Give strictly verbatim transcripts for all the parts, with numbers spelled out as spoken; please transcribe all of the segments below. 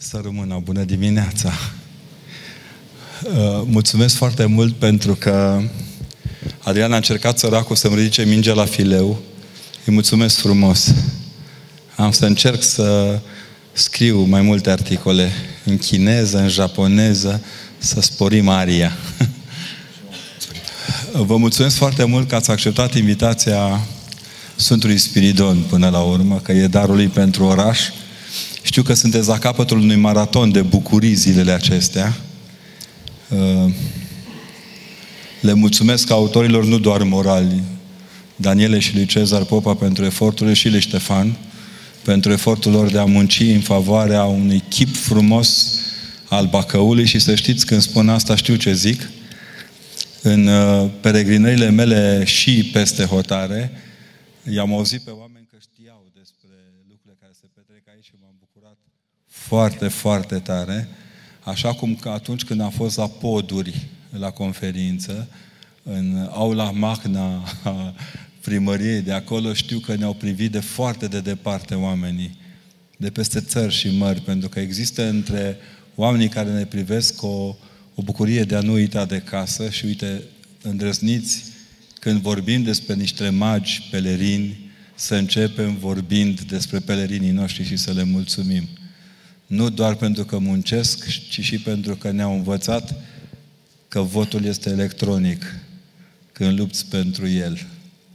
Să rămână, bună dimineața! Mulțumesc foarte mult pentru că Adrian a încercat săracul să-mi ridice mingea la fileu. Îi mulțumesc frumos. Am să încerc să scriu mai multe articole în chineză, în japoneză, să sporim aria. Vă mulțumesc foarte mult că ați acceptat invitația Sfântului Spiridon până la urmă, că e darul lui pentru oraș. Știu că sunteți la capătul unui maraton de bucurii zilele acestea. Le mulțumesc autorilor nu doar morali, Daniele și lui Cezar Popa pentru eforturile și lui Ștefan, pentru efortul lor de a munci în favoarea unui chip frumos al Bacăului și să știți, când spun asta, știu ce zic. În peregrinările mele și peste hotare, i-am auzit pe oameni că știau despre lucrurile care se petrec aici și m-am bucurat foarte, foarte tare. Așa cum că atunci când am fost la poduri, la conferință, în aula magna a primăriei de acolo, știu că ne-au privit de foarte de departe oamenii, de peste țări și mări, pentru că există între oamenii care ne privesc o, o bucurie de a nu uita de casă și, uite, îndrăzniți, când vorbim despre niște magi pelerini, să începem vorbind despre pelerinii noștri și să le mulțumim. Nu doar pentru că muncesc, ci și pentru că ne-au învățat că votul este electronic când lupți pentru el.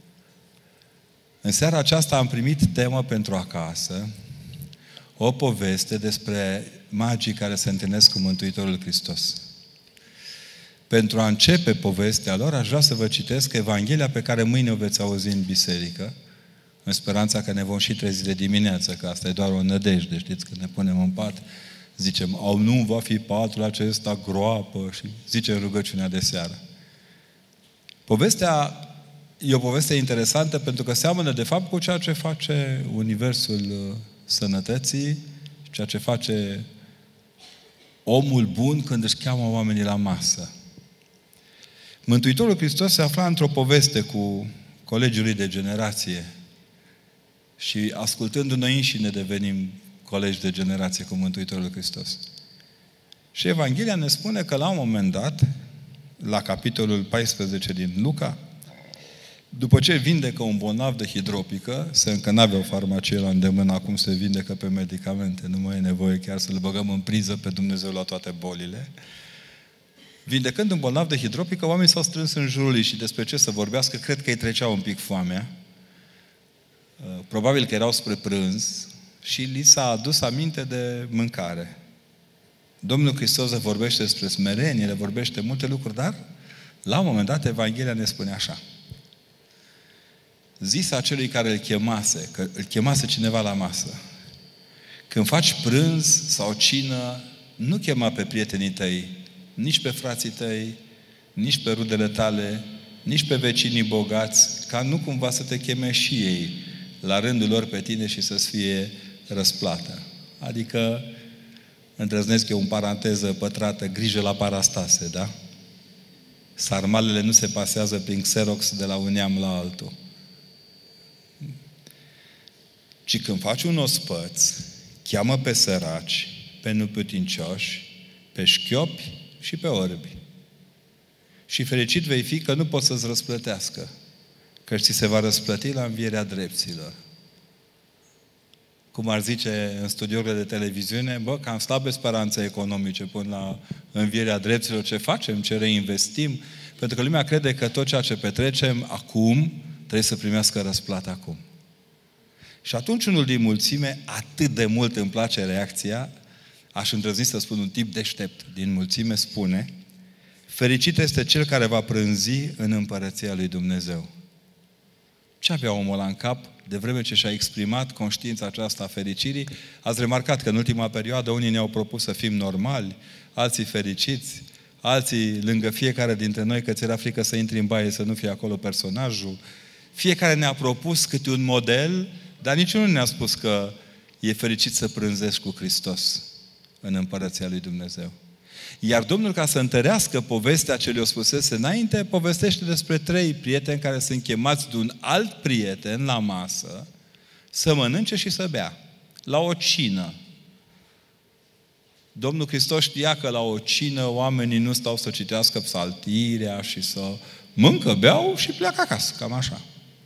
În seara aceasta am primit temă pentru acasă, o poveste despre magii care se întâlnesc cu Mântuitorul Hristos. Pentru a începe povestea lor, aș vrea să vă citesc Evanghelia pe care mâine o veți auzi în biserică, în speranța că ne vom și trezi de dimineață, că asta e doar o nădejde, știți, când ne punem în pat, zicem, au nu va fi patul acesta groapă și zicem rugăciunea de seară. Povestea e o poveste interesantă pentru că seamănă de fapt cu ceea ce face Universul Sănătății, ceea ce face omul bun când își cheamă oamenii la masă. Mântuitorul Hristos se afla într-o poveste cu colegii lui de generație și ascultându noi înșine devenim colegi de generație cu Mântuitorul Hristos. Și Evanghelia ne spune că la un moment dat, la capitolul paisprezece din Luca, după ce vindecă un bolnav de hidropică, se încă n-aveau farmacie la îndemână, acum se vindecă pe medicamente, nu mai e nevoie chiar să-L băgăm în priză pe Dumnezeu la toate bolile. Vindecând un bolnav de hidropică, oamenii s-au strâns în jurul lui și despre ce să vorbească, cred că îi trecea un pic foamea. Probabil că erau spre prânz și li s-a adus aminte de mâncare. Domnul Hristos le vorbește despre smerenie, le vorbește multe lucruri, dar la un moment dat Evanghelia ne spune așa. Zis acelui care îl chemase, că îl chemase cineva la masă, când faci prânz sau cină, nu chema pe prietenii tăi, nici pe frații tăi, nici pe rudele tale, nici pe vecinii bogați, ca nu cumva să te cheme și ei la rândul lor pe tine și să-ți fie răsplată. Adică, îndrăznesc eu în paranteză pătrată, grijă la parastase, da? Sarmalele nu se pasează prin Xerox de la un neam la altul. Ci când faci un ospăț, cheamă pe săraci, pe neputincioși, pe șchiopi și pe orbi. Și fericit vei fi că nu poți să-ți răsplătească, că ți se va răsplăti la învierea drepților. Cum ar zice în studiourile de televiziune, bă, cam slabe speranțe economice până la învierea drepților. Ce facem? Ce reinvestim? Pentru că lumea crede că tot ceea ce petrecem acum trebuie să primească răsplată acum. Și atunci unul din mulțime, atât de mult îmi place reacția, aș îndrăzni să spun un tip deștept din mulțime, spune: fericit este cel care va prânzi în împărăția lui Dumnezeu. Ce avea omul ăla în cap? De vreme ce și-a exprimat conștiința aceasta a fericirii, ați remarcat că în ultima perioadă unii ne-au propus să fim normali, alții fericiți, alții lângă fiecare dintre noi că ți era frică să intri în baie să nu fie acolo personajul. Fiecare ne-a propus câte un model, dar niciunul nu ne-a spus că e fericit să prânzești cu Hristos în împărăția lui Dumnezeu. Iar Domnul, ca să întărească povestea ce le-o spusese înainte, povestește despre trei prieteni care sunt chemați de un alt prieten la masă să mănânce și să bea. La o cină. Domnul Hristos știa că la o cină oamenii nu stau să citească psaltirea și să mâncă, beau și pleacă acasă, cam așa.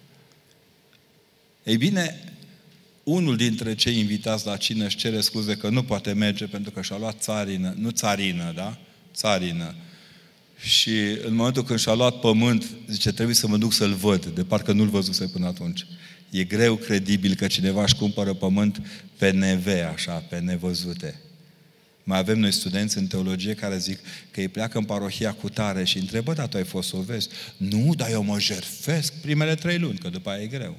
Ei bine, unul dintre cei invitați la cină își cere scuze că nu poate merge pentru că și-a luat țarină, nu țarină, da? Țarină. Și în momentul când și-a luat pământ, zice, trebuie să mă duc să-l văd, de parcă nu-l văzuse până atunci. E greu credibil că cineva își cumpără pământ pe neve, așa, pe nevăzute. Mai avem noi studenți în teologie care zic că îi pleacă în parohia cu tare și întrebă, da, tu ai fost să o vezi? Nu, dar eu mă jertfesc primele trei luni, că după aia e greu.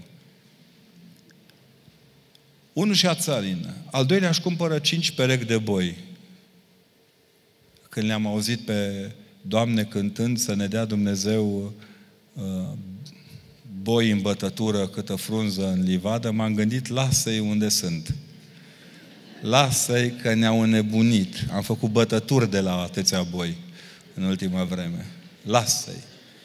Unul și-a țarină. Al doilea își cumpără cinci perechi de boi. Când le-am auzit pe Doamne cântând să ne dea Dumnezeu uh, boi în bătătură câtă frunză în livadă, m-am gândit, lasă-i unde sunt. Lasă-i că ne-au înnebunit. Am făcut bătături de la atâția boi în ultima vreme. Lasă-i.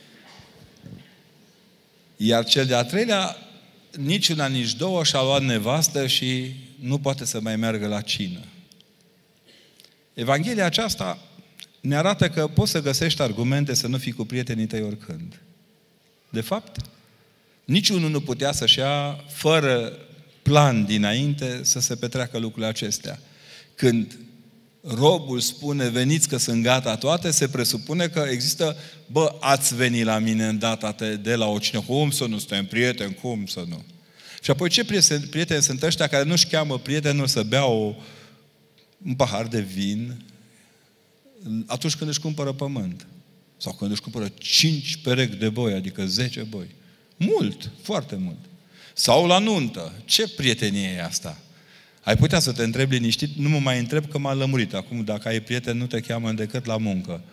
Iar cel de-a treilea, nici una, nici două, și-a luat nevastă și nu poate să mai meargă la cină. Evanghelia aceasta ne arată că poți să găsești argumente să nu fii cu prietenii tăi oricând. De fapt, niciunul nu putea să-și ia fără plan dinainte să se petreacă lucrurile acestea. Când robul spune, veniți că sunt gata toate, se presupune că există, bă, ați venit la mine în data de la o cină, cum să nu suntem prieteni, cum să nu? Și apoi ce prieteni, prieteni sunt ăștia care nu-și cheamă prietenul să bea o, un pahar de vin atunci când își cumpără pământ? Sau când își cumpără cinci perechi de boi, adică zece boi. Mult, foarte mult. Sau la nuntă. Ce prietenie e asta? Ai putea să te întrebi liniștit, nu mă mai întreb că m-a lămurit. Acum, dacă ai prieten, nu te cheamă decât la muncă.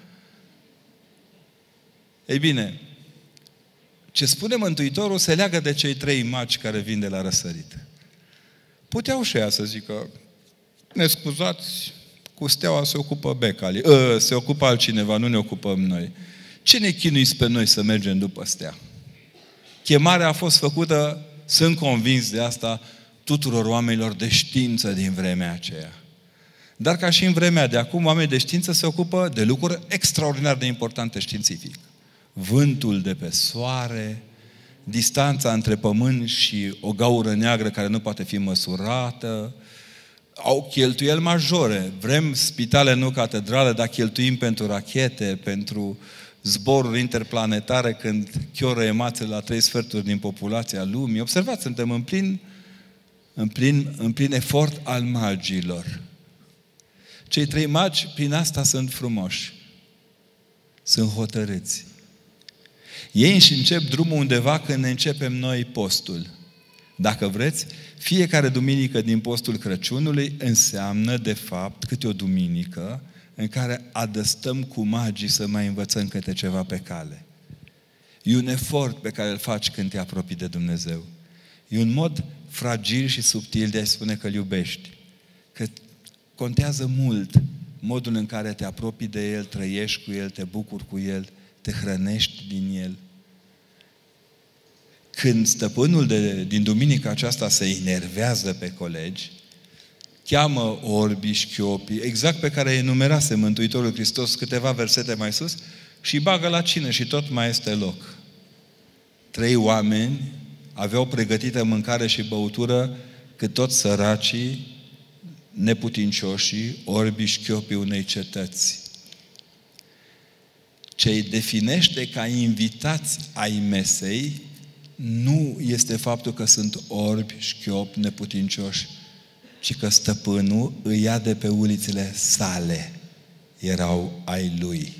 Ei bine, ce spune Mântuitorul se leagă de cei trei magi care vin de la răsărit. Puteau și ea să zică, ne scuzați, cu steaua se ocupă Becali. Ă, se ocupă altcineva, nu ne ocupăm noi. Ce ne chinuiți pe noi să mergem după stea? Chemarea a fost făcută, sunt convins de asta, tuturor oamenilor de știință din vremea aceea. Dar ca și în vremea de acum, oamenii de știință se ocupă de lucruri extraordinar de importante științific. Vântul de pe soare, distanța între pământ și o gaură neagră care nu poate fi măsurată, au cheltuieli majore. Vrem spitale, nu catedrale, dar cheltuim pentru rachete, pentru zboruri interplanetare când chioră emațe la trei sferturi din populația lumii. Observați, suntem în plin, în plin, în plin efort al magilor. Cei trei magi, prin asta sunt frumoși. Sunt hotărâți. Ei își încep drumul undeva când ne începem noi postul. Dacă vreți, fiecare duminică din postul Crăciunului înseamnă, de fapt, câte o duminică în care adăstăm cu magii să mai învățăm câte ceva pe cale. E un efort pe care îl faci când te apropii de Dumnezeu. E un mod fragil și subtil de a-i spune că îl iubești. Că contează mult modul în care te apropii de El, trăiești cu El, te bucuri cu El, te hrănești din El. Când stăpânul de, din duminica aceasta se enervează pe colegi, cheamă orbii, șchiopii, exact pe care îi enumerase Mântuitorul Hristos câteva versete mai sus, și îi bagă la cină și tot mai este loc. Trei oameni aveau pregătită mâncare și băutură cât toți săracii, neputincioșii, orbii, șchiopii unei cetăți. Ce îi definește ca invitați ai mesei nu este faptul că sunt orbi, șchiopi, neputincioși, ci că stăpânul îi ia de pe ulițele sale. Erau ai lui.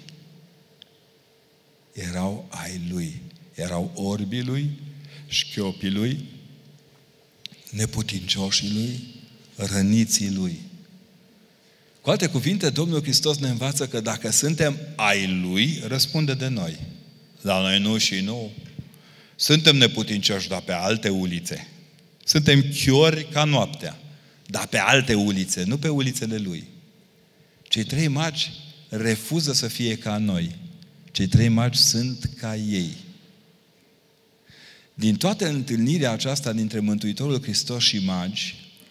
Erau ai lui. Erau orbii lui, șchiopii lui, neputincioșii lui, răniții lui. Cu alte cuvinte, Domnul Hristos ne învață că dacă suntem ai lui, răspunde de noi. La noi nu și nu. Suntem neputincioși, dar pe alte ulițe. Suntem chiori ca noaptea, dar pe alte ulițe, nu pe ulițele lui. Cei trei magi refuză să fie ca noi. Cei trei magi sunt ca ei. Din toată întâlnirea aceasta dintre Mântuitorul Hristos și magi,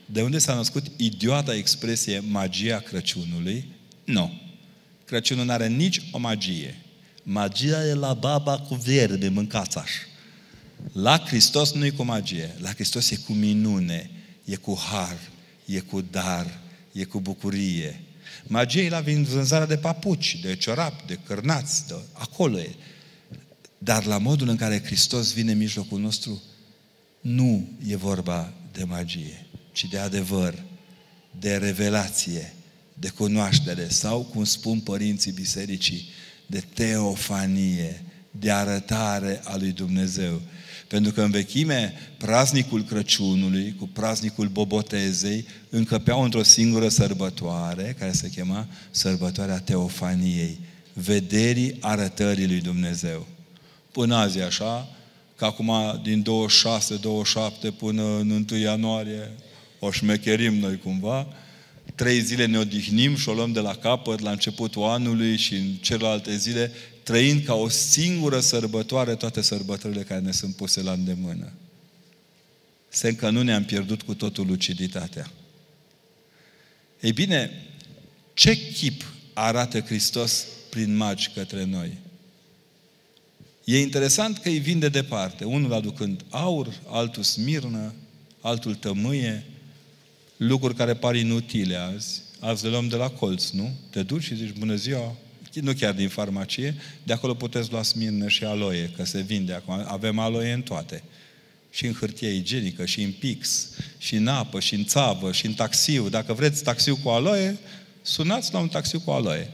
De unde s-a născut idioata expresie magia Crăciunului? Nu. Crăciunul nu are nici o magie. Magia e la baba cu verde, mâncați așa. La Hristos nu e cu magie. La Hristos e cu minune, e cu har, e cu dar, e cu bucurie. Magia e la vânzarea de papuci, de ciorapi, de cârnați, de acolo e. Dar la modul în care Hristos vine în mijlocul nostru, nu e vorba de magie, ci de adevăr, de revelație, de cunoaștere sau, cum spun părinții bisericii, de teofanie, de arătare a lui Dumnezeu. Pentru că în vechime, praznicul Crăciunului cu praznicul Bobotezei încăpeau într-o singură sărbătoare, care se chema sărbătoarea teofaniei, vederii arătării lui Dumnezeu. Până azi așa, că acum din douăzeci și șase douăzeci și șapte până în întâi ianuarie o șmecherim noi cumva, trei zile ne odihnim și o luăm de la capăt la începutul anului și în celelalte zile, trăind ca o singură sărbătoare toate sărbătorile care ne sunt puse la îndemână. Semn că nu ne-am pierdut cu totul luciditatea. Ei bine, ce chip arată Hristos prin magi către noi? E interesant că îi vin de departe. Unul aducând aur, altul smirnă, altul tămâie, lucruri care par inutile azi. Azi le luăm de la colț, nu? Te duci și zici, bună ziua, nu chiar din farmacie, de acolo puteți lua smirnă și aloe, că se vinde acum. Avem aloe în toate. Și în hârtie igienică, și în pix, și în apă, și în țavă, și în taxiu. Dacă vreți taxiu cu aloe, sunați la un taxiu cu aloe.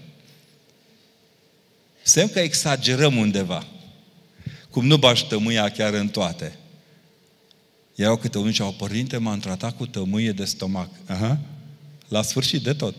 Semn că exagerăm undeva. Cum nu bași tămâia chiar în toate. Erau câte unii și au, părinte, m-am tratat cu tămâie de stomac. Aha. La sfârșit de tot.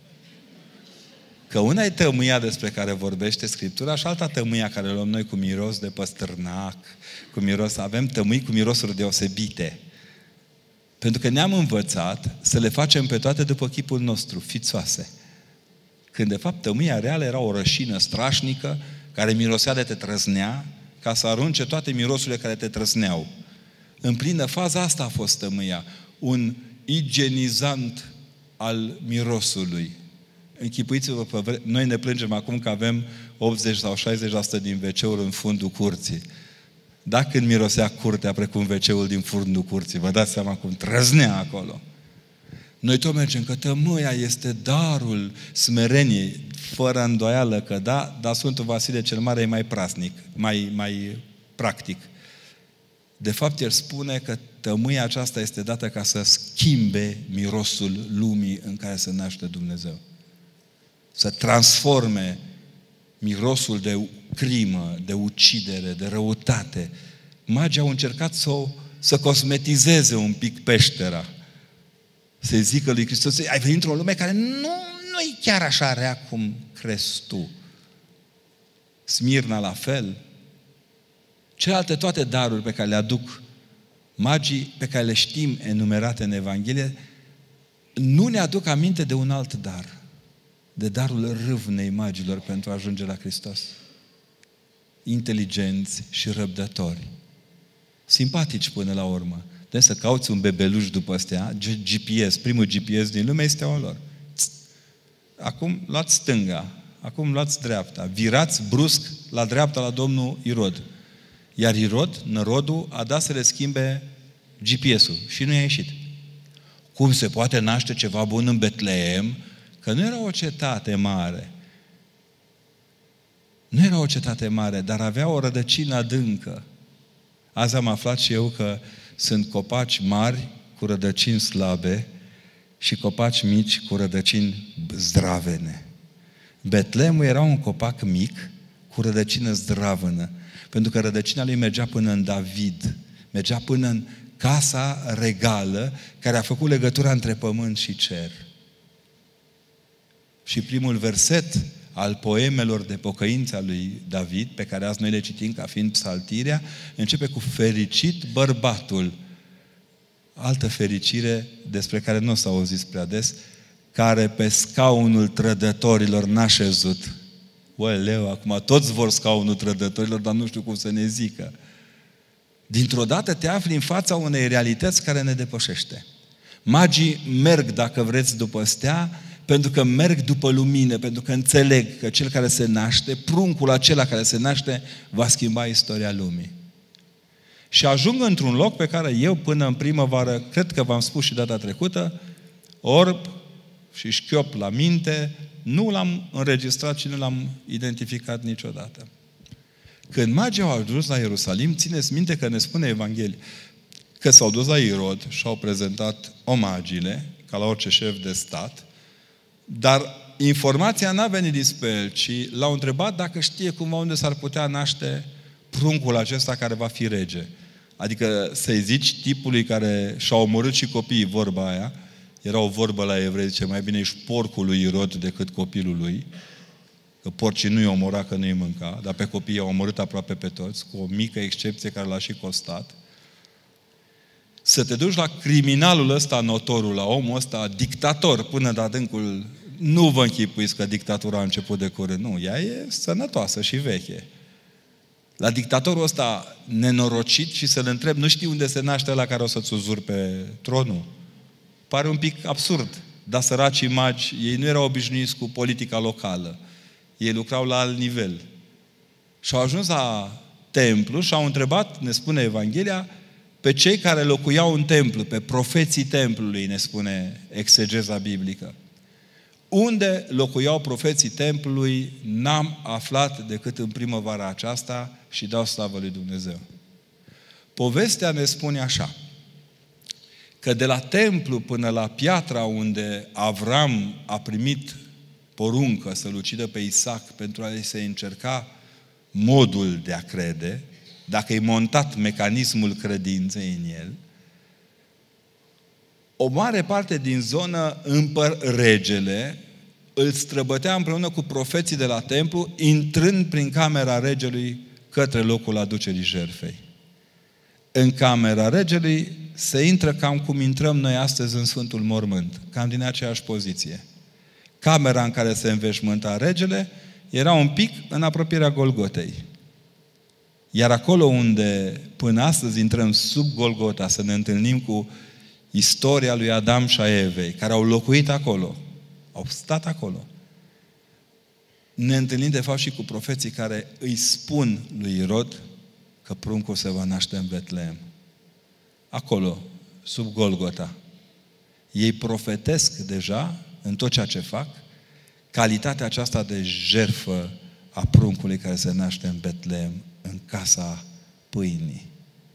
Că una e tămâia despre care vorbește Scriptura și alta tămâia care luăm noi cu miros de păstârnac, cu miros, avem tămâi cu mirosuri deosebite. Pentru că ne-am învățat să le facem pe toate după chipul nostru, fițoase. Când de fapt tămâia reală era o rășină strașnică care mirosea de te trăznea, ca să arunce toate mirosurile care te trăsneau. În plină fază asta a fost tămâia. Un igienizant al mirosului. Închipuiți-vă, pe vre... noi ne plângem acum că avem optzeci sau șaizeci la sută din ve ce-uri în fundul curții. Dacă când mirosea curtea precum ve ce-ul din fundul curții, vă dați seama cum trăznea acolo. Noi tot mergem că tămâia este darul smereniei, fără îndoială că da, dar Sfântul Vasile cel Mare e mai prasnic, mai, mai practic. De fapt, el spune că tămâia aceasta este dată ca să schimbe mirosul lumii în care se naște Dumnezeu. Să transforme mirosul de crimă, de ucidere, de răutate. Magii au încercat să, o, să cosmetizeze un pic peștera. Să-i zică lui Hristos, ai venit într-o lume care nu, nu e chiar așa rea cum crezi tu. Smirna la fel. Celelalte toate daruri pe care le aduc magii, pe care le știm enumerate în Evanghelie, nu ne aduc aminte de un alt dar. De darul râvnei magilor pentru a ajunge la Hristos. Inteligenți și răbdători. Simpatici până la urmă. Trebuie să cauți un bebeluș după astea, G P S, primul G P S din lume este steaua lor. Acum luați stânga, acum luați dreapta, virați brusc la dreapta la domnul Irod. Iar Irod, nărodul, a dat să le schimbe G P S-ul și nu i-a ieșit. Cum se poate naște ceva bun în Betleem? Că nu era o cetate mare. Nu era o cetate mare, dar avea o rădăcină adâncă. Azi am aflat și eu că sunt copaci mari cu rădăcini slabe și copaci mici cu rădăcini zdravene. Betleemul era un copac mic cu rădăcină zdravănă, pentru că rădăcina lui mergea până în David, mergea până în casa regală care a făcut legătura între pământ și cer. Și primul verset al poemelor de pocăință a lui David, pe care azi noi le citim ca fiind psaltirea, începe cu fericit bărbatul. Altă fericire despre care nu o să auziți prea des, care pe scaunul trădătorilor n-a șezut. Ueleu, acum toți vor scaunul trădătorilor, dar nu știu cum să ne zică. Dintr-o dată te afli în fața unei realități care ne depășește. Magii merg, dacă vreți, după stea, pentru că merg după lumină, pentru că înțeleg că cel care se naște, pruncul acela care se naște, va schimba istoria lumii. Și ajung într-un loc pe care eu, până în primăvară, cred că v-am spus și data trecută, orb și șchiop la minte, nu l-am înregistrat și nu l-am identificat niciodată. Când magii au ajuns la Ierusalim, țineți minte că ne spune Evanghelia că s-au dus la Irod și au prezentat omagiile, ca la orice șef de stat, dar informația n-a venit dinspre el, ci l-au întrebat dacă știe cumva unde s-ar putea naște pruncul acesta care va fi rege. Adică să-i zici tipului care și-a omorât și copiii, vorba aia, era o vorbă la evrei, zice, mai bine ești porcul lui Irod decât copilul lui, că porcii nu-i omora, că nu-i mânca, dar pe copii i-au omorât aproape pe toți, cu o mică excepție care l-a și costat. Să te duci la criminalul ăsta, notorul, la omul ăsta, dictator, până de adâncul, nu vă închipuiți că dictatura a început de curând, nu, ea e sănătoasă și veche. La dictatorul ăsta nenorocit și să-l întreb, nu știi unde se naște ăla care o să-ți uzurpe tronul? Pare un pic absurd, dar săracii magi, ei nu erau obișnuiți cu politica locală. Ei lucrau la alt nivel. Și au ajuns la templu și au întrebat, ne spune Evanghelia, pe cei care locuiau în templu, pe profeții templului, ne spune exegeza biblică. Unde locuiau profeții templului, n-am aflat decât în primăvara aceasta și dau slavă lui Dumnezeu. Povestea ne spune așa, că de la templu până la piatra unde Avram a primit poruncă să-l ucidă pe Isaac pentru a se încerca modul de a crede, dacă e montat mecanismul credinței în el, o mare parte din zonă, împăr regele, îl străbătea împreună cu profeții de la templu, intrând prin camera regelui către locul aducerii jertfei. În camera regelui se intră cam cum intrăm noi astăzi în Sfântul Mormânt, cam din aceeași poziție. Camera în care se înveșmânta regele era un pic în apropierea Golgotei. Iar acolo unde până astăzi intrăm sub Golgota să ne întâlnim cu istoria lui Adam și a Evei, care au locuit acolo, au stat acolo, ne întâlnim de fapt și cu profeții care îi spun lui Irod că pruncul se va naște în Betleem. Acolo, sub Golgota. Ei profetesc deja, în tot ceea ce fac, calitatea aceasta de jertfă a pruncului care se naște în Betleem, în casa pâinii.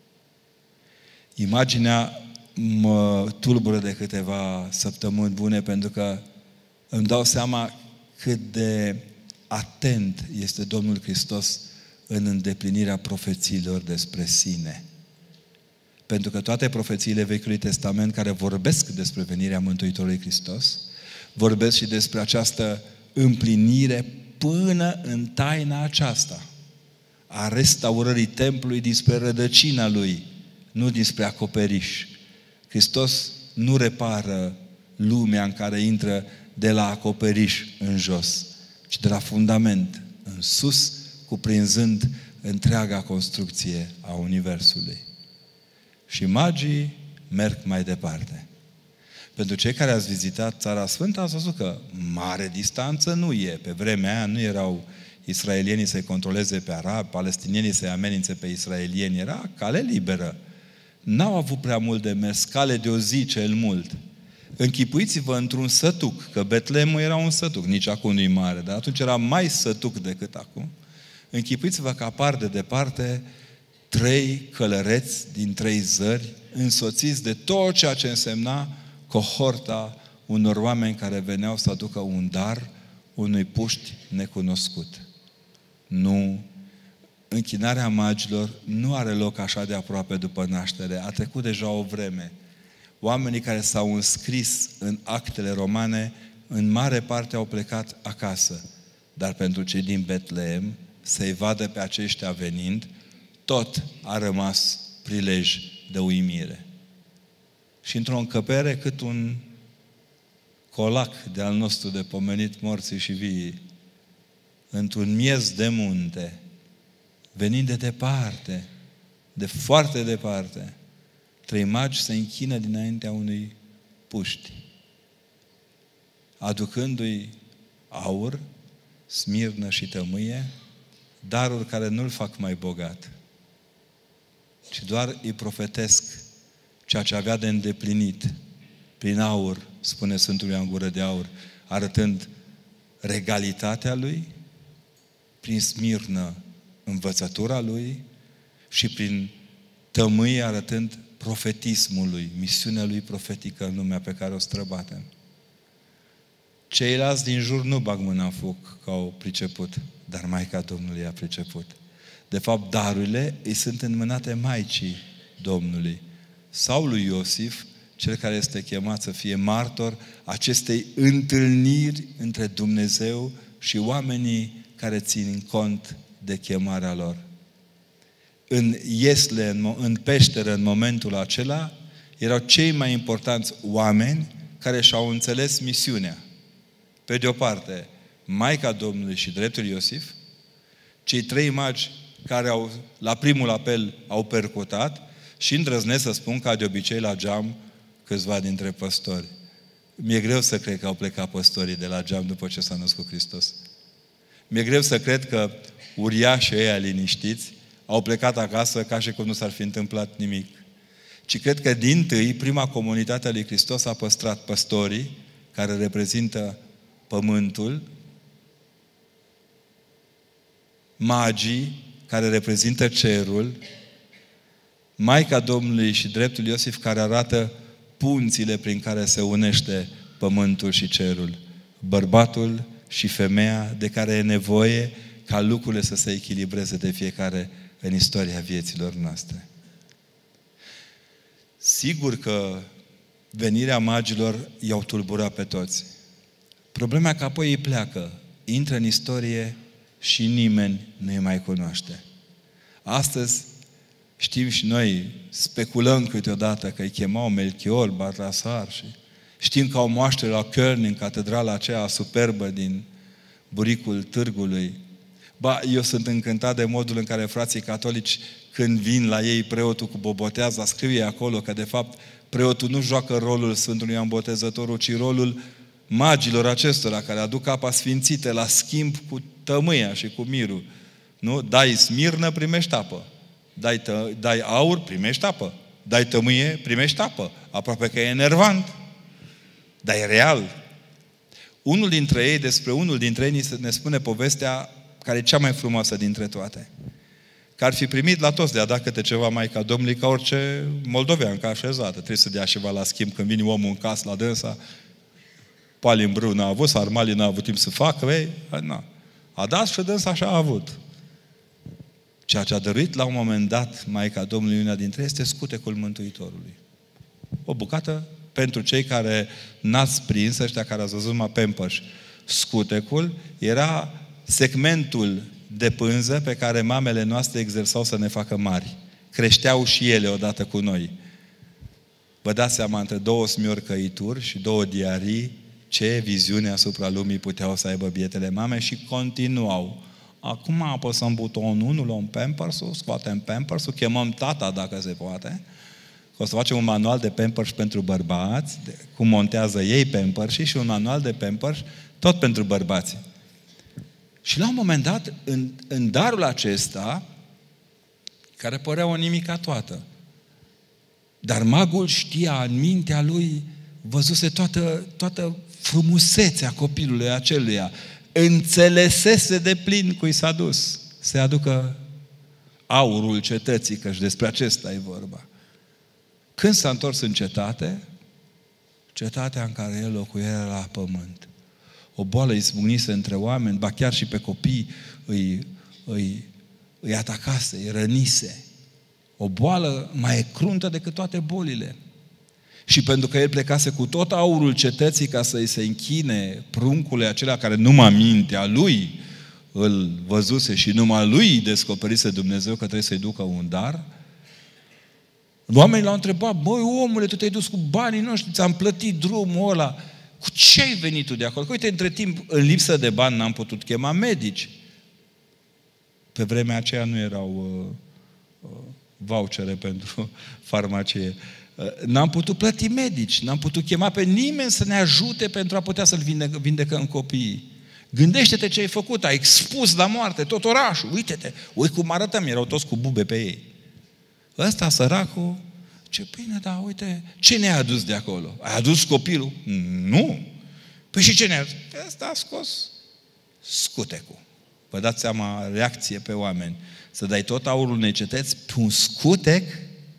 Imaginea mă tulbură de câteva săptămâni bune, pentru că îmi dau seama cât de atent este Domnul Hristos în îndeplinirea profețiilor despre sine. Pentru că toate profețiile Vechiului Testament care vorbesc despre venirea Mântuitorului Hristos, vorbesc și despre această împlinire până în taina aceasta a restaurării templului dinspre rădăcina lui, nu dinspre acoperiș. Hristos nu repară lumea în care intră de la acoperiș în jos, ci de la fundament în sus, cuprinzând întreaga construcție a Universului. Și magii merg mai departe. Pentru cei care ați vizitat Țara Sfântă, ați văzut că mare distanță nu e. Pe vremea aia nu erau israelienii să-i controleze pe arabi, palestinienii să-i amenințe pe israelieni. Era cale liberă. N-au avut prea mult de mers, cale de o zi cel mult. Închipuiți-vă într-un sătuc, că Betleemul era un sătuc, nici acum nu-i mare, dar atunci era mai sătuc decât acum. Închipuiți-vă că apar de departe trei călăreți din trei zări, însoțiți de tot ceea ce însemna cohorta unor oameni care veneau să aducă un dar unui puști necunoscut. Nu, închinarea magilor nu are loc așa de aproape după naștere. A trecut deja o vreme. Oamenii care s-au înscris în actele romane, în mare parte au plecat acasă. Dar pentru cei din Betleem, să-i vadă pe aceștia venind, tot a rămas prilej de uimire. Și într-o încăpere cât un colac de al nostru de pomenit morții și vii, într-un miez de munte, venind de departe, de foarte departe, trei magi se închină dinaintea unui puști, aducându-i aur, smirnă și tămâie, daruri care nu-l fac mai bogat, ci doar îi profetesc ceea ce avea de îndeplinit prin aur, spune Sfântul Ioan Gură de Aur, arătând regalitatea lui, prin smirnă învățătura lui și prin tămâie arătând profetismul lui, misiunea lui profetică în lumea pe care o străbatem. Ceilalți din jur nu bag mâna în foc că au priceput, dar Maica Domnului a priceput. De fapt, darurile îi sunt înmânate Maicii Domnului sau lui Iosif, cel care este chemat să fie martor acestei întâlniri între Dumnezeu și oamenii care țin cont de chemarea lor. În Iesle, în, în peșteră, în momentul acela, erau cei mai importanți oameni care și-au înțeles misiunea. Pe de o parte, Maica Domnului și dreptul Iosif, cei trei magi care au, la primul apel au percutat și îndrăznesc să spun ca de obicei la geam câțiva dintre păstori. Mi-e greu să cred că au plecat păstorii de la geam după ce s-a născut Hristos. Mi-e greu să cred că uriașii ăia liniștiți au plecat acasă ca și cum nu s-ar fi întâmplat nimic. Ci cred că dintâi, prima comunitate a lui Hristos a păstrat păstorii, care reprezintă pământul, magii, care reprezintă cerul, Maica Domnului și dreptul Iosif, care arată punțile prin care se unește pământul și cerul, bărbatul și femeia de care e nevoie ca lucrurile să se echilibreze de fiecare în istoria vieților noastre. Sigur că venirea magilor i-au tulburat pe toți. Problema e că apoi ei pleacă, intră în istorie și nimeni nu îi mai cunoaște. Astăzi știm și noi, speculăm câteodată că îi chemau Melchior, Baltasar și știm că au moaștere la Köln, în catedrala aceea superbă din buricul târgului. Ba, eu sunt încântat de modul în care frații catolici, când vin la ei preotul cu boboteaza, scrie acolo că de fapt preotul nu joacă rolul Sfântului Ioan Botezătorul, ci rolul magilor acestora care aduc apa sfințite la schimb cu tămâia și cu mirul. Nu? Dai smirnă, primești apă. Dai, tă, dai aur, primești apă. Dai tămâie, primești apă. Aproape că e enervant. Dar e real. Unul dintre ei, despre unul dintre ei, ne spune povestea care e cea mai frumoasă dintre toate. Că ar fi primit la toți de a da câte ceva Maica Domnului ca orice moldovean, ca așezată. Trebuie să dea ceva la schimb când vine omul în casă la dânsa. Palimbrâu n-a avut, Sarmali n-a avut timp să facă, ei, na. A dat și dânsa așa a avut. Ceea ce a dăruit la un moment dat Maica Domnului, una dintre ei, este scutecul Mântuitorului. O bucată pentru cei care n-ați prins, ăștia care ați văzut numai Pampers. Scutecul era segmentul de pânză pe care mamele noastre exersau să ne facă mari. Creșteau și ele odată cu noi. Vă dați seama, între două smiorcăituri și două diarii, ce viziune asupra lumii puteau să aibă bietele mame și continuau. Acum apăsăm butonul unu, luăm Pampers-ul, scoatem Pampers-ul, chemăm tata dacă se poate. O să facem un manual de Pampers pentru bărbați, de cum montează ei Pampers și un manual de Pampers tot pentru bărbați. Și la un moment dat, în, în darul acesta, care părea o nimica toată, dar magul știa în mintea lui, văzuse toată, toată frumusețea copilului aceluia, înțelesese de plin cui s-a dus. Se aducă aurul cetății, că și despre acesta e vorba. Când s-a întors în cetate, cetatea în care el locuia era la pământ. O boală izbucnise între oameni, ba chiar și pe copii îi, îi, îi atacase, îi rănise. O boală mai cruntă decât toate bolile. Și pentru că el plecase cu tot aurul cetății ca să-i se închine pruncule acelea care numai mintea lui îl văzuse și numai lui îi descoperise Dumnezeu că trebuie să-i ducă un dar, oamenii l-au întrebat, băi, omule, tu te-ai dus cu banii noștri, ți-am plătit drumul ăla, cu ce ai venit tu de acolo? Că uite, între timp, în lipsă de bani n-am putut chema medici. Pe vremea aceea nu erau uh, uh, vouchere pentru farmacie. N-am putut plăti medici, n-am putut chema pe nimeni să ne ajute pentru a putea să-l vindecă, vindecăm copiii. Gândește-te ce ai făcut, ai expus la moarte tot orașul, uite-te, uite cum arătăm, erau toți cu bube pe ei. Ăsta, săracul, ce bine, da, uite, ce ne-a adus de acolo? Ai adus copilul? Nu. Păi și ce ne-a adus? Ăsta a scos scutecul. Vă dați seama, reacție pe oameni. Să dai tot aurul unei cetăți pe un scutec,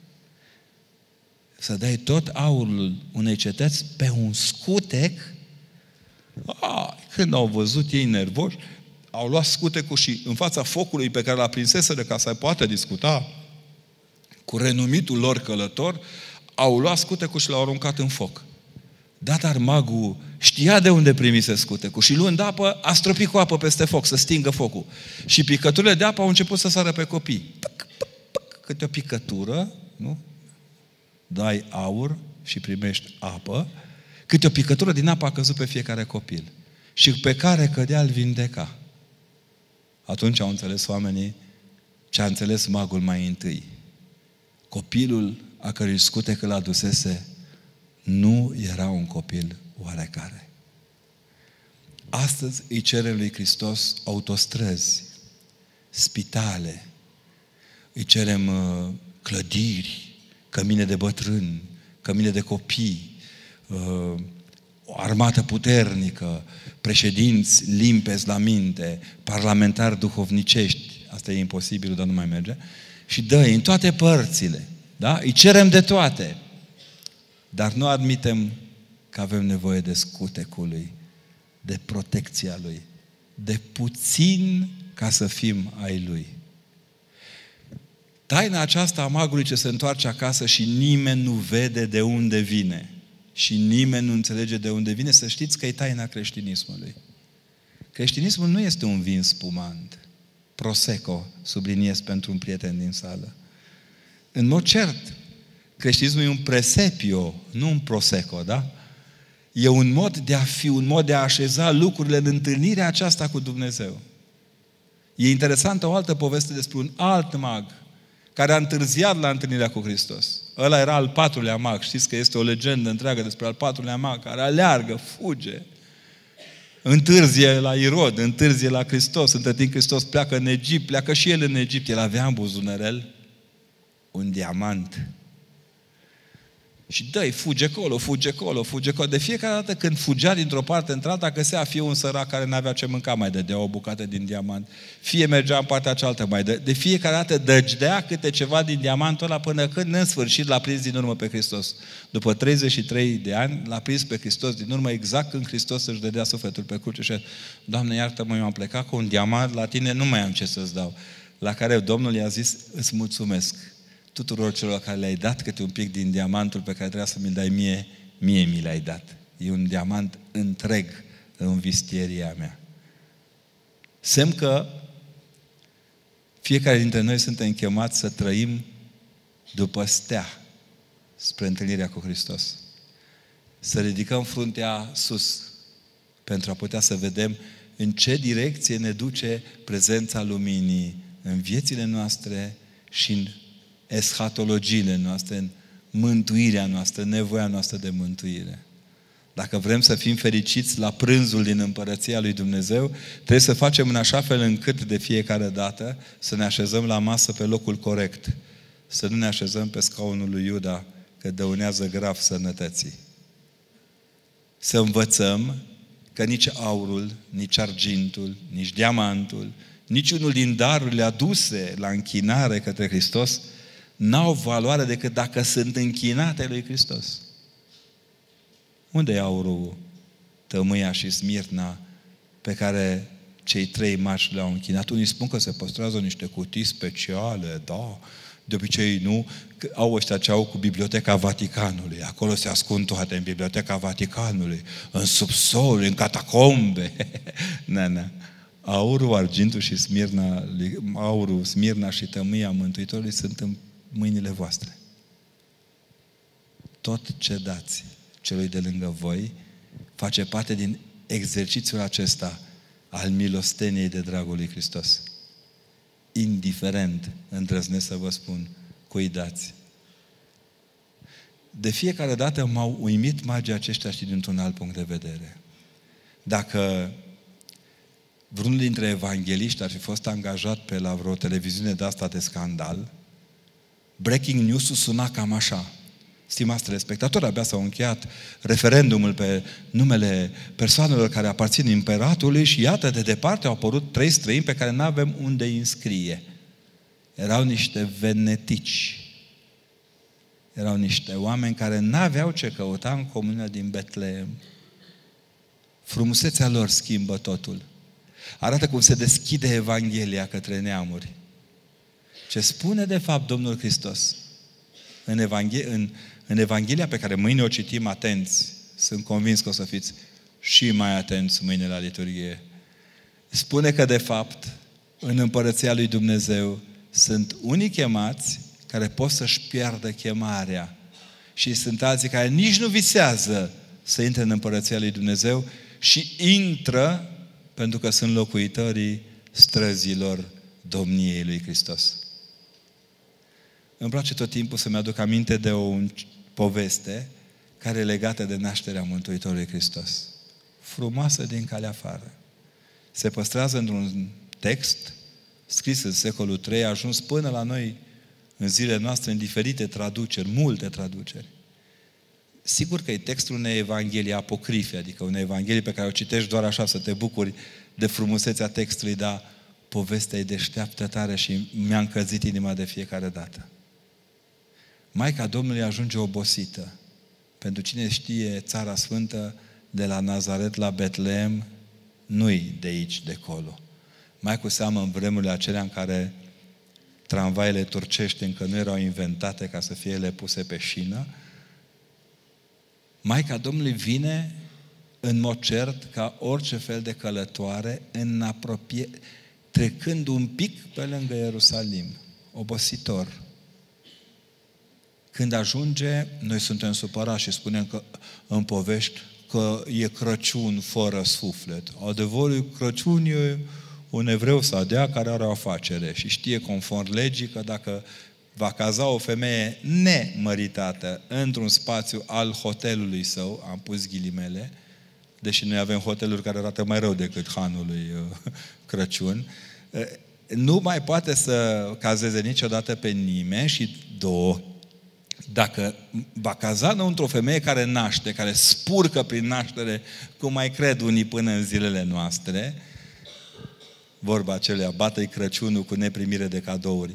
să dai tot aurul unei cetăți pe un scutec. A, când au văzut ei nervoși, au luat scutecul și în fața focului pe care l-a prinseseră ca să poată discuta cu renumitul lor călător, au luat scutecul și l-au aruncat în foc. Da, dar magul știa de unde primise scutecul și luând apă, a stropit cu apă peste foc, să stingă focul. Și picăturile de apă au început să sară pe copii. Păc, păc, păc, câte o picătură, nu? Dai aur și primești apă, câte o picătură din apă a căzut pe fiecare copil. Și pe care cădea îl vindeca. Atunci au înțeles oamenii ce a înțeles magul mai întâi. Copilul a cărui scutec îl adusese nu era un copil oarecare. Astăzi îi cerem lui Hristos autostrăzi, spitale, îi cerem uh, clădiri, cămine de bătrâni, cămine de copii, uh, o armată puternică, președinți limpezi la minte, parlamentari duhovnicești, asta e imposibil, dar nu mai merge, și dă în toate părțile, da? Îi cerem de toate, dar nu admitem că avem nevoie de scutecul lui, de protecția lui, de puțin ca să fim ai lui. Taina aceasta a magului ce se întoarce acasă și nimeni nu vede de unde vine și nimeni nu înțelege de unde vine, să știți că e taina creștinismului. Creștinismul nu este un vin spumant, Prosecco, subliniez pentru un prieten din sală. În mod cert, creștinismul e un presepio, nu un Prosecco, da? E un mod de a fi, un mod de a așeza lucrurile în întâlnirea aceasta cu Dumnezeu. E interesantă o altă poveste despre un alt mag care a întârziat la întâlnirea cu Hristos. Ăla era al patrulea mag. Știți că este o legendă întreagă despre al patrulea mag care aleargă, fuge. Întârzie la Irod, întârzie la Hristos. Între timp Hristos pleacă în Egipt, pleacă și el în Egipt. El avea în buzunărel un diamant. Și dă-i, fuge acolo, fuge acolo, fuge acolo. De fiecare dată când fugea dintr-o parte într-alta, găsea fie un sărac care n-avea ce mânca, mai dădea o bucată din diamant. Fie mergea în partea cealaltă, mai dă. De fiecare dată dăgdea câte ceva din diamantul ăla până când în sfârșit l-a prins din urmă pe Hristos. După treizeci și trei de ani l-a prins pe Hristos din urmă, exact când Hristos își dădea sufletul pe cruce și a zis: Doamne, iartă-mă, eu am plecat cu un diamant, la tine nu mai am ce să-ți dau. La care Domnul i-a zis: îți mulțumesc tuturor celor care le-ai dat câte un pic din diamantul pe care trebuia să mi-l dai mie, mie mi l-ai dat. E un diamant întreg în vistieria mea. Semn că fiecare dintre noi suntem chemați să trăim după stea spre întâlnirea cu Hristos. Să ridicăm fruntea sus pentru a putea să vedem în ce direcție ne duce prezența luminii în viețile noastre și în eschatologiile noastre, în mântuirea noastră, nevoia noastră de mântuire. Dacă vrem să fim fericiți la prânzul din Împărăția lui Dumnezeu, trebuie să facem în așa fel încât de fiecare dată să ne așezăm la masă pe locul corect. Să nu ne așezăm pe scaunul lui Iuda, că dăunează grav sănătății. Să învățăm că nici aurul, nici argintul, nici diamantul, nici unul din darurile aduse la închinare către Hristos n-au valoare decât dacă sunt închinate lui Hristos. Unde e aurul, tămâia și smirna pe care cei trei magi le-au închinat? Unii spun că se păstrează niște cutii speciale, da, de obicei nu, au ăștia ce au cu Biblioteca Vaticanului. Acolo se ascund toate, în Biblioteca Vaticanului, în subsol, în catacombe. Na, na. Aurul, argintul și smirna, aurul, smirna și tămâia Mântuitorului sunt în mâinile voastre. Tot ce dați celui de lângă voi face parte din exercițiul acesta al milosteniei de dragul lui Hristos. Indiferent, îndrăznesc să vă spun, cui dați. De fiecare dată m-au uimit magii aceștia și dintr-un alt punct de vedere. Dacă vreunul dintre evangheliști ar fi fost angajat pe la vreo televiziune de asta de scandal, breaking news-ul suna cam așa. Stimați telespectatori, abia s-au încheiat referendumul pe numele persoanelor care aparțin împăratului și iată, de departe au apărut trei străini pe care nu avem unde îi înscrie. Erau niște venetici. Erau niște oameni care n-aveau ce căuta în comună din Betleem. Frumusețea lor schimbă totul. Arată cum se deschide Evanghelia către neamuri. Ce spune de fapt Domnul Hristos în, Evanghe- în, în Evanghelia pe care mâine o citim atenți, sunt convins că o să fiți și mai atenți mâine la liturghie. Spune că de fapt în Împărăția lui Dumnezeu sunt unii chemați care pot să-și piardă chemarea și sunt alții care nici nu visează să intre în Împărăția lui Dumnezeu și intră pentru că sunt locuitorii străzilor domniei lui Hristos. Îmi place tot timpul să-mi aduc aminte de o poveste care e legată de nașterea Mântuitorului Hristos. Frumoasă din calea afară. Se păstrează într-un text scris în secolul trei, a ajuns până la noi în zilele noastre în diferite traduceri, multe traduceri. Sigur că e textul unei evanghelii apocrife, adică unei evanghelii pe care o citești doar așa să te bucuri de frumusețea textului, dar povestea e deșteaptă tare și mi-a încălzit inima de fiecare dată. Maica Domnului ajunge obosită. Pentru cine știe Țara Sfântă, de la Nazaret la Betleem, nu-i de aici, de colo. Mai cu seamă în vremurile acelea în care tramvaiele turcești încă nu erau inventate ca să fie ele puse pe șină, Maica Domnului vine în mod cert ca orice fel de călătoare în apropie, trecând un pic pe lângă Ierusalim, obositor. Când ajunge, noi suntem supărați și spunem că în povești că e Crăciun fără suflet. Adevărul, Crăciun e un evreu sadea care are o afacere și știe conform legii că dacă va caza o femeie nemăritată într-un spațiu al hotelului său, am pus ghilimele, deși noi avem hoteluri care arată mai rău decât hanul lui Crăciun, nu mai poate să cazeze niciodată pe nimeni și două, dacă va caza într-o femeie care naște, care spurcă prin naștere, cum mai cred unii până în zilele noastre, vorba acelea, bată-i Crăciunul cu neprimire de cadouri,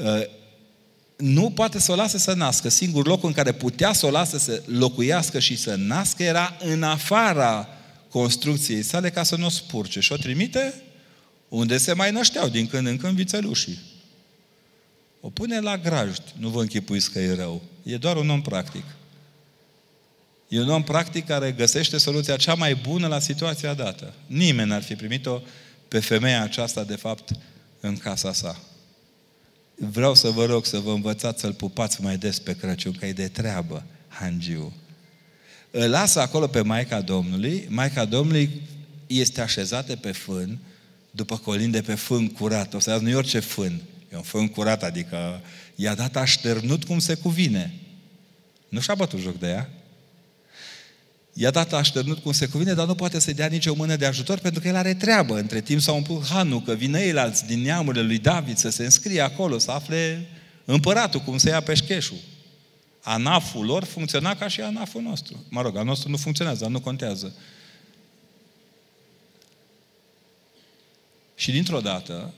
nu poate să o lase să nască. Singurul loc în care putea să o lase să locuiască și să nască era în afara construcției sale ca să nu o spurce. Și o trimite unde se mai nășteau din când în când vițelușii. O pune la grajd. Nu vă închipuiți că e rău. E doar un om practic. E un om practic care găsește soluția cea mai bună la situația dată. Nimeni n-ar fi primit-o pe femeia aceasta, de fapt, în casa sa. Vreau să vă rog să vă învățați să-l pupați mai des pe Crăciun, că e de treabă, hangiu. Îl lasă acolo pe Maica Domnului. Maica Domnului este așezată pe fân, după colinde pe fân curat. O să azi, nu e orice fân, e un fân curat, adică i-a dat așternut cum se cuvine. Nu și-a bătut joc de ea. I-a dat așternut cum se cuvine, dar nu poate să-i dea nicio mână de ajutor pentru că el are treabă. Între timp s-a umplut hanul, că vin eilalți din neamurile lui David să se înscrie acolo, să afle împăratul, cum se ia peșcheșul. Anaful lor funcționa ca și anaful nostru. Mă rog, al nostru nu funcționează, dar nu contează. Și dintr-o dată,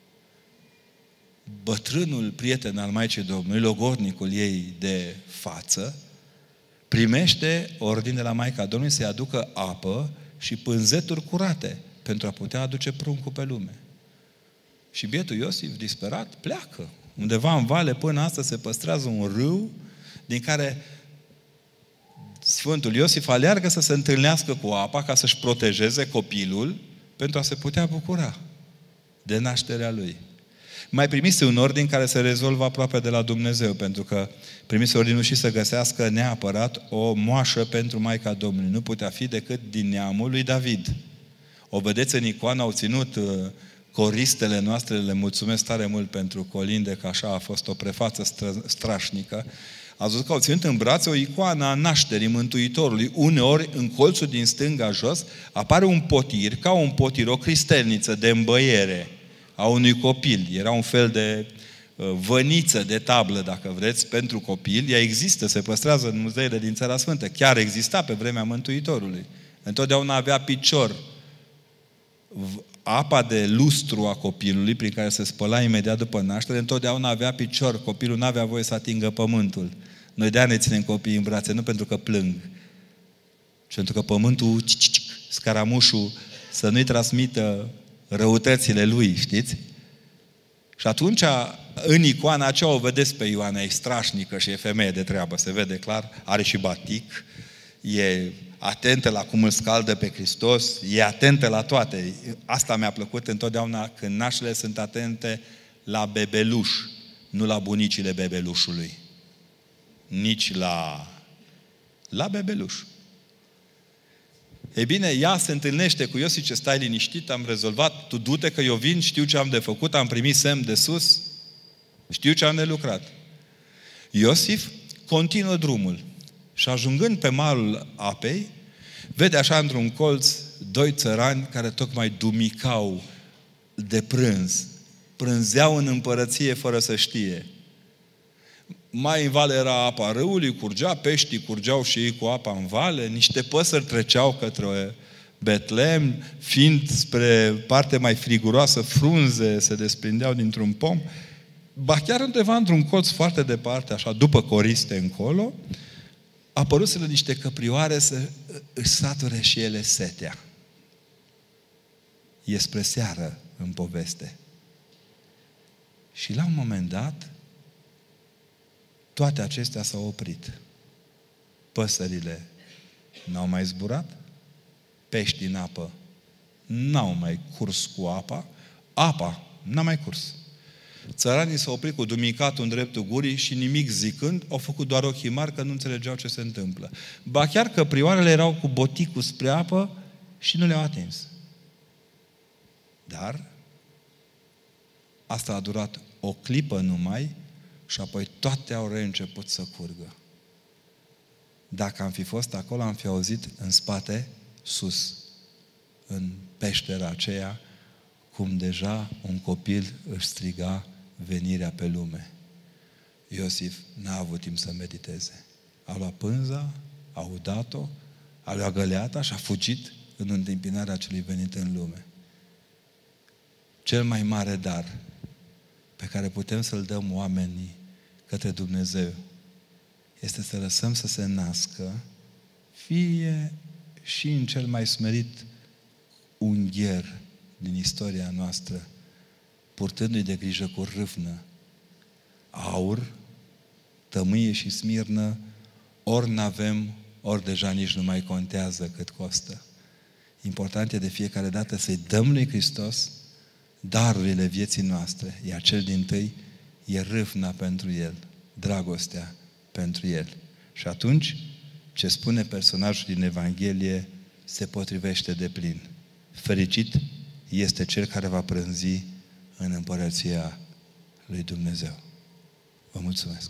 bătrânul prieten al Maicii Domnului, logodnicul ei de față, primește ordine de la Maica Domnului să-i aducă apă și pânzeturi curate pentru a putea aduce pruncul pe lume. Și bietul Iosif, disperat, pleacă. Undeva în vale până astăzi se păstrează un râu din care Sfântul Iosif aleargă să se întâlnească cu apa ca să-și protejeze copilul pentru a se putea bucura de nașterea lui. Mai primise un ordin care se rezolvă aproape de la Dumnezeu, pentru că primise ordinul și să găsească neapărat o moașă pentru Maica Domnului. Nu putea fi decât din neamul lui David. O vedeți în icoană, au ținut uh, coristele noastre, le mulțumesc tare mult pentru colinde, că așa a fost o prefață stră, strașnică. Ați văzut că au ținut în brațe o icoană a nașterii Mântuitorului. Uneori, în colțul din stânga jos, apare un potir, ca un potir, o cristelniță de îmbăiere a unui copil. Era un fel de uh, văniță de tablă, dacă vreți, pentru copil. Ea există, se păstrează în muzeele din Țara Sfântă. Chiar exista pe vremea Mântuitorului. Întotdeauna avea picior. Apa de lustru a copilului, prin care se spăla imediat după naștere, întotdeauna avea picior. Copilul nu avea voie să atingă pământul. Noi de-aia ne ținem copiii în brațe, nu pentru că plâng, ci pentru că pământul, scaramușul, să nu-i transmită răutățile lui, știți? Și atunci, în icoana aceea o vedeți pe Ioana, e strașnică și e femeie de treabă, se vede clar, are și batic, e atentă la cum îl scaldă pe Hristos, e atentă la toate. Asta mi-a plăcut întotdeauna, când nașele sunt atente la bebeluș, nu la bunicile bebelușului. Nici la, la bebeluș. Ei bine, ea se întâlnește cu Iosif, ce stai liniștit, am rezolvat, tu du-te că eu vin, știu ce am de făcut, am primit semn de sus, știu ce am de lucrat. Iosif continuă drumul și ajungând pe malul apei, vede așa într-un colț doi țărani care tocmai dumicau de prânz. Prânzeau în împărăție fără să știe. Mai în vale era apa râului, curgea, peștii curgeau și ei cu apa în vale, niște păsări treceau către Betlehem, fiind spre partea mai friguroasă, frunze se desprindeau dintr-un pom. Ba chiar undeva într-un colț foarte departe, așa, după coriste încolo, apăruseră niște căprioare să își sature și ele setea. E spre seară în poveste. Și la un moment dat, toate acestea s-au oprit. Păsările n-au mai zburat, peștii în apă n-au mai curs cu apa, apa n-a mai curs. Țăranii s-au oprit cu dumicatul în dreptul gurii și nimic zicând, au făcut doar ochii mari că nu înțelegeau ce se întâmplă. Ba chiar că prioarele erau cu boticul spre apă și nu le-au atins. Dar asta a durat o clipă numai și apoi toate au reînceput să curgă. Dacă am fi fost acolo, am fi auzit în spate, sus, în peștera aceea, cum deja un copil își striga venirea pe lume. Iosif n-a avut timp să mediteze. A luat pânza, a udat-o, a luat găleata și a fugit în întâmpinarea celui venit în lume. Cel mai mare dar pe care putem să-l dăm oamenii către Dumnezeu este să lăsăm să se nască, fie și în cel mai smerit ungher din istoria noastră, purtându-i de grijă cu râvnă, aur, tămâie și smirnă, ori n-avem, ori deja nici nu mai contează cât costă. Important e de fiecare dată să-i dăm lui Hristos darurile vieții noastre, iar cel dintâi e râvna pentru El, dragostea pentru El. Și atunci, ce spune personajul din Evanghelie se potrivește de plin. Fericit este cel care va prânzi în împărăția lui Dumnezeu. Vă mulțumesc!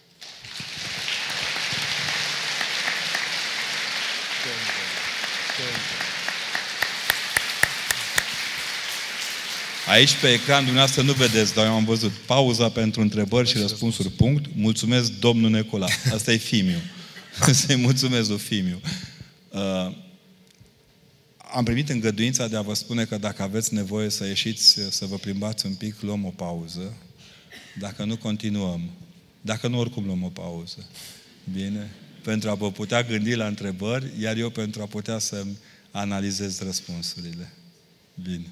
Aici pe ecran dumneavoastră nu vedeți, dar eu am văzut pauza pentru întrebări și răspunsuri, punct. Mulțumesc, domnul Necula. Asta e Fimiu. Să-i mulțumesc lui Fimiu. Uh, am primit îngăduința de a vă spune că dacă aveți nevoie să ieșiți, să vă plimbați un pic, luăm o pauză. Dacă nu, continuăm. Dacă nu, oricum luăm o pauză. Bine? Pentru a vă putea gândi la întrebări, iar eu pentru a putea să-mi analizez răspunsurile. Bine.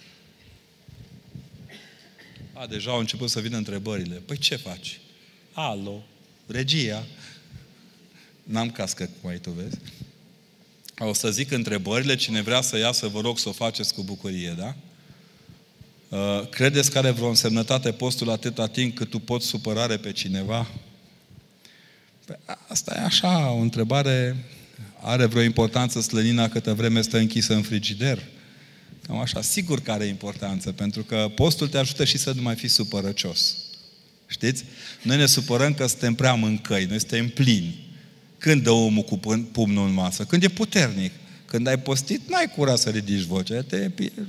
A, deja au început să vină întrebările. Păi ce faci? Alo, regia. N-am cască cum ai tu, vezi? O să zic întrebările, cine vrea să iasă, vă rog să o faceți cu bucurie, da? Uh, credeți că are vreo însemnătate postul atâta timp cât tu poți supărare pe cineva? Păi, asta e așa, o întrebare. Are vreo importanță slănina câtă vreme stă închisă în frigider? Cam așa, sigur că are importanță, pentru că postul te ajută și să nu mai fii supărăcios. Știți? Noi ne supărăm că suntem prea mâncăi, noi suntem plini. Când dă omul cu pumnul în masă? Când e puternic. Când ai postit, n-ai curaj să ridici vocea. Te...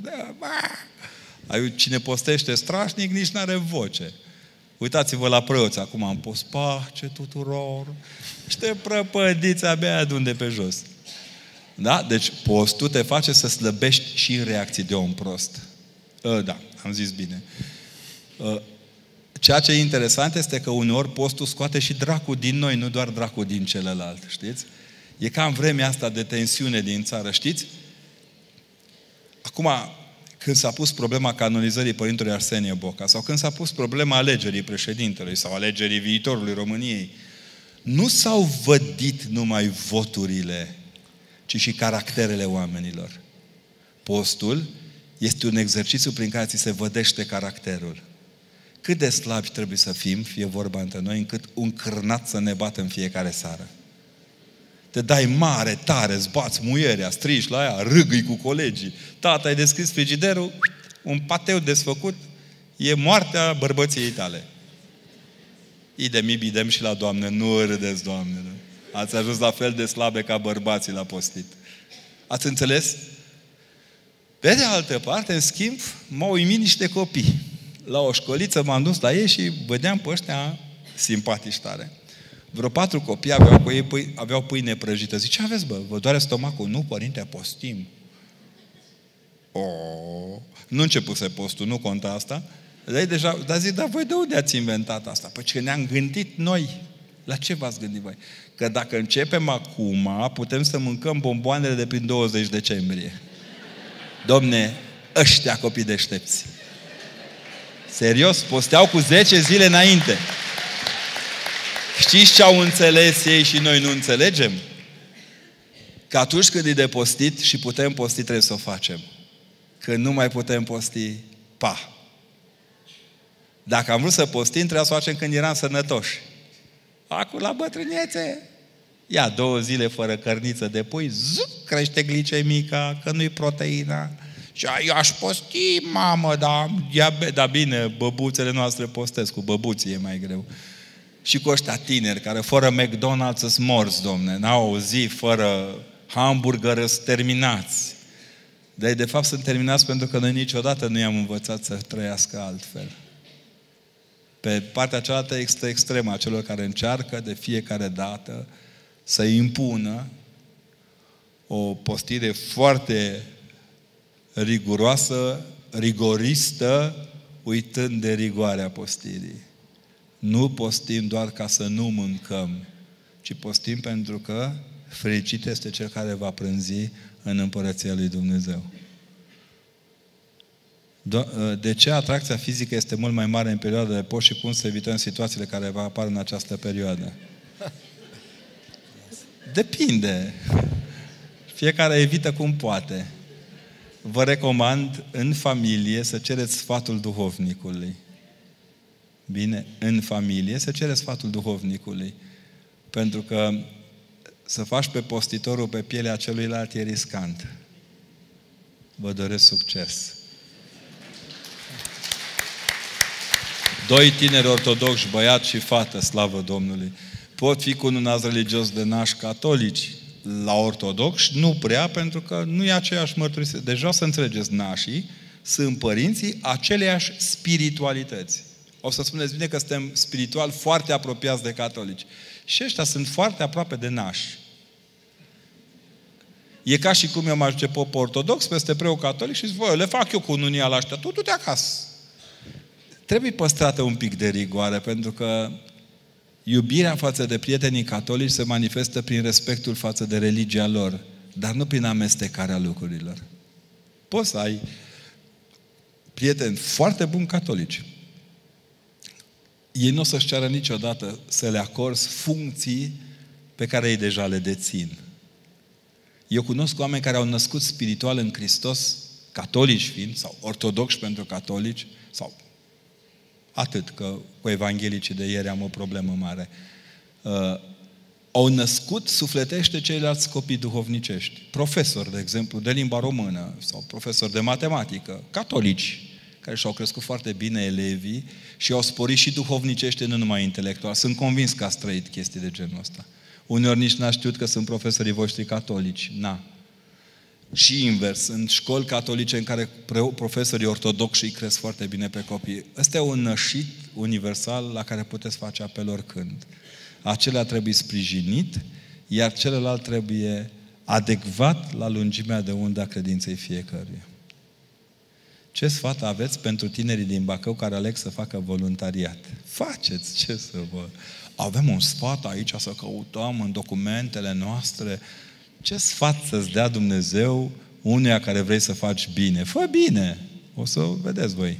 Cine postește strașnic, nici n-are voce. Uitați-vă la preoți, acum am pus pace tuturor. Și te prăpădiți abia de unde pe jos. Da? Deci postul te face să slăbești și în reacții de om prost. Da, am zis bine. Ceea ce e interesant este că uneori postul scoate și dracul din noi, nu doar dracul din celălalt, știți? E ca în vremea asta de tensiune din țară, știți? Acum, când s-a pus problema canonizării Părintelui Arsenie Boca, sau când s-a pus problema alegerii președintelui, sau alegerii viitorului României, nu s-au vădit numai voturile, ci și caracterele oamenilor. Postul este un exercițiu prin care ți se vădește caracterul. Cât de slabi trebuie să fim, fie vorba între noi, încât un cârnat să ne bată în fiecare seară. Te dai mare, tare, îți bați muierea, strigi la ea, râgâi cu colegii. Tata, ai deschis frigiderul, un pateu desfăcut, e moartea bărbăției tale. Idem, ibidem și la Doamne, nu râdeți, Doamne. Ați ajuns la fel de slabe ca bărbații la postit. Ați înțeles? Pe de altă parte, în schimb, m-au uimit niște copii. La o școliță m-am dus la ei și vedeam pe ăștia simpatici tare. Vreo patru copii aveau cu ei pâine, aveau pâine prăjită. Zice, ce aveți, bă? Vă doare stomacul? Nu, părinte, postim. Oh, nu începuse postul, nu conta asta. Dar, deja, dar zic, dar voi de unde ați inventat asta? Păi că ne-am gândit noi. La ce v-ați gândit voi? Că dacă începem acum, putem să mâncăm bomboanele de prin douăzeci decembrie. Domne, ăștia copii deștepți. Serios, posteau cu zece zile înainte. Știți ce au înțeles ei și noi nu înțelegem? Că atunci când e de postit și putem posti, trebuie să o facem. Când nu mai putem posti, pa! Dacă am vrut să postim, trebuia să o facem când eram sănătoși. Acum, la bătrânețe, ia două zile fără cărniță de pui, zuc, crește glicemica, că nu-i proteina. Și eu aș posti, mamă, dar diabet, dar bine, băbuțele noastre postesc, cu băbuții e mai greu. Și cu ăștia tineri, care fără McDonald's îți morți, domne, n-au o zi fără hamburger, îți terminați. Dar de fapt sunt terminați pentru că noi niciodată nu i-am învățat să trăiască altfel. Pe partea cealaltă este extremă a celor care încearcă de fiecare dată să impună o postire foarte riguroasă, rigoristă, uitând de rigoarea postirii. Nu postim doar ca să nu mâncăm, ci postim pentru că fericit este cel care va prânzi în Împărăția lui Dumnezeu. De ce atracția fizică este mult mai mare în perioada de post și cum să evităm situațiile care va apar în această perioadă? Depinde. Fiecare evită cum poate. Vă recomand în familie să cereți sfatul duhovnicului. Bine, în familie să cereți sfatul duhovnicului. Pentru că să faci pe postitorul pe pielea celuilalt e riscant. Vă doresc succes! Doi tineri ortodoxi, băiat și fată, slavă Domnului, pot fi cununați religios de nași catolici. La ortodoxi nu prea, pentru că nu e aceeași mărturisire. Deja să înțelegeți, nașii sunt părinții aceleiași spiritualități. O să spuneți bine că suntem spiritual foarte apropiați de catolici. Și ăștia sunt foarte aproape de nași. E ca și cum eu mă ajunge pop ortodox peste preot catolic și zic, voi, le fac eu cununia la ăștia, tu du-te acasă. Trebuie păstrată un pic de rigoare, pentru că iubirea față de prietenii catolici se manifestă prin respectul față de religia lor, dar nu prin amestecarea lucrurilor. Poți să ai prieteni foarte buni catolici. Ei nu o să-și ceară niciodată să le acorzi funcții pe care ei deja le dețin. Eu cunosc oameni care au născut spiritual în Hristos, catolici fiind, sau ortodoxi pentru catolici, sau atât, că cu evanghelicii de ieri am o problemă mare. Uh, au născut sufletește ceilalți copii duhovnicești. Profesori, de exemplu, de limba română, sau profesori de matematică, catolici, care și-au crescut foarte bine elevii și au sporit și duhovnicește, nu numai intelectual. Sunt convins că ați trăit chestii de genul ăsta. Uneori nici n-ați știut că sunt profesorii voștri catolici. Na. Și invers, sunt școli catolice în care profesorii ortodoxi îi cresc foarte bine pe copii. Ăsta e un nășit universal la care puteți face apel oricând. Acela trebuie sprijinit, iar celălalt trebuie adecvat la lungimea de undă a credinței fiecăruia. Ce sfat aveți pentru tinerii din Bacău care aleg să facă voluntariat? Faceți, ce să vă... Avem un sfat aici să căutăm în documentele noastre. Ce sfat să-ți dea Dumnezeu unuia care vrei să faci bine? Fă bine! O să vedeți voi.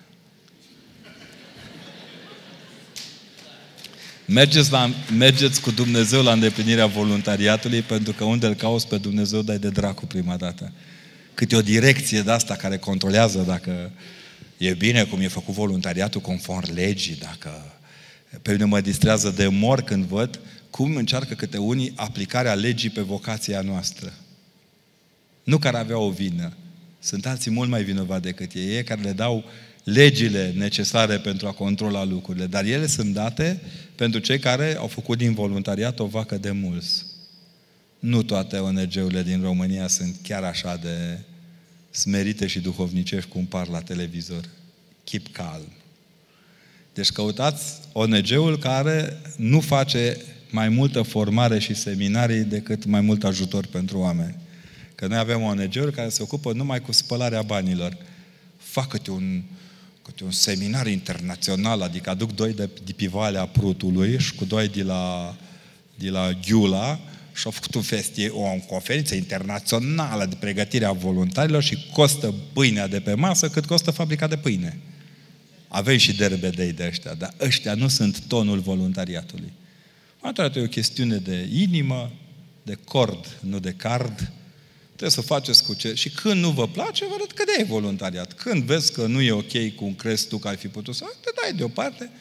Mergeți, la, mergeți cu Dumnezeu la îndeplinirea voluntariatului, pentru că unde îl cauți pe Dumnezeu, dai de dracu prima dată. Câte o direcție de asta care controlează dacă e bine cum e făcut voluntariatul conform legii, dacă... Pe mine mă distrează de mor când văd cum încearcă câte unii aplicarea legii pe vocația noastră. Nu care aveau o vină. Sunt alții mult mai vinovați decât ei, ei care le dau legile necesare pentru a controla lucrurile. Dar ele sunt date pentru cei care au făcut din voluntariat o vacă de mulți. Nu toate O N G-urile din România sunt chiar așa de smerite și duhovnicești cum par la televizor. Keep calm. Deci căutați O N G-ul care nu face mai multă formare și seminarii decât mai mult ajutor pentru oameni. Că noi avem O N G-uri care se ocupă numai cu spălarea banilor. Fac câte un, câte un seminar internațional, adică aduc doi de, de pe Valea Prutului și cu doi de la, de la Ghiula și au făcut un festie, o conferință internațională de pregătire a voluntarilor și costă pâinea de pe masă cât costă fabrica de pâine. Avem și derbedei de ăștia, dar ăștia nu sunt tonul voluntariatului. Atât e o chestiune de inimă, de cord, nu de card. Trebuie să faceți cu ce... Și când nu vă place, vă arăt că de e voluntariat. Când vezi că nu e ok cum crezi tu că ai fi putut să... Te dai deoparte.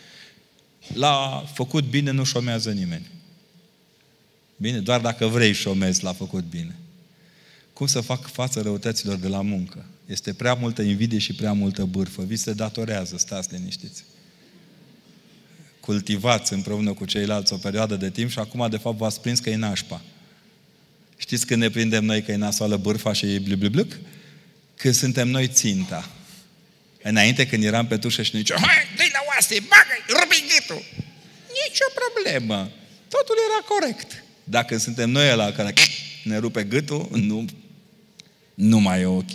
La făcut bine nu șomează nimeni. Bine? Doar dacă vrei șomezi la făcut bine. Cum să fac față răutăților de la muncă? Este prea multă invidie și prea multă bârfă. Vi se datorează, stați liniștiți. Cultivați împreună cu ceilalți o perioadă de timp și acum, de fapt, v-ați prins că e nașpa. Știți când ne prindem noi că e nasoală bârfa și e blub-blub-blub? Când suntem noi ținta. Înainte, când eram pe tușă și ne ziceam, hai, dă-i la oase, bagă-i, rupi gâtul. Nici o problemă. Totul era corect. Dacă suntem noi ăla care ne rupe gâtul, nu, nu mai e ok.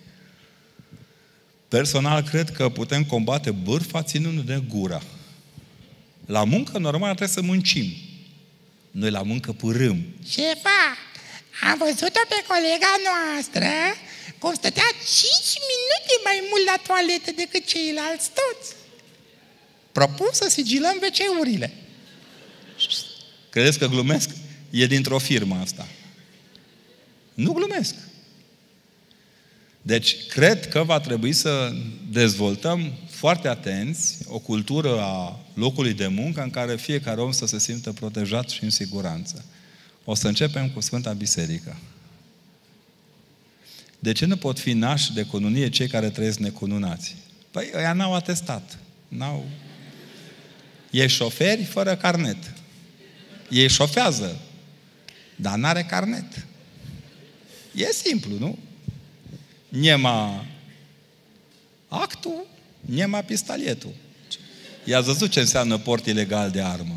Personal, cred că putem combate bârfa ținând de gura. La muncă, normal, trebuie să muncim. Noi la muncă pârâm. Șefa, am văzut-o pe colega noastră cum stătea cinci minute mai mult la toaletă decât ceilalți toți. Propun să sigilăm ve ce-urile. Credeți că glumesc? E dintr-o firmă asta. Nu glumesc. Deci, cred că va trebui să dezvoltăm foarte atenți o cultură a locului de muncă în care fiecare om să se simtă protejat și în siguranță. O să începem cu Sfânta Biserică. De ce nu pot fi nași de cununie cei care trăiesc necununați? Păi ăia n-au atestat. N-au... Ei șoferi fără carnet. Ei șofează, dar n-are carnet. E simplu, nu? Niema actul, niema pistolietul. I-ați văzut ce înseamnă port ilegal de armă.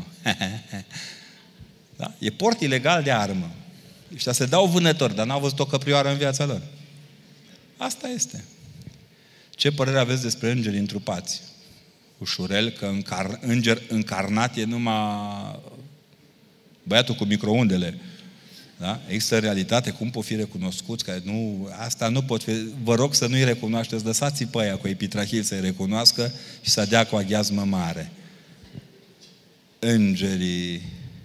Da? E port ilegal de armă. Ăștia se dau vânători, dar n-au văzut o căprioară în viața lor. Asta este. Ce părere aveți despre îngeri întrupați? Ușurel, că încar, înger încarnat e numai băiatul cu microundele. Da? Există realitate, cum pot fi recunoscuți? Că nu, asta nu pot fi. Vă rog să nu-i recunoașteți, lăsați-i pe aia cu epitrahil să-i recunoască și să dea cu aghiazmă mare. Îngerii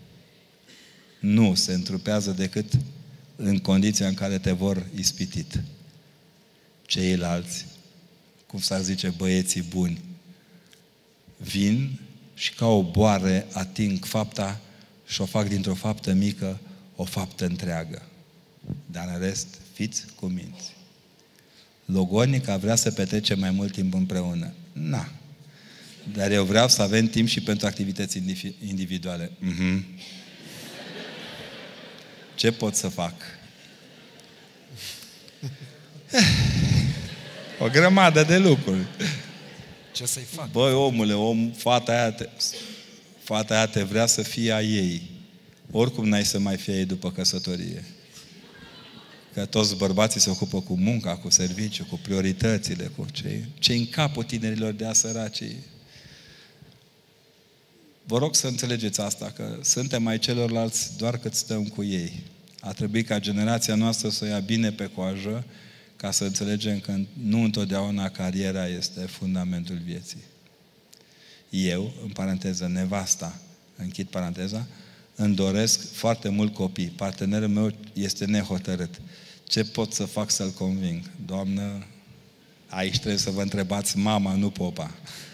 nu se întrupează decât în condiția în care te vor ispitit. Ceilalți, cum s-ar zice, băieții buni, vin și ca o boare ating fapta și o fac dintr-o faptă mică o faptă întreagă. Dar în rest, fiți cuminți. Logonica vrea să petrecem mai mult timp împreună. Na. Dar eu vreau să avem timp și pentru activități individuale. Mm-hmm. Ce pot să fac? O grămadă de lucruri. Ce să-i fac? Băi, omule, om, fata aia te, fata aia te vrea să fie a ei. Oricum n-ai să mai fie ei după căsătorie. Că toți bărbații se ocupă cu munca, cu serviciu, cu prioritățile, cu ce ce în capul tinerilor de a săracii. Vă rog să înțelegeți asta, că suntem ai celorlalți doar cât stăm cu ei. A trebuit ca generația noastră să o ia bine pe coajă, ca să înțelegem că nu întotdeauna cariera este fundamentul vieții. Eu, în paranteză, nevasta, închid paranteza, îmi doresc foarte mult copii. Partenerul meu este nehotărât. Ce pot să fac să-l conving? Doamnă, aici trebuie să vă întrebați mama, nu popa.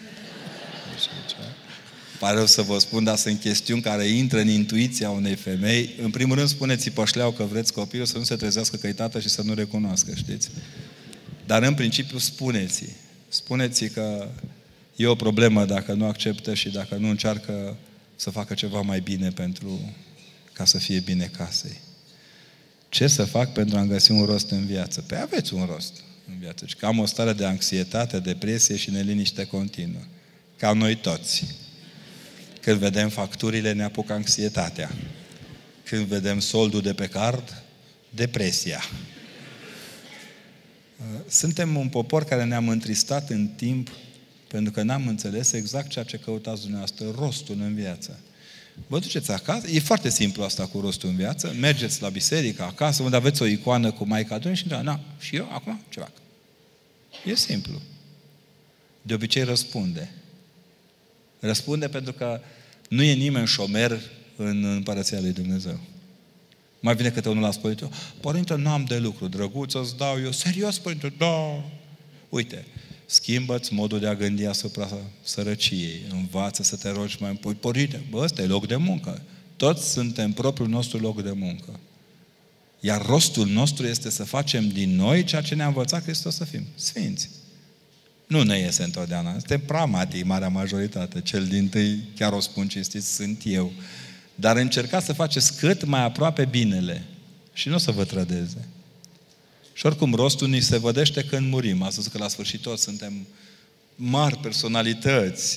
Pare rău să vă spun, dar sunt chestiuni care intră în intuiția unei femei. În primul rând, spuneți-i pășleau că vreți copilul, să nu se trezească că e tată și să nu recunoască, știți? Dar în principiu spuneți-i. Spuneți-i că e o problemă dacă nu acceptă și dacă nu încearcă să facă ceva mai bine pentru ca să fie bine casei. Ce să fac pentru a găsi un rost în viață? Păi aveți un rost în viață. Că am o stare de anxietate, depresie și neliniște continuă. Ca noi toți. Când vedem facturile, ne apucă anxietatea. Când vedem soldul de pe card, depresia. Suntem un popor care ne-am întristat în timp pentru că n-am înțeles exact ceea ce căutați dumneavoastră, rostul în viață. Vă duceți acasă, e foarte simplu asta cu rostul în viață, mergeți la biserică, acasă, unde aveți o icoană cu Maica Domnului și întrebați, na, și eu acum ce fac? E simplu. De obicei răspunde. Răspunde pentru că nu e nimeni șomer în Împărăția lui Dumnezeu. Mai vine câte unul la spălit, părinte, nu am de lucru, drăguț, îți dau eu, serios, părinte, da. Uite, schimbă-ți modul de a gândi asupra sărăciei, învață să te rogi mai mult. Părinte, bă, ăsta e loc de muncă. Toți suntem propriul nostru loc de muncă. Iar rostul nostru este să facem din noi ceea ce ne-a învățat Hristos să fim, sfinți. Nu ne iese întotdeauna. Suntem pragmatici, marea majoritate. Cel dintâi, chiar o spun cinstit, sunt eu. Dar încercați să faceți cât mai aproape binele. Și nu o să vă trădeze. Și oricum, rostul ni se vădește când murim. Ați văzut că la sfârșit toți suntem mari personalități.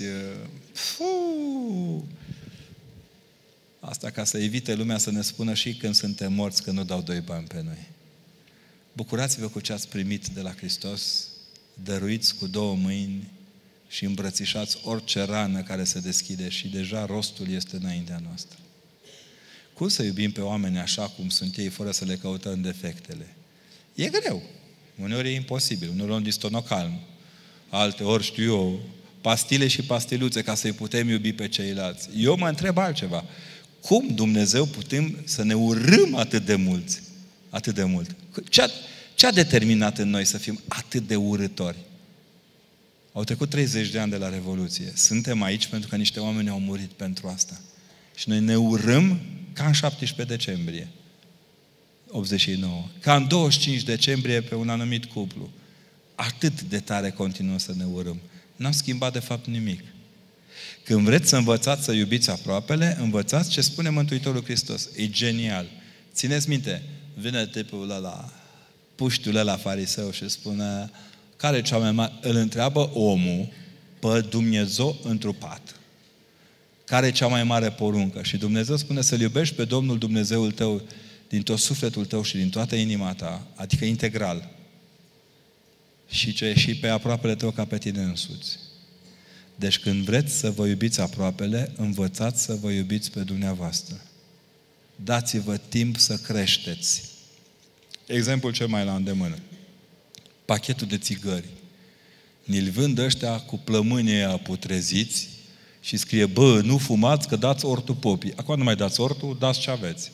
Fuu! Asta ca să evite lumea să ne spună și când suntem morți că nu dau doi bani pe noi. Bucurați-vă cu ce ați primit de la Hristos, dăruiți cu două mâini și îmbrățișați orice rană care se deschide și deja rostul este înaintea noastră. Cum să iubim pe oameni așa cum sunt ei, fără să le căutăm defectele? E greu. Uneori e imposibil. Uneori luăm distonocalm. Alte ori, știu eu, pastile și pastiluțe ca să-i putem iubi pe ceilalți. Eu mă întreb altceva. Cum Dumnezeu putem să ne urâm atât de mulți? Atât de mult. Ce a, ce a determinat în noi să fim atât de urâtori? Au trecut treizeci de ani de la Revoluție. Suntem aici pentru că niște oameni au murit pentru asta. Și noi ne urâm ca în șaptesprezece decembrie optzeci și nouă. Ca în douăzeci și cinci decembrie pe un anumit cuplu. Atât de tare continuăm să ne urâm. N-am schimbat de fapt nimic. Când vreți să învățați să iubiți aproapele, învățați ce spune Mântuitorul Hristos. E genial. Țineți minte, vine tipul ăla, puștiul ăla fariseu și spune, care cea mai mare? Îl întreabă omul pe Dumnezeu întrupat. Care e cea mai mare poruncă? Și Dumnezeu spune să-L iubești pe Domnul Dumnezeul tău din tot sufletul tău și din toată inima ta, adică integral. Și ce și pe aproapele tău ca pe tine însuți. Deci când vreți să vă iubiți aproapele, învățați să vă iubiți pe dumneavoastră. Dați-vă timp să creșteți. Exemplul cel mai la îndemână. Pachetul de țigări. Ni-l vând ăștia cu plămânii aia putreziți și scrie, bă, nu fumați că dați ortul popii. Acum nu mai dați ortul, dați ce aveți.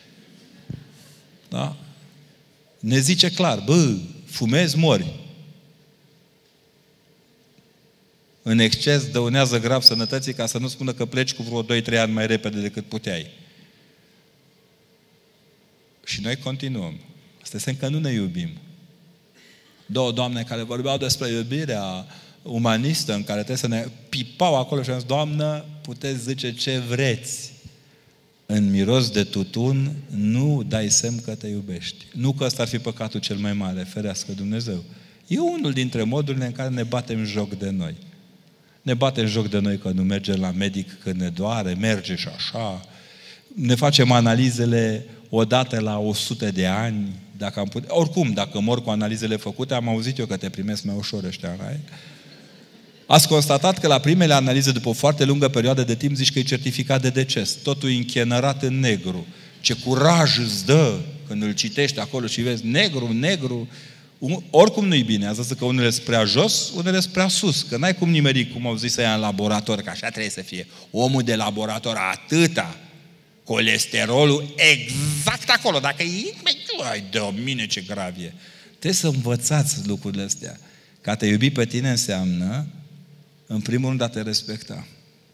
Da? Ne zice clar, bă, fumezi, mori. În exces dăunează grav sănătății ca să nu spună că pleci cu vreo doi trei ani mai repede decât puteai. Și noi continuăm. Asta înseamnă că nu ne iubim. Două doamne care vorbeau despre iubirea umanistă în care trebuie să ne pipau acolo și am zis, Doamnă, puteți zice ce vreți. În miros de tutun nu dai semn că te iubești. Nu că ăsta ar fi păcatul cel mai mare, ferească Dumnezeu. E unul dintre modurile în care ne batem joc de noi. Ne batem joc de noi că nu mergem la medic când ne doare, merge și așa. Ne facem analizele odată la o sută de ani. Dacă am putea, oricum, dacă mor cu analizele făcute, am auzit eu că te primesc mai ușor ăștia, right? Ați constatat că la primele analize, după o foarte lungă perioadă de timp, zici că e certificat de deces. Totul e închenărat în negru. Ce curaj îți dă când îl citești acolo și vezi negru, negru. Oricum nu-i bine. Ați zis că unele sunt prea jos, unele sunt prea sus. Că n-ai cum nimeri, cum au zis să ia în laborator, că așa trebuie să fie. Omul de laborator atâta. Colesterolul exact acolo. Dacă e, ai de mine ce grav e. Trebuie să învățați lucrurile astea. Ca a te iubi pe tine înseamnă, în primul rând, a te respecta.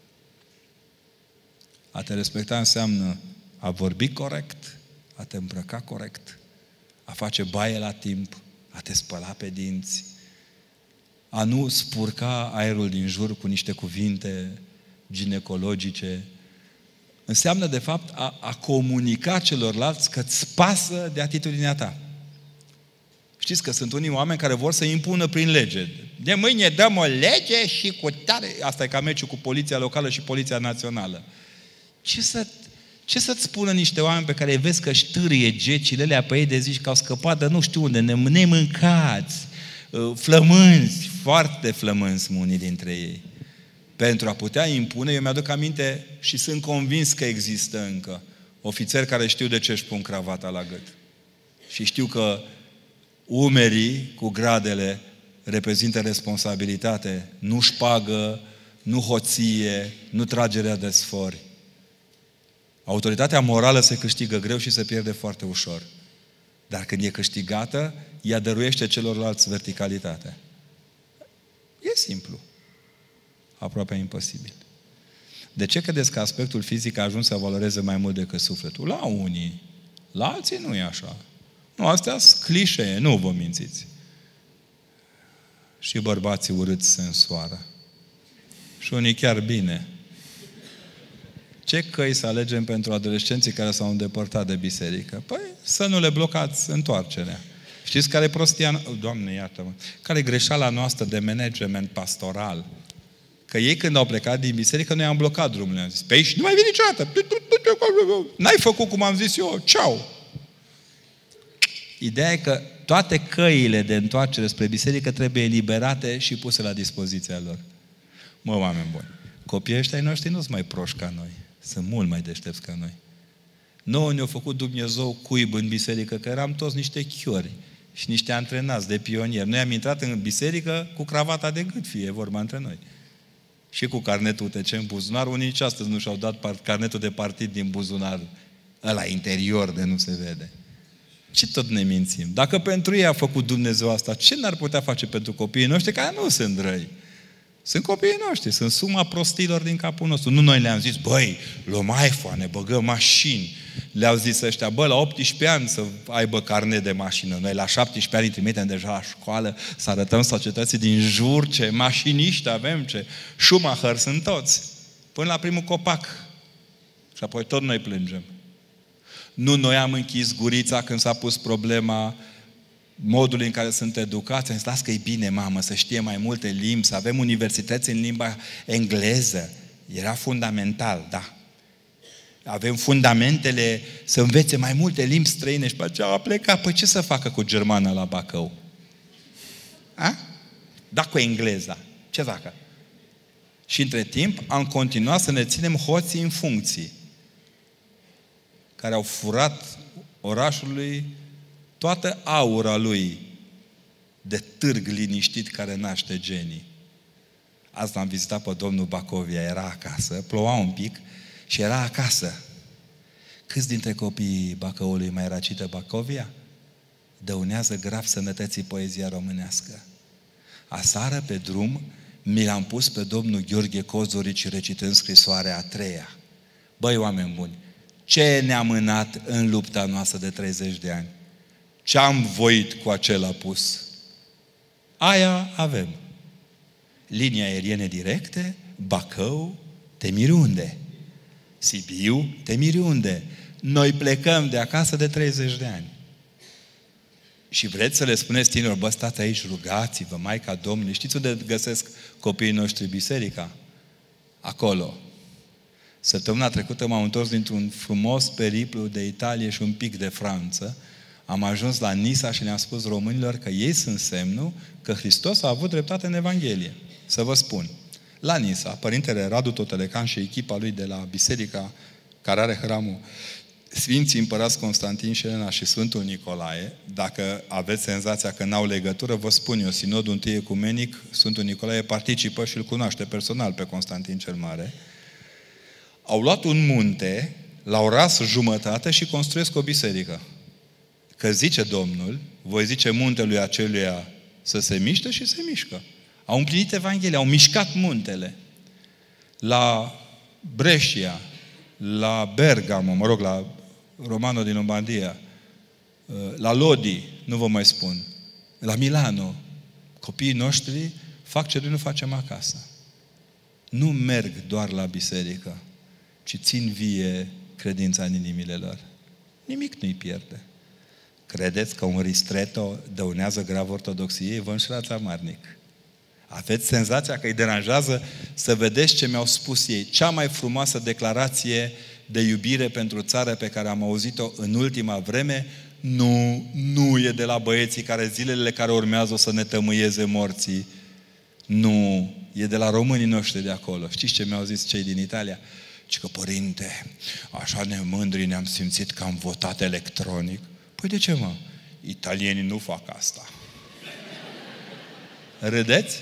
A te respecta înseamnă a vorbi corect, a te îmbrăca corect, a face baie la timp, a te spăla pe dinți, a nu spurca aerul din jur cu niște cuvinte ginecologice. Înseamnă, de fapt, a, a comunica celorlalți că îți pasă de atitudinea ta. Știți că sunt unii oameni care vor să impună prin lege. De mâine dăm o lege și cu tare... Asta e ca meciul cu poliția locală și poliția națională. Ce, să, ce să-ți spună niște oameni pe care vezi că ștârie gecile alea pe ei de zici că au scăpat de nu știu unde, nemâncați, flămânzi, foarte flămânzi unii dintre ei. Pentru a putea impune, eu mi-aduc aminte și sunt convins că există încă ofițeri care știu de ce își pun cravata la gât. Și știu că umerii cu gradele reprezintă responsabilitate, nu șpagă, nu hoție, nu tragerea de sfori. Autoritatea morală se câștigă greu și se pierde foarte ușor. Dar când e câștigată, ea dăruiește celorlalți verticalitate. E simplu. Aproape imposibil. De ce credeți că aspectul fizic a ajuns să valoreze mai mult decât sufletul? La unii. La alții nu e așa. Nu, astea sunt clișee, nu vă mințiți. Și bărbații urâți se însoară. Și unii chiar bine. Ce căi să alegem pentru adolescenții care s-au îndepărtat de biserică? Păi să nu le blocați întoarcerea. Știți care e prostia? Doamne, iartă-mă. Care e greșeala noastră de management pastoral? Că ei când au plecat din biserică, noi am blocat drumul. Am zis, pe aici nu mai vii niciodată. N-ai făcut cum am zis eu. Ceau! Ideea e că toate căile de întoarcere spre biserică trebuie eliberate și puse la dispoziția lor. Mă, oameni buni, copiii ăștia ai noștri nu sunt mai proști ca noi. Sunt mult mai deștepți ca noi. Nouă ne-a făcut Dumnezeu cuib în biserică, că eram toți niște chiori și niște antrenați de pionieri. Noi am intrat în biserică cu cravata de gât, fie vorba între noi. Și cu carnetul U T C în buzunar. Unii nici astăzi nu și-au dat carnetul de partid din buzunar ăla interior de nu se vede. Ce tot ne mințim? Dacă pentru ei a făcut Dumnezeu asta, ce n-ar putea face pentru copiii noștri care nu sunt răi? Sunt copiii noștri, sunt suma prostilor din capul nostru. Nu noi le-am zis, băi, luăm iPhone, băgăm mașini. Le-au zis ăștia, bă, la optsprezece ani să aibă carnet de mașină. Noi la șaptesprezece ani îi trimitem deja la școală să arătăm societății din jur ce mașiniști avem, ce Schumacher sunt toți. Până la primul copac. Și apoi tot noi plângem. Nu noi am închis gurița când s-a pus problema modului în care sunt educați. Am zis, las că e bine, mamă, să știe mai multe limbi, să avem universități în limba engleză. Era fundamental, da. Avem fundamentele să învețe mai multe limbi străine și pe aceea a plecat. Păi ce să facă cu germana la Bacău? A? Da, cu engleza. Ce facă? Și între timp am continuat să ne ținem hoții în funcții care au furat orașului toată aura lui de târg liniștit care naște genii. Asta am vizitat pe domnul Bacovia, era acasă, ploua un pic și era acasă. Câți dintre copiii Bacăului mai racită Bacovia? Dăunează grav sănătății poezia românească. Aseară pe drum mi l-am pus pe domnul Gheorghe Cozorici recitând scrisoarea a treia. Băi, oameni buni, ce ne-a mânat în lupta noastră de treizeci de ani? Ce-am voit cu acel apus? Aia avem. Linii aeriene directe, Bacău, Temiriunde. Sibiu, Temiriunde. Noi plecăm de acasă de treizeci de ani. Și vreți să le spuneți tinerilor, bă, stați aici, rugați-vă, Maica Domnului. Știți unde găsesc copiii noștri biserica? Acolo. Săptămâna trecută m-am întors dintr-un frumos periplu de Italie și un pic de Franță. Am ajuns la Nisa și le-am spus românilor că ei sunt semnul că Hristos a avut dreptate în Evanghelie. Să vă spun. La Nisa, Părintele Radu Totelecan și echipa lui de la biserica care are hramul Sfinții Împărați Constantin și Elena și Sfântul Nicolae, dacă aveți senzația că n-au legătură, vă spun eu, Sinodul întâi ecumenic, Sfântul Nicolae participă și îl cunoaște personal pe Constantin cel Mare. Au luat un munte, l-au ras jumătate și construiesc o biserică. Că zice Domnul, voi zice muntelui aceluia să se miște și se mișcă. Au împlinit Evanghelia, au mișcat muntele. La Brescia, la Bergamo, mă rog, la Romano din Lombardia, la Lodi, nu vă mai spun, la Milano, copiii noștri fac ce noi nu facem acasă. Nu merg doar la biserică, ci țin vie credința în inimile lor. Nimic nu-i pierde. Credeți că un ristretto dăunează grav ortodoxiei? Vă înșelați amarnic. Aveți senzația că îi deranjează să vedeți ce mi-au spus ei. Cea mai frumoasă declarație de iubire pentru țară pe care am auzit-o în ultima vreme, nu, nu e de la băieții care zilele care urmează o să ne tămâieze morții. Nu, e de la românii noștri de acolo. Știți ce mi-au zis cei din Italia? Ci că, părinte, așa ne mândri ne-am simțit că am votat electronic. Păi de ce, mă? Italienii nu fac asta. Râdeți?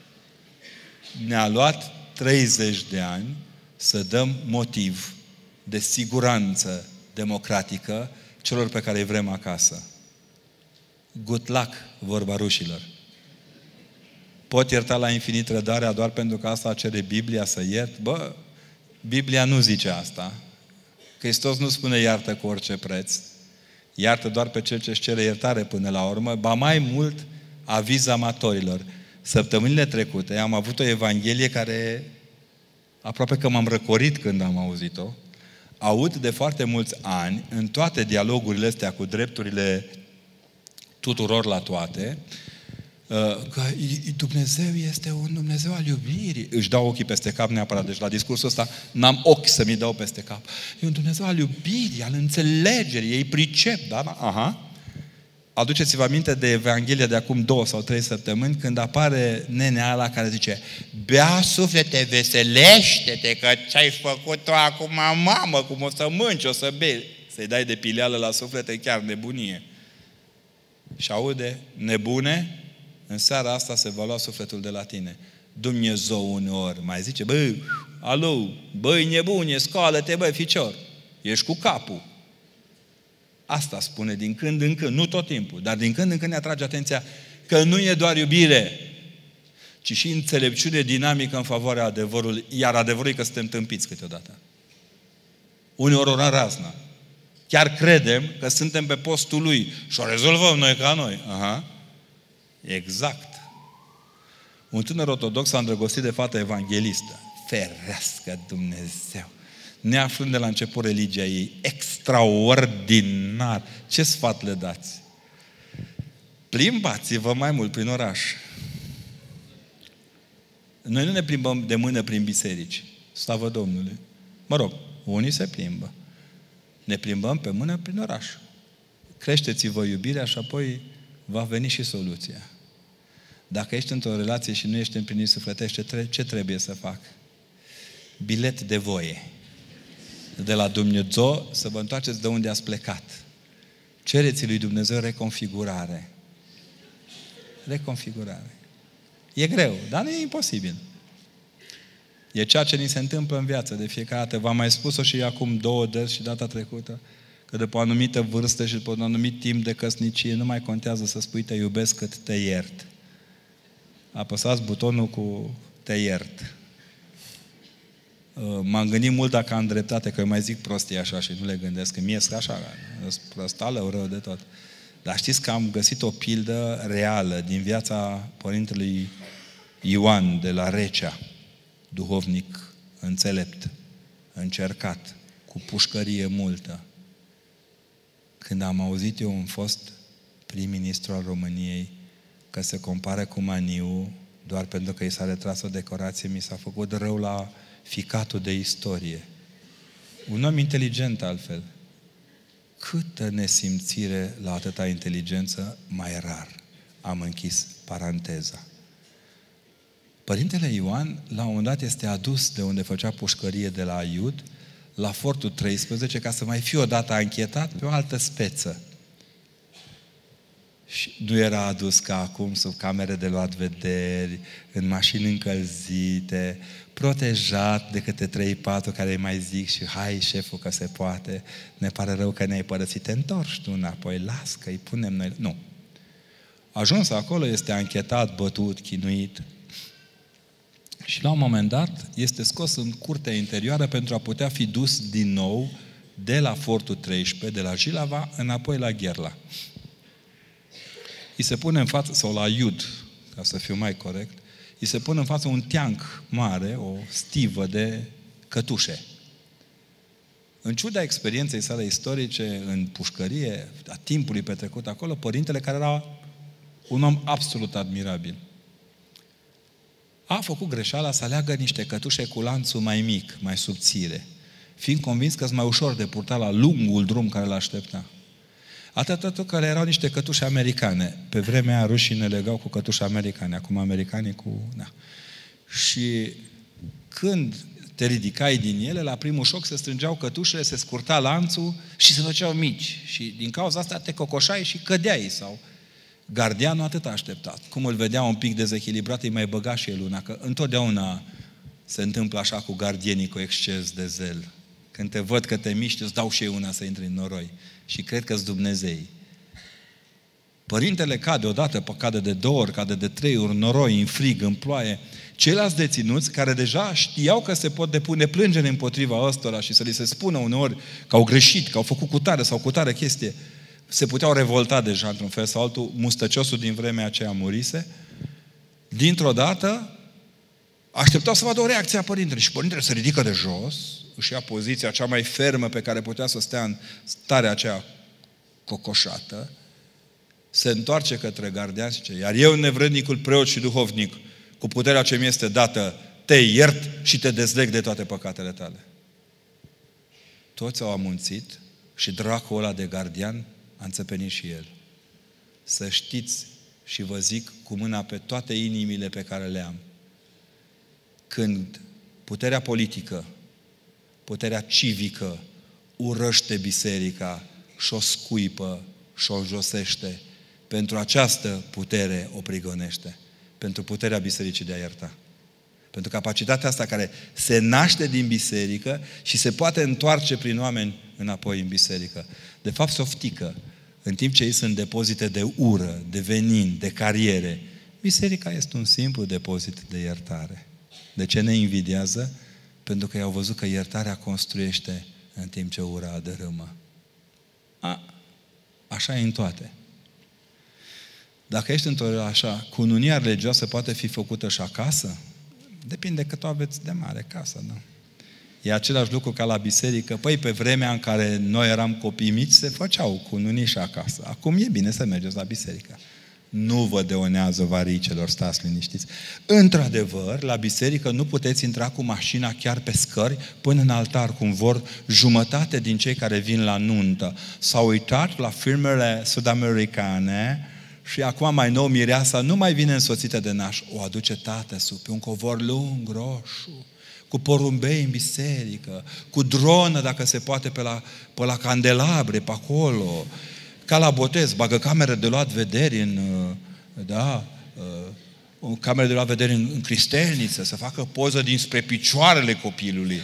Ne-a luat treizeci de ani să dăm motiv de siguranță democratică celor pe care îi vrem acasă. Good luck, vorba rușilor. Pot ierta la infinit rădarea doar pentru că asta cere Biblia să iert? Bă, Biblia nu zice asta. Hristos nu spune iartă cu orice preț. Iartă doar pe cel ce-și cere iertare până la urmă. Ba mai mult, aviz amatorilor. Săptămânile trecute am avut o evanghelie care aproape că m-am răcorit când am auzit-o. Aud de foarte mulți ani, în toate dialogurile astea cu drepturile tuturor la toate, că Dumnezeu este un Dumnezeu al iubirii. Își dau ochii peste cap neapărat. Deci la discursul ăsta n-am ochi să mi dau peste cap. E un Dumnezeu al iubirii, al înțelegerii. Ei pricep, da? Aha. Aduceți-vă aminte de Evanghelia de acum două sau trei săptămâni, când apare nenea ăla care zice: bea suflete, veselește-te, că ce-ai făcut tu acum, mamă, cum o să mânci, o să bei. Să-i dai de pileală la suflete, chiar nebunie. Și aude, nebune, în seara asta se va lua sufletul de la tine. Dumnezeu uneori mai zice: bă, alo, băi nebune, scoală-te, băi, ficior. Ești cu capul. Asta spune din când în când, nu tot timpul, dar din când în când ne atrage atenția că nu e doar iubire, ci și înțelepciune dinamică în favoarea adevărului, iar adevărul e că suntem tâmpiți câteodată. Uneori o razna. Chiar credem că suntem pe postul lui și o rezolvăm noi ca noi. Aha. Exact. Un tânăr ortodox s-a îndrăgostit de fată evanghelistă. Ferească Dumnezeu! Neaflând de la început religia ei, extraordinar. Ce sfat le dați? Plimbați-vă mai mult prin oraș. Noi nu ne plimbăm de mână prin biserici. Slavă Domnului. Mă rog, unii se plimbă. Ne plimbăm pe mână prin oraș. Creșteți-vă iubirea și apoi va veni și soluția. Dacă ești într-o relație și nu ești împlinit sufletește, ce trebuie să fac? Bilet de voie. De la Dumnezeu să vă întoarceți de unde ați plecat. Cereți lui Dumnezeu reconfigurare. Reconfigurare. E greu, dar nu e imposibil. E ceea ce ni se întâmplă în viață de fiecare dată. V-am mai spus-o și acum două dăți și data trecută, că după o anumită vârstă și după un anumit timp de căsnicie nu mai contează să spui te iubesc cât te iert. Apăsați butonul cu te iert. M-am gândit mult dacă am dreptate, că eu mai zic prostii așa și nu le gândesc, că mie așa, răstală rău de tot. Dar știți că am găsit o pildă reală din viața Părintelui Ioan de la Recea, duhovnic înțelept, încercat, cu pușcărie multă. Când am auzit eu un fost prim-ministru al României că se compară cu Maniu doar pentru că i s-a retras o decorație, mi s-a făcut rău la ficatul de istorie. Un om inteligent altfel. Câtă nesimțire la atâta inteligență, mai rar. Am închis paranteza. Părintele Ioan, la un moment dat, este adus de unde făcea pușcărie de la Aiud, la Fortul treisprezece, ca să mai fie odată anchetat pe o altă speță. Și nu era adus ca acum sub camere de luat vederi, în mașini încălzite, protejat de câte trei patru care îi mai zic și hai șeful că se poate, ne pare rău că ne-ai părăsit, te întorci tu înapoi, las că îi punem noi. Nu. Ajuns acolo, este anchetat, bătut, chinuit și la un moment dat este scos în curtea interioară pentru a putea fi dus din nou de la Fortul treisprezece, de la Jilava, înapoi la Gherla. Îi se pune în față, sau la Iud, ca să fiu mai corect, îi se pune în față un teanc mare, o stivă de cătușe. În ciuda experienței sale istorice în pușcărie, a timpului petrecut acolo, părintele, care era un om absolut admirabil, a făcut greșeala să aleagă niște cătușe cu lanțul mai mic, mai subțire, fiind convins că sunt mai ușor de purtat la lungul drum care l-aștepta. Atât tot că le erau niște cătușe americane. Pe vremea aia rușii ne legau cu cătușe americane, acum americanii cu... Da. Și când te ridicai din ele, la primul șoc se strângeau cătușele, se scurta lanțul și se făceau mici. Și din cauza asta te cocoșai și cădeai sau... Gardianul atât a așteptat. Cum îl vedea un pic dezechilibrat, îi mai băga și el una, că întotdeauna se întâmplă așa cu gardienii cu exces de zel. Când te văd că te miști, îți dau și eu una să intri în noroi. Și cred că-s Dumnezei. Părintele cade odată, cade de două ori, cade de trei ori, noroi, în frig, în ploaie. Ceilalți deținuți, care deja știau că se pot depune plângere împotriva ăstora și să li se spună uneori că au greșit, că au făcut cutare sau cutare chestie, se puteau revolta deja într-un fel sau altul, mustăciosul din vremea aceea murise, dintr-o dată așteptau să vadă o reacție a părintele și părintele se ridică de jos, își ia poziția cea mai fermă pe care putea să stea în starea aceea cocoșată, se întoarce către gardian și zice, iar eu, nevrednicul preot și duhovnic, cu puterea ce mi este dată, te iert și te dezleg de toate păcatele tale. Toți au amunțit și dracul ăla de gardian a înțepenit și el. Să știți și vă zic cu mâna pe toate inimile pe care le am, când puterea politică, puterea civică urăște biserica și o scuipă și o înjosește, pentru această putere o prigonește. Pentru puterea bisericii de a ierta. Pentru capacitatea asta care se naște din biserică și se poate întoarce prin oameni înapoi în biserică. De fapt, se oftică. În timp ce ei sunt depozite de ură, de venin, de cariere, biserica este un simplu depozit de iertare. De ce ne invidiază? Pentru că i-au văzut că iertarea construiește în timp ce ura dărâmă. A, așa e în toate. Dacă ești într-o așa, cununia religioasă poate fi făcută și acasă? Depinde cât o aveți de mare casă, nu? E același lucru ca la biserică. Păi, pe vremea în care noi eram copii mici, se făceau cununii și acasă. Acum e bine să mergeți la biserică. Nu vă deonează varicelor, stați liniștiți. Într-adevăr, la biserică nu puteți intra cu mașina chiar pe scări până în altar, cum vor jumătate din cei care vin la nuntă. S-au uitat la filmele sud-americane și acum mai nou mireasa nu mai vine însoțită de naș. O aduce tatăsul pe un covor lung, roșu, cu porumbei în biserică, cu dronă, dacă se poate, pe la, pe la candelabre, pe acolo. Ca la botez, bagă camere de luat vederi în, da, o cameră de luat vederi în, în cristelniță, să facă poză dinspre picioarele copilului.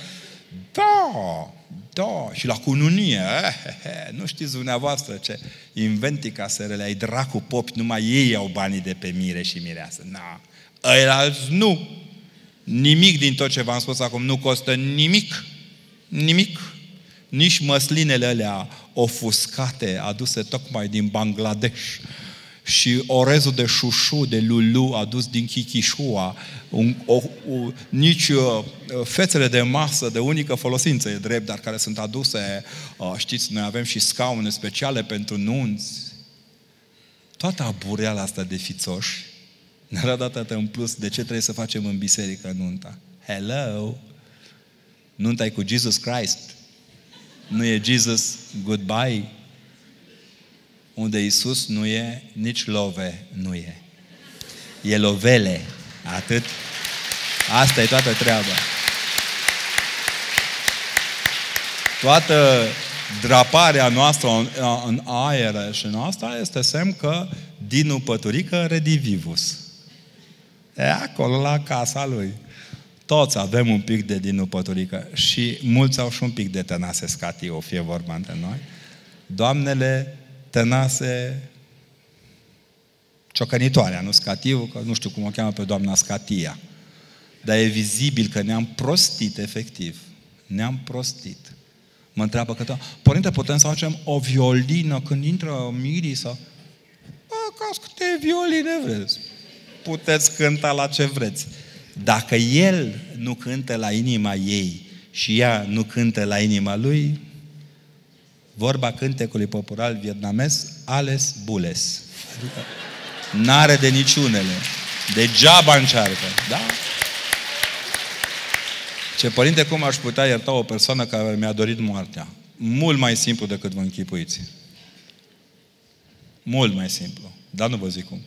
Da, da, și la cununie, eh, eh, nu știți dumneavoastră ce inventica sărele, ai dracu popi, numai ei au banii de pe mire și mireasă. Na, ăilalți nu. Nimic din tot ce v-am spus acum nu costă nimic. Nimic. nici măslinele alea ofuscate, aduse tocmai din Bangladesh, și orezul de șușu, de lulu, adus din Chichișua, un, o, o, nici uh, fețele de masă de unică folosință, e drept, dar care sunt aduse, uh, știți, noi avem și scaune speciale pentru nunți. Toată abureala asta de fițoși ne-a dat atât în plus de ce trebuie să facem în biserică nunta. Hello! Nunta e cu Jesus Christ. Nu e Jesus goodbye. Unde Iisus nu e, nici love nu e. E lovele. Atât. Asta e toată treaba. Toată draparea noastră în aer și noastră este semn că Dinu Păturică redivivus. E acolo la casa lui. Toți avem un pic de Dinu Păturică și mulți au și un pic de Tănase Scatiu, o fie vorba între noi. Doamnele Tănase Ciocănitoarea, nu Scatiu, că nu știu cum o cheamă pe doamna Scatia. Dar e vizibil că ne-am prostit, efectiv. Ne-am prostit. Mă întreabă că, părinte, putem să facem o violină când intră mirii sau... Bă, ca câte violine vreți. Puteți cânta la ce vreți. Dacă el nu cântă la inima ei și ea nu cântă la inima lui, vorba cântecului popular vietnamez, ales bules. Adică n-are de niciunele. Degeaba încearcă. Da? Ce părinte, cum aș putea ierta o persoană care mi-a dorit moartea? Mult mai simplu decât vă închipuiți. Mult mai simplu. Dar nu vă zic cum.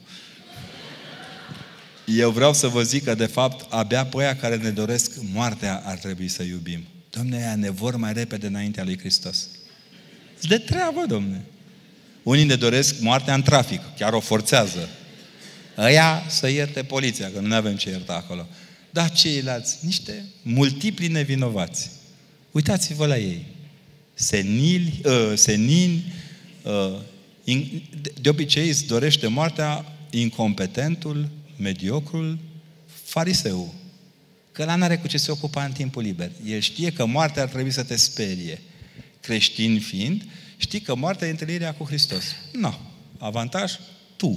Eu vreau să vă zic că, de fapt, abia pe aia care ne doresc moartea ar trebui să iubim. Dom'le, aia ne vor mai repede înaintea lui Hristos. De treabă, dom'le. Unii ne doresc moartea în trafic, chiar o forțează. Ăia să ierte poliția, că nu avem ce ierta acolo. Dar ceilalți, niște multipli nevinovați. Uitați-vă la ei. Senili, uh, senini, uh, in, de, de obicei îți dorește moartea incompetentul, mediocrul, fariseu. Că ăla n-are cu ce se ocupa în timpul liber. El știe că moartea ar trebui să te sperie. Creștin fiind, știi că moartea e întâlnirea cu Hristos. Nu. Avantaj? Tu.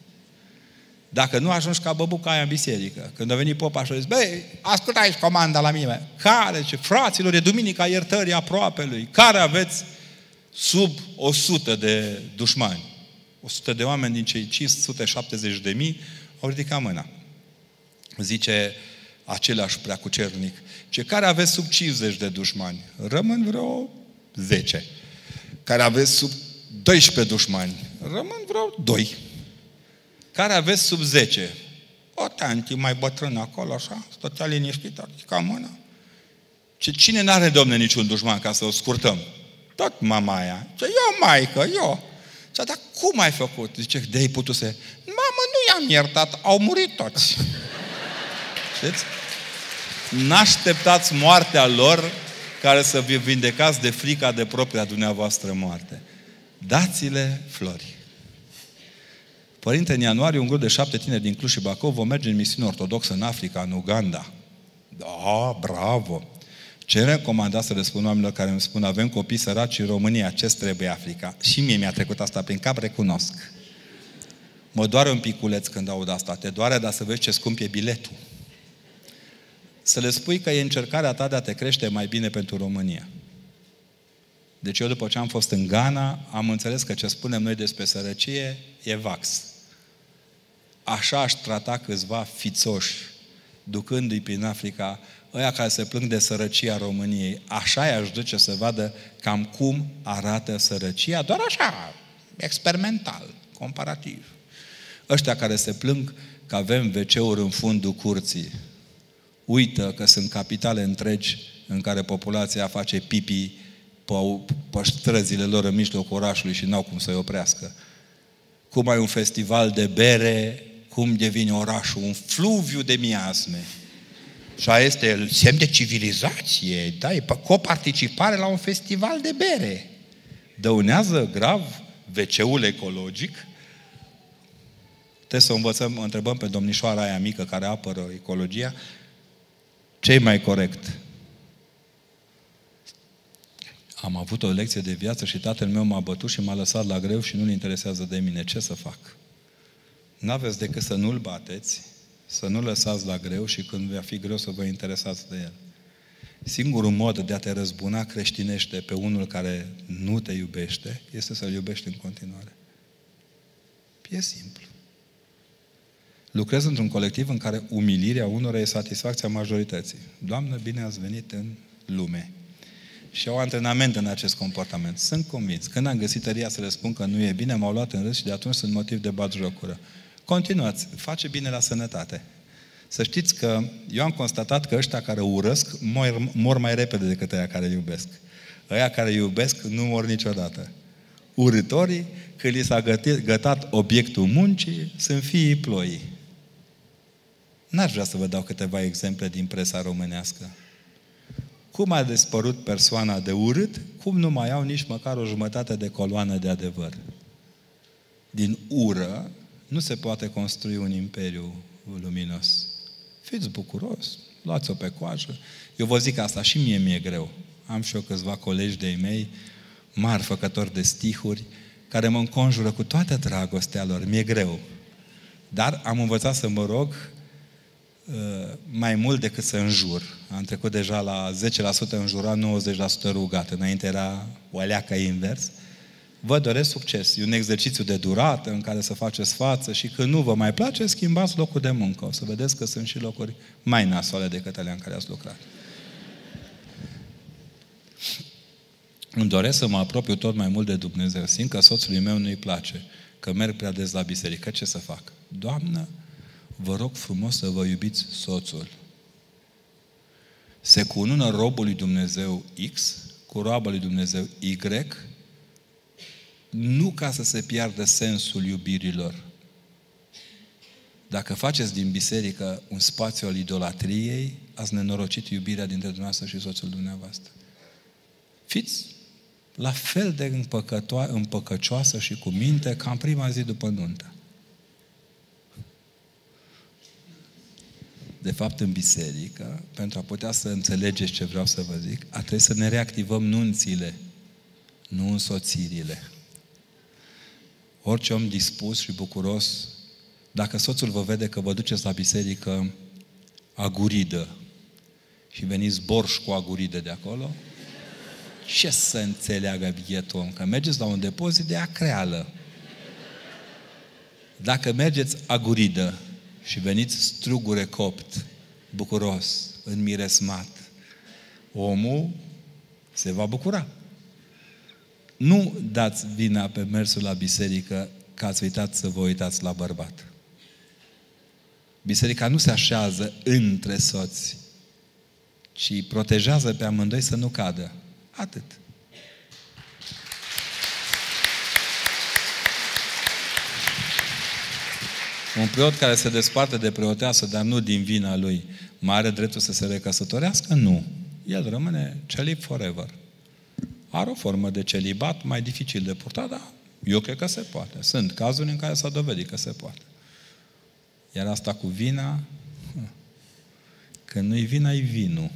Dacă nu ajungi ca băbuca aia în biserică, când a venit popa și a zis, băi, ascultă aici comanda la mine. Care? Ce? Fraților, e duminica iertării aproapelui. Care aveți sub o sută de dușmani? o sută de oameni din cei cinci sute șaptezeci de mii au ridicat mâna. Zice același preacucernic, ce care aveți sub cincizeci de dușmani? Rămân vreo zece. Care aveți sub doisprezece dușmani? Rămân vreo doi. Care aveți sub zece? O tanti mai bătrână acolo, așa, stătea liniștită, ca mână. Ce, cine n-are, domne, niciun dușman, ca să o scurtăm? Tot mama aia. Ce, eu, maică, eu. Ce, dar cum ai făcut? Zice, de-ai putut să... Mamă, nu i-am iertat, au murit toți. Știți? N-așteptați moartea lor care să vă vindecați de frica de propria dumneavoastră moarte. Dați-le flori. Părinte, în ianuarie, un grup de șapte tineri din Cluj și Bacău vom merge în misiune ortodoxă în Africa, în Uganda. Da, bravo! Ce recomanda să le spun oamenilor care îmi spun, avem copii săraci în România, ce trebuie Africa? Și mie mi-a trecut asta prin cap, recunosc. Mă doare un piculeț când aud asta. Te doare, dar să vezi ce scump e biletul. Să le spui că e încercarea ta de a te crește mai bine pentru România. Deci eu, după ce am fost în Ghana, am înțeles că ce spunem noi despre sărăcie e vax. Așa aș trata câțiva fițoși, ducându-i prin Africa, ăia care se plâng de sărăcia României. Așa i-aș duce să vadă cam cum arată sărăcia, doar așa, experimental, comparativ. Ăștia care se plâng că avem ve ce-uri în fundul curții, uită că sunt capitale întregi în care populația face pipi pe, pe străzile lor în mijlocul orașului și n-au cum să-i oprească. Cum ai un festival de bere, cum devine orașul un fluviu de miasme. Și aia este el, semn de civilizație, da, e coparticipare la un festival de bere. Dăunează grav ve ce-ul ecologic. Trebuie să învățăm, întrebăm pe domnișoara aia mică care apără ecologia, ce e mai corect? Am avut o lecție de viață și tatăl meu m-a bătut și m-a lăsat la greu și nu-l interesează de mine. Ce să fac? N-aveți decât să nu-l bateți, să nu-l lăsați la greu și când va fi greu să vă interesați de el. Singurul mod de a te răzbuna creștinește pe unul care nu te iubește este să-l iubești în continuare. E simplu. Lucrez într-un colectiv în care umilirea unora e satisfacția majorității. Doamnă, bine ați venit în lume. Și au antrenament în acest comportament. Sunt convins. Când am găsit tăria să le spun că nu e bine, m-au luat în râs și de atunci sunt motiv de batjocură. Continuați. Face bine la sănătate. Să știți că eu am constatat că ăștia care urăsc mor, mor mai repede decât ăia care iubesc. Ăia care iubesc nu mor niciodată. Urâtorii, când li s-a gătit, gătat obiectul muncii, sunt fiii ploii. N-aș vrea să vă dau câteva exemple din presa românească. Cum a dispărut persoana de urât, cum nu mai au nici măcar o jumătate de coloană de adevăr. Din ură nu se poate construi un imperiu luminos. Fiți bucuros, luați-o pe coajă. Eu vă zic asta, și mie mi-e greu. Am și eu câțiva colegi de-ai mei, mari făcători de stihuri, care mă înconjură cu toată dragostea lor. Mi-e greu. Dar am învățat să mă rog mai mult decât să înjur. Am trecut deja la zece la sută înjurat, nouăzeci la sută rugat. Înainte era o aleacă invers. Vă doresc succes. E un exercițiu de durată în care să faceți față și când nu vă mai place, schimbați locul de muncă. O să vedeți că sunt și locuri mai nasoale decât alea în care ați lucrat. Îmi doresc să mă apropiu tot mai mult de Dumnezeu. Simt că soțului meu nu-i place, că merg prea des la biserică. Ce să fac? Doamnă, vă rog frumos să vă iubiți soțul. Se cunună robul lui Dumnezeu X cu roaba lui Dumnezeu Y, nu ca să se piardă sensul iubirilor. Dacă faceți din biserică un spațiu al idolatriei, ați nenorocit iubirea dintre dumneavoastră și soțul dumneavoastră. Fiți la fel de împăcăcioasă și cu minte ca în prima zi după nuntă. De fapt, în biserică, pentru a putea să înțelegeți ce vreau să vă zic, ar trebui să ne reactivăm nunțile, nu însoțirile. Orice om dispus și bucuros, dacă soțul vă vede că vă duceți la biserică aguridă și veniți borș cu aguridă de acolo, ce să înțeleagă bietul om? Că mergeți la un depozit de acreală. Dacă mergeți aguridă și veniți strugure copt, bucuros, înmiresmat, omul se va bucura. Nu dați vina pe mersul la biserică că ați uitat să vă uitați la bărbat. Biserica nu se așează între soți, ci protejează pe amândoi să nu cadă. Atât. Un preot care se desparte de preoteasă, dar nu din vina lui, mai are dreptul să se recăsătorească? Nu. El rămâne celib forever. Are o formă de celibat mai dificil de purtat, dar eu cred că se poate. Sunt cazuri în care s-a dovedit că se poate. Iar asta cu vina, când nu-i vina, e vinul.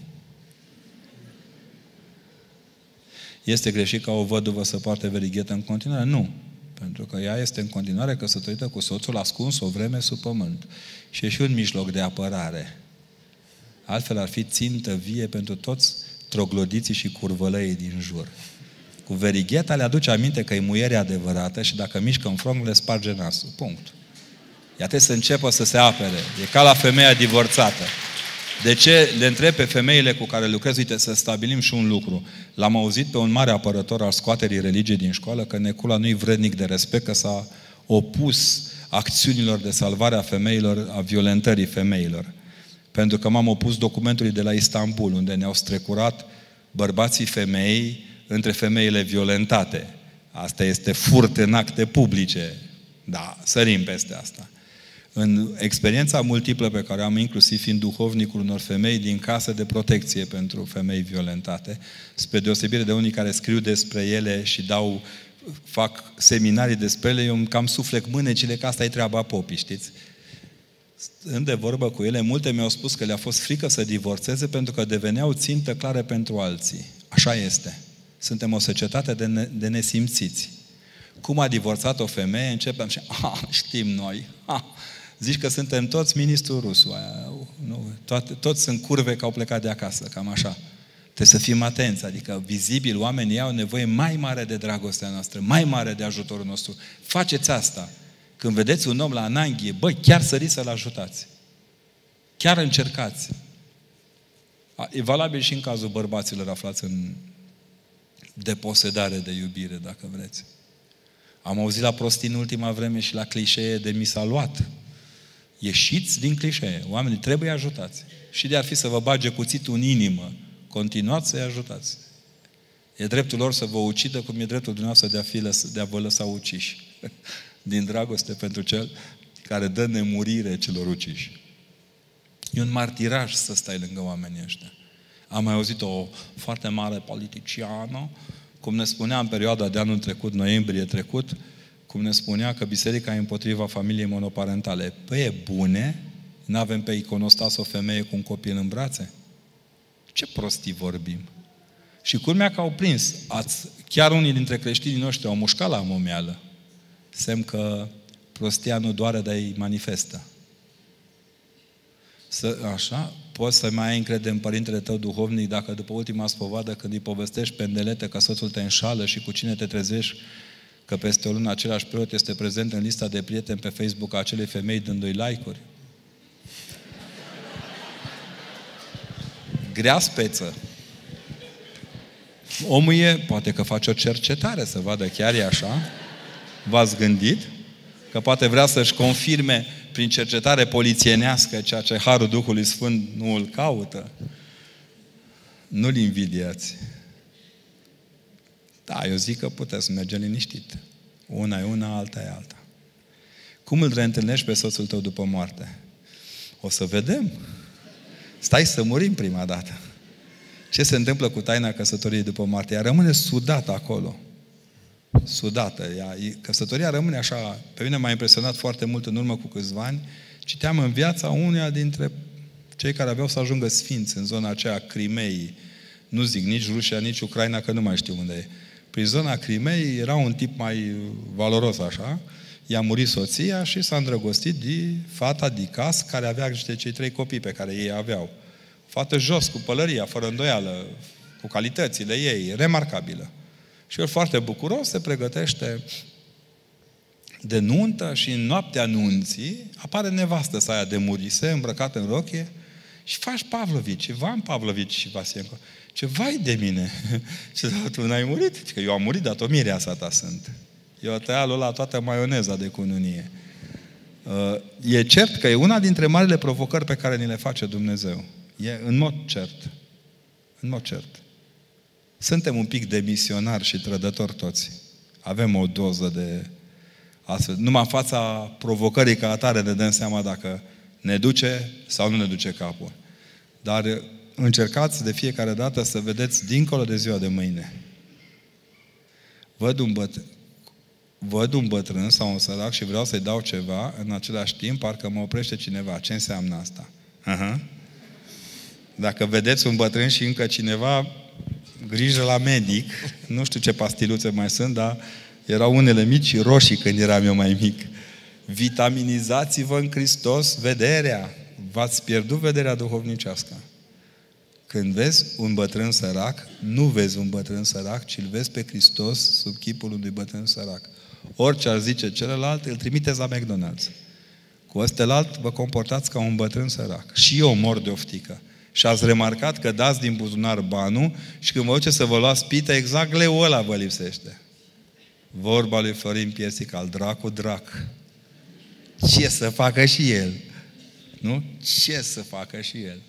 Este greșit ca o văduvă să poarte verighetă în continuare? Nu. Pentru că ea este în continuare căsătorită cu soțul ascuns o vreme sub pământ. Și e și un mijloc de apărare. Altfel ar fi țintă vie pentru toți troglodiții și curvălăii din jur. Cu verigheta le aduce aminte că e muiere adevărată și dacă mișcă în front, le sparge nasul. Punct. Ea trebuie să înceapă să se apere. E ca la femeia divorțată. De ce le întreb pe femeile cu care lucrez? Uite, să stabilim și un lucru. L-am auzit pe un mare apărător al scoaterii religiei din școală că Necula nu-i vrednic de respect, că s-a opus acțiunilor de salvare a femeilor, a violentării femeilor. Pentru că m-am opus documentului de la Istanbul, unde ne-au strecurat bărbații femei între femeile violentate. Asta este furt în acte publice. Da, sărim peste asta. În experiența multiplă pe care am, inclusiv fiind duhovnicul unor femei din case de protecție pentru femei violentate, spre deosebire de unii care scriu despre ele și dau, fac seminarii despre ele, eu cam suflec mânecile că asta e treaba popii, știți? Stând de vorbă cu ele, multe mi-au spus că le-a fost frică să divorțeze pentru că deveneau țintă clară pentru alții. Așa este. Suntem o societate de, ne, de nesimțiți. Cum a divorțat o femeie, începem și, ah, știm noi, ah, zici că suntem toți ministrul rusul. Aia, nu, toate, toți sunt curve că au plecat de acasă, cam așa. Trebuie să fim atenți, adică vizibil oamenii au nevoie mai mare de dragostea noastră, mai mare de ajutorul nostru. Faceți asta. Când vedeți un om la ananghie, băi, chiar săriți să-l ajutați. Chiar încercați. E valabil și în cazul bărbaților aflați în deposedare de iubire, dacă vreți. Am auzit la prostii în ultima vreme și la clișee de mi s-a luat. Ieșiți din clișee. Oamenii trebuie ajutați. Și de ar fi să vă bage cuțitul în inimă, continuați să-i ajutați. E dreptul lor să vă ucidă, cum e dreptul dumneavoastră de a, fi lăs- de a vă lăsa uciși. Din dragoste pentru cel care dă nemurire celor uciși. E un martiraj să stai lângă oamenii ăștia. Am mai auzit o foarte mare politiciană, cum ne spunea în perioada de anul trecut, noiembrie trecut, cum ne spunea că biserica e împotriva familiei monoparentale. Păi e bune? N-avem pe iconostas o femeie cu un copil în brațe? Ce prostii vorbim? Și culmea că au prins. Ați, chiar unii dintre creștinii noștri au mușcat la momeală. Semn că prostia nu doare, dar îi manifestă. Să, așa, poți să mai ai încredere în părintele tău duhovnic dacă după ultima spovadă, când îi povestești pendelete că soțul te înșală și cu cine te trezești, că peste o lună același preot este prezent în lista de prieteni pe Facebook a acelei femei dându-i like-uri? Grea speță. Omul e, poate că face o cercetare să vadă chiar e așa. V-ați gândit? Că poate vrea să-și confirme prin cercetare polițienească ceea ce Harul Duhului Sfânt nu îl caută. Nu-l invidiați. Da, eu zic că puteți să merge liniștit. Una e una, alta e alta. Cum îl reîntâlnești pe soțul tău după moarte? O să vedem. Stai să murim prima dată. Ce se întâmplă cu taina căsătoriei după moarte? Ea rămâne sudată acolo. Sudată. Ea, căsătoria rămâne așa. Pe mine m-a impresionat foarte mult în urmă cu câțiva ani. Citeam în viața uneia dintre cei care aveau să ajungă sfinți în zona aceea Crimeei. Nu zic nici Rusia, nici Ucraina, că nu mai știu unde e. Prin zona Crimeei era un tip mai valoros așa. I-a murit soția și s-a îndrăgostit de fata de casă care avea niște cei trei copii pe care ei aveau. Fată jos, cu pălăria, fără îndoială, cu calitățile ei, remarcabilă. Și el foarte bucuros se pregătește de nuntă și în noaptea nunții apare nevastă sa aia de murise, îmbrăcată în rochie și faci Pavlovici, Ivan Pavlovici și Vasienko. Ce vai de mine! Ce, tu n-ai murit? Că eu am murit, dar tot mireasa ta sunt. Eu tăia la toată maioneza de cununie. E cert că e una dintre marile provocări pe care ni le face Dumnezeu. E în mod cert. În mod cert. Suntem un pic demisionari și trădători toți. Avem o doză de astfel. Numai în fața provocării ca atare ne dăm seama dacă ne duce sau nu ne duce capul. Dar încercați de fiecare dată să vedeți dincolo de ziua de mâine. Văd un bătrân, văd un bătrân sau un sărac și vreau să-i dau ceva, în același timp parcă mă oprește cineva. Ce înseamnă asta? Uh-huh. Dacă vedeți un bătrân și încă cineva, grijă la medic. Nu știu ce pastiluțe mai sunt, dar erau unele mici și roșii când eram eu mai mic. Vitaminizați-vă în Hristos vederea. V-ați pierdut vederea duhovnicească. Când vezi un bătrân sărac, nu vezi un bătrân sărac, ci îl vezi pe Hristos sub chipul unui bătrân sărac. Orice ar zice celălalt, îl trimiteți la McDonald's. Cu ăstelalt vă comportați ca un bătrân sărac. Și eu mor de oftică. Și ați remarcat că dați din buzunar banul și când vă duce să vă luați pită, exact leul ăla vă lipsește. Vorba lui Florin Piersic, al dracu drac. Ce să facă și el? Nu? Ce să facă și el?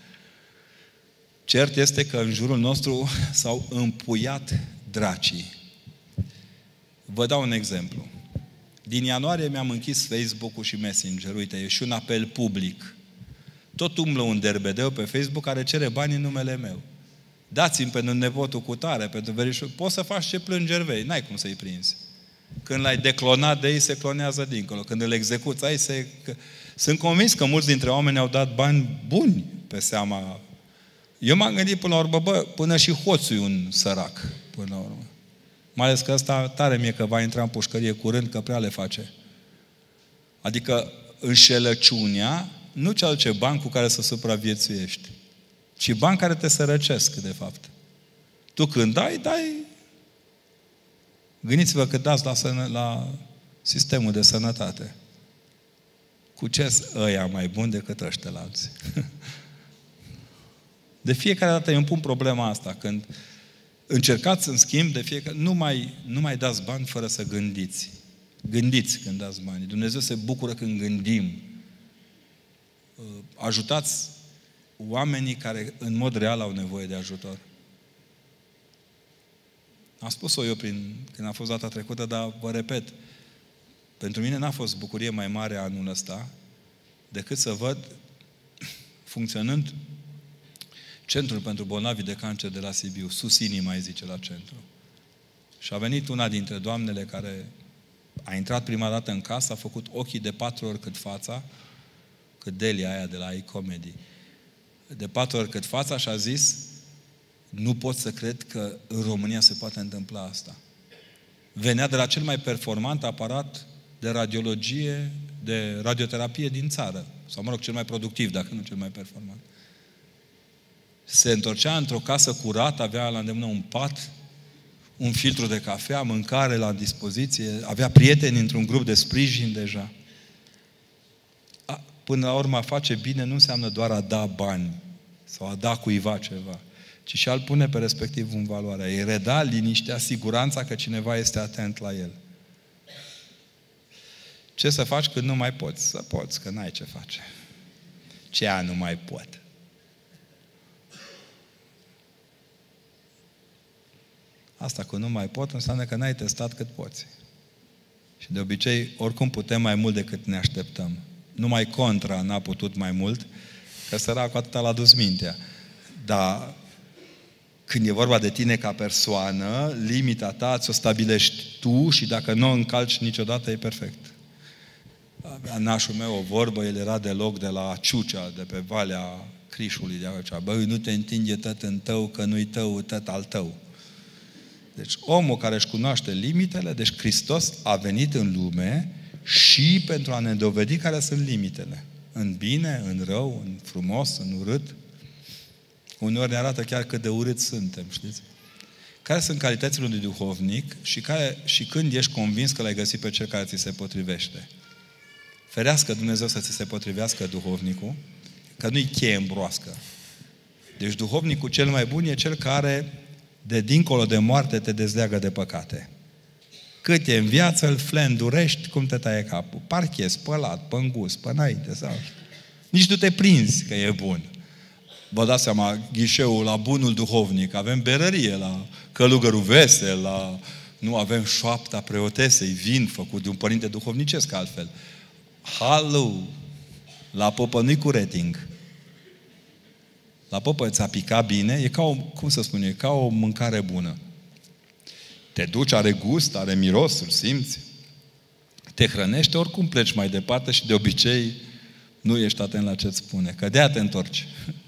Cert este că în jurul nostru s-au împuiat dracii. Vă dau un exemplu. Din ianuarie mi-am închis Facebook-ul și Messenger. Uite, e și un apel public. Tot umblă un derbedeu pe Facebook care cere bani în numele meu. Dați-mi pentru nepotul cu tare, pentru verișul. Poți să faci ce plângeri vei, n-ai cum să-i prinzi. Când l-ai declonat de ei, se clonează dincolo. Când îl execuți, ai se... Sunt convins că mulți dintre oameni au dat bani buni pe seama Eu m-am gândit până la urmă, bă, până și hoțul e un sărac, până la urmă. Mai ales că ăsta tare mie că va intra în pușcărie curând, că prea le face. Adică înșelăciunea nu ce aduce bani cu care să supraviețuiești, ci bani care te sărăcesc, de fapt. Tu când dai, dai. Gândiți-vă că dați la, sănă, la sistemul de sănătate. Cu ce-s ăia mai buni decât ăștia la alții? De fiecare dată eu îmi pun problema asta. Când încercați, în schimb, de fiecare... Nu mai, nu mai dați bani fără să gândiți. Gândiți când dați bani. Dumnezeu se bucură când gândim. Ajutați oamenii care în mod real au nevoie de ajutor. Am spus-o eu prin, când a fost data trecută, dar vă repet, pentru mine n-a fost bucurie mai mare anul ăsta decât să văd funcționând Centrul pentru bolnavi de cancer de la Sibiu, sus inima, îi zice la centru. Și a venit una dintre doamnele care a intrat prima dată în casă, a făcut ochii de patru ori cât fața, cât Delia aia de la iComedy, de patru ori cât fața și a zis: nu pot să cred că în România se poate întâmpla asta. Venea de la cel mai performant aparat de radiologie, de radioterapie din țară. Sau, mă rog, cel mai productiv, dacă nu cel mai performant. Se întorcea într-o casă curată, avea la îndemână un pat, un filtru de cafea, mâncare la dispoziție, avea prieteni într-un grup de sprijin deja. A, până la urmă, a face bine nu înseamnă doar a da bani sau a da cuiva ceva, ci și a-l pune pe respectiv în valoare. Îi reda liniștea, siguranța că cineva este atent la el. Ce să faci când nu mai poți? Să poți, că n-ai ce face. Ce a nu mai pot? Asta cu nu mai pot înseamnă că n-ai testat cât poți. Și de obicei, oricum putem mai mult decât ne așteptăm. Numai contra n-a putut mai mult, că săracul atâta l-a dus mintea. Dar când e vorba de tine ca persoană, limita ta ți-o stabilești tu și dacă nu o încalci niciodată, e perfect. Avea nașul meu o vorbă, el era deloc de la Ciucea, de pe Valea Crișului, de aici. Băi, nu te întinge tot în tău, că nu-i tău, tot al tău. Deci omul care își cunoaște limitele, deci Hristos a venit în lume și pentru a ne dovedi care sunt limitele. În bine, în rău, în frumos, în urât. Uneori ne arată chiar cât de urât suntem, știți? Care sunt calitățile unui duhovnic și, care, și când ești convins că l-ai găsit pe cel care ți se potrivește. Ferească Dumnezeu să ți se potrivească duhovnicul, că nu-i cheie în broască. Deci duhovnicul cel mai bun e cel care de dincolo de moarte te dezleagă de păcate. Cât e în viață, îl flendurești cum te taie capul. Parcă e spălat, pe îngust, pe înainte. Sau... Nici nu te prinzi că e bun. Vă dați seama, ghișeul la bunul duhovnic, avem berărie la călugărul vesel, la... nu avem șoapta preotesei, vin făcut de un părinte duhovnicesc altfel. Halu! La popă nu-i cu rating. La popă ți-a picat bine, e ca o, cum să spun, e ca o mâncare bună. Te duci, are gust, are miros, îl simți. Te hrănește, oricum pleci mai departe și de obicei nu ești atent la ce-ți spune. Că de-aia te întorci.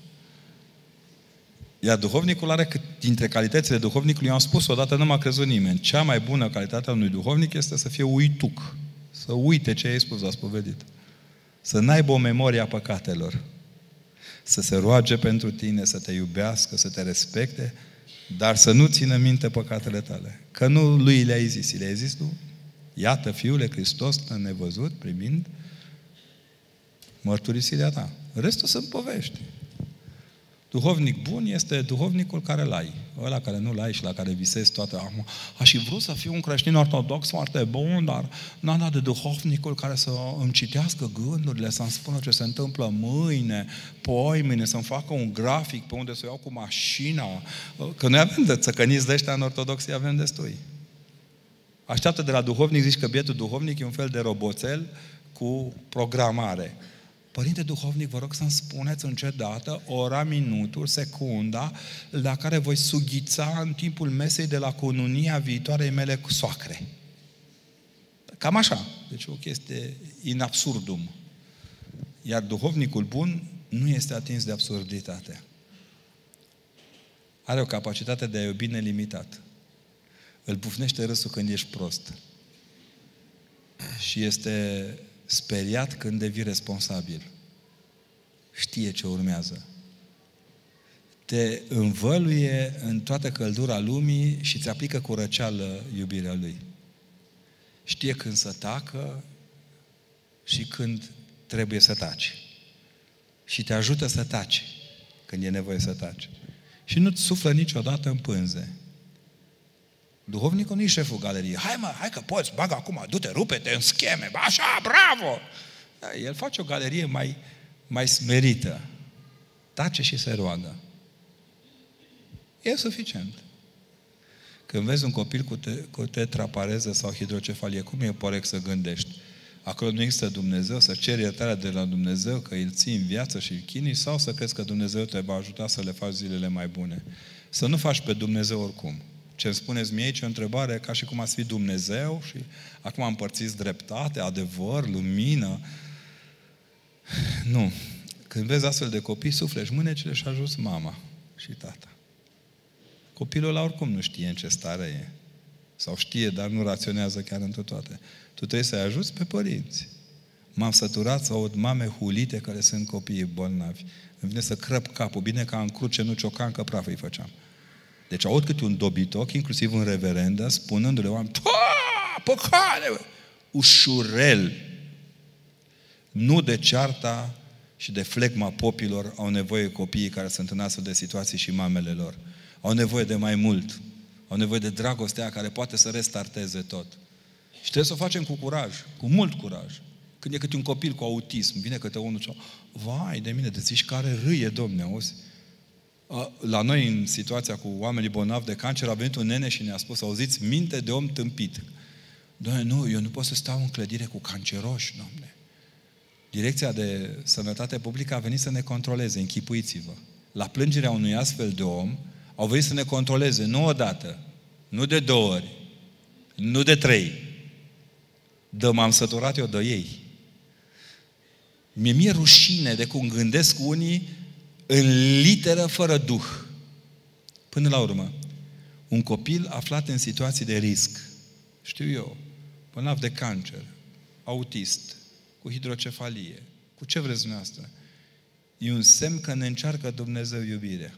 Iar duhovnicul are cât dintre calitățile duhovnicului, eu am spus odată, nu m-a crezut nimeni. Cea mai bună calitate a unui duhovnic este să fie uituc. Să uite ce ai spus, a spovedit. Să n-aibă o memorie a păcatelor. Să se roage pentru tine, să te iubească, să te respecte, dar să nu țină minte păcatele tale. Că nu lui le-ai zis, le-ai zis tu? Iată, Fiule Hristos te-a nevăzut, primind mărturisirea ta. Restul sunt povești. Duhovnic bun este duhovnicul care l-ai. Ăla care nu l-ai și la care visezi toată. Aș fi vrut să fiu un creștin ortodox foarte bun, dar n-am dat de duhovnicul care să îmi citească gândurile, să-mi spună ce se întâmplă mâine, poimâine, să-mi facă un grafic pe unde să o iau cu mașina. Că noi avem de țăcăniți de ăștia în ortodoxie, avem destui. Așteaptă de la duhovnic, zici că bietul duhovnic e un fel de roboțel cu programare. Părinte duhovnic, vă rog să-mi spuneți în ce dată, ora, minutul, secunda, la care voi sughița în timpul mesei de la cununia viitoarei mele cu soacre. Cam așa. Deci o chestie in absurdum. Iar duhovnicul bun nu este atins de absurditate. are o capacitate de a iubi nelimitat. Îl pufnește râsul când ești prost. Și este speriat când devii responsabil. Știe ce urmează. Te învăluie în toată căldura lumii și îți aplică cu răceală iubirea Lui. Știe când să tacă și când trebuie să taci. Și te ajută să taci când e nevoie să taci. Și nu-ți suflă niciodată în pânze. Duhovnicul nu e șeful galeriei. Hai mă, hai că poți, bagă acum, du-te, rupe-te în scheme, așa, bravo! Da, el face o galerie mai, mai smerită. Tace și se roagă. E suficient. Când vezi un copil cu, te, cu tetrapareză sau hidrocefalie, cum e corect să gândești? Acolo nu există Dumnezeu, să ceri iertarea de la Dumnezeu, că îl ții în viață și îl chinui, sau să crezi că Dumnezeu te va ajuta să le faci zilele mai bune. Să nu faci pe Dumnezeu oricum. Ce îmi spuneți mie aici e o întrebare ca și cum ați fi Dumnezeu și acum împărțiți dreptate, adevăr, lumină. Nu. Când vezi astfel de copii, suflești mânecile și ajuți mama și tata. Copilul ăla oricum nu știe în ce stare e. Sau știe, dar nu raționează chiar într toate. Tu trebuie să-i ajuți pe părinți. M-am săturat să aud mame hulite care sunt copiii bolnavi. Îmi vine să crăp capul. Bine ca în cruce, nu ciocan, că praf îi făceam. Deci aud câte un dobitoc, inclusiv în reverendă, spunându-le oameni, păcate! Ușurel. Nu de cearta și de flegma popilor au nevoie copiii care sunt în astfel de situații și mamele lor. Au nevoie de mai mult. Au nevoie de dragostea care poate să restarteze tot. Și trebuie să o facem cu curaj, cu mult curaj. Când e câte un copil cu autism, vine câte unul și vai de mine, de zici care râie, Domne, auzi? La noi, în situația cu oamenii bolnavi de cancer, a venit un nene și ne-a spus, auziți, minte de om tâmpit. Doamne, nu, eu nu pot să stau în clădire cu canceroși, Doamne. Direcția de Sănătate Publică a venit să ne controleze, închipuiți-vă. La plângerea unui astfel de om, au venit să ne controleze, nu odată, nu de două ori, nu de trei. Dă m-am săturat eu de ei. Mi-e mie rușine de cum gândesc unii în literă fără duh. Până la urmă, un copil aflat în situații de risc, știu eu, bolnav de cancer, autist, cu hidrocefalie, cu ce vreți dumneavoastră, e un semn că ne încearcă Dumnezeu iubirea.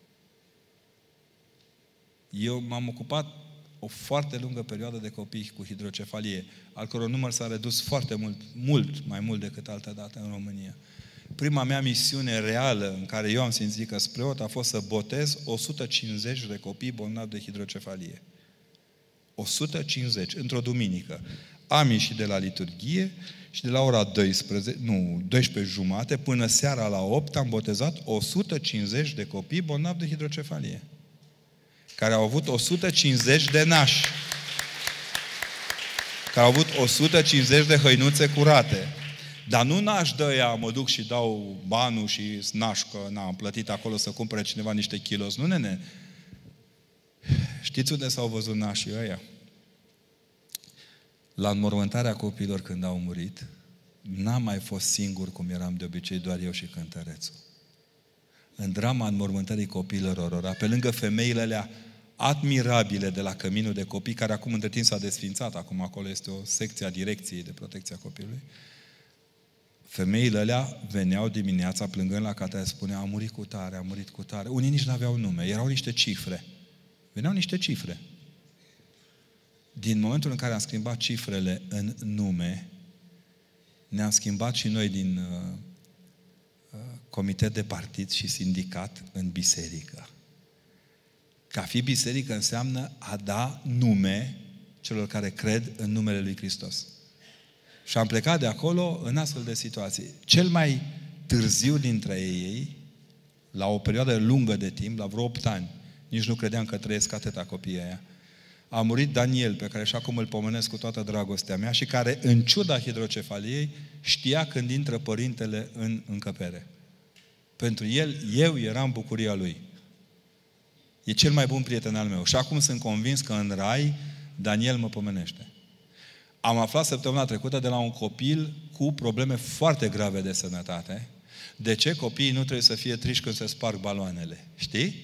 Eu m-am ocupat o foarte lungă perioadă de copii cu hidrocefalie, al căror număr s-a redus foarte mult, mult mai mult decât altă dată în România. Prima mea misiune reală în care eu am simțit că sunt preot a fost să botez o sută cincizeci de copii bolnavi de hidrocefalie. o sută cincizeci, într-o duminică. Am ieșit de la liturghie și de la ora douăsprezece, nu, douăsprezece jumate, până seara la opt am botezat o sută cincizeci de copii bolnavi de hidrocefalie, care au avut o sută cincizeci de nași, care au avut o sută cincizeci de hăinuțe curate. Dar nu naș de ăia, mă duc și dau banul și naș că n-am plătit acolo să cumpere cineva niște kilos. Nu, nene. Știți unde s-au văzut nașii ăia? La înmormântarea copiilor când au murit, n-am mai fost singur cum eram de obicei, doar eu și cântărețul. În drama înmormântării copiilor orora, pe lângă femeile alea admirabile de la căminul de copii, care acum între timp s-a desfințat, acum acolo este o secție a Direcției de Protecție a Copilului, femeile alea veneau dimineața plângând la catedră, spuneau, a murit cu tare, a murit cu tare. Unii nici n-aveau nume, erau niște cifre. Veneau niște cifre. Din momentul în care am schimbat cifrele în nume, ne-am schimbat și noi din uh, uh, comitet de partid și sindicat în biserică. Că a fi biserică înseamnă a da nume celor care cred în numele lui Hristos. Și am plecat de acolo în astfel de situații. Cel mai târziu dintre ei, la o perioadă lungă de timp, la vreo opt ani, nici nu credeam că trăiesc atâta copiii aia, a murit Daniel, pe care și acum îl pomenesc cu toată dragostea mea și care, în ciuda hidrocefaliei, știa când intră părintele în încăpere. Pentru el, eu eram bucuria lui. E cel mai bun prieten al meu. Și acum sunt convins că în rai Daniel mă pomenește. Am aflat săptămâna trecută de la un copil cu probleme foarte grave de sănătate. De ce copiii nu trebuie să fie triși când se sparg baloanele? Știi?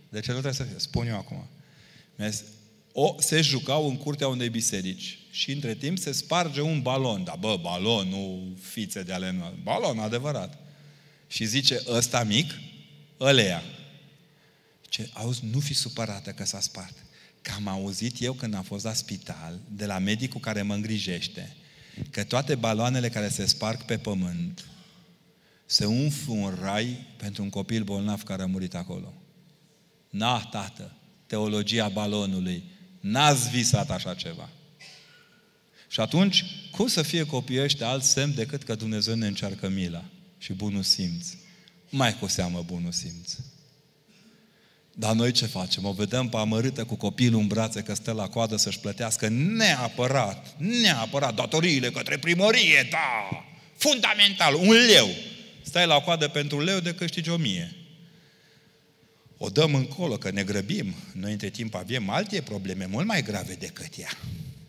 De ce nu trebuie să fie? Spun eu acum. O, se jucau în curtea unei biserici și între timp se sparge un balon. Dar bă, balon, nu fițe de ale noastre. Balon adevărat. Și zice, ăsta mic, ăleia. Ce, auzi, nu fi supărată că s-a spart. Că am auzit eu când am fost la spital, de la medicul care mă îngrijește, că toate baloanele care se sparg pe pământ se umflă un rai pentru un copil bolnav care a murit acolo. Na, tată, teologia balonului, n-ați visat așa ceva. Și atunci, cum să fie copiii ăștia alt semn decât că Dumnezeu ne încearcă mila și bunul simț? Mai cu seamă bunul simț. Dar noi ce facem? O vedem pe amărâtă cu copilul în brațe că stă la coadă să-și plătească neapărat, neapărat datoriile către primărie, da! Fundamental, un leu. Stai la coadă pentru un leu de câștigi o mie. O dăm încolo, că ne grăbim. Noi între timp avem alte probleme mult mai grave decât ea.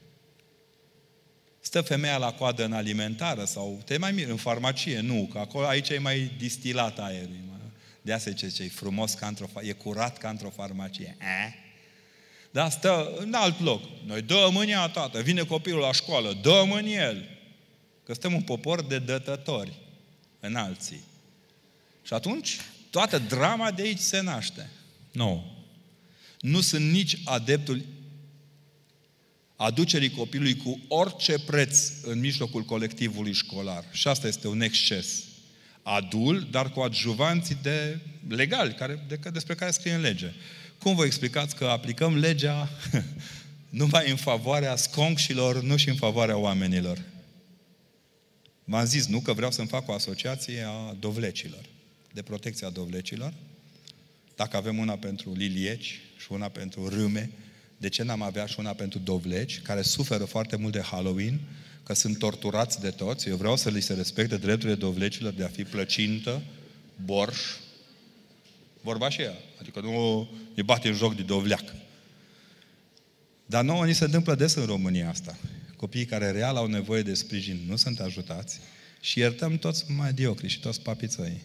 Stă femeia la coadă în alimentară sau te mai miri în farmacie, nu, că acolo aici e mai distilat aerul. De asta zice ce e frumos ca într-o, e curat ca într-o farmacie. Eh? Dar stă în alt loc. Noi dăm în ea, tată, vine copilul la școală, dăm în el. Că suntem un popor de dătători în alții. Și atunci, toată drama de aici se naște. Nu. Nu sunt nici adeptul aducerii copilului cu orice preț în mijlocul colectivului școlar. Și asta este un exces. Adul, dar cu adjuvanții de legali, care, de, despre care scrie în lege. Cum vă explicați că aplicăm legea numai în favoarea sconșilor, nu și în favoarea oamenilor? V-am zis, nu, că vreau să-mi fac o asociație a dovlecilor, de protecție a dovlecilor. Dacă avem una pentru lilieci și una pentru râme, de ce n-am avea și una pentru dovleci, care suferă foarte mult de Halloween, că sunt torturați de toți? Eu vreau să li se respecte drepturile dovlecilor de a fi plăcintă, borș, vorba și ea. Adică nu ne bate în joc de dovleac. Dar nouă ni se întâmplă des în România asta. Copiii care real au nevoie de sprijin nu sunt ajutați și iertăm toți mediocri și toți papițăii.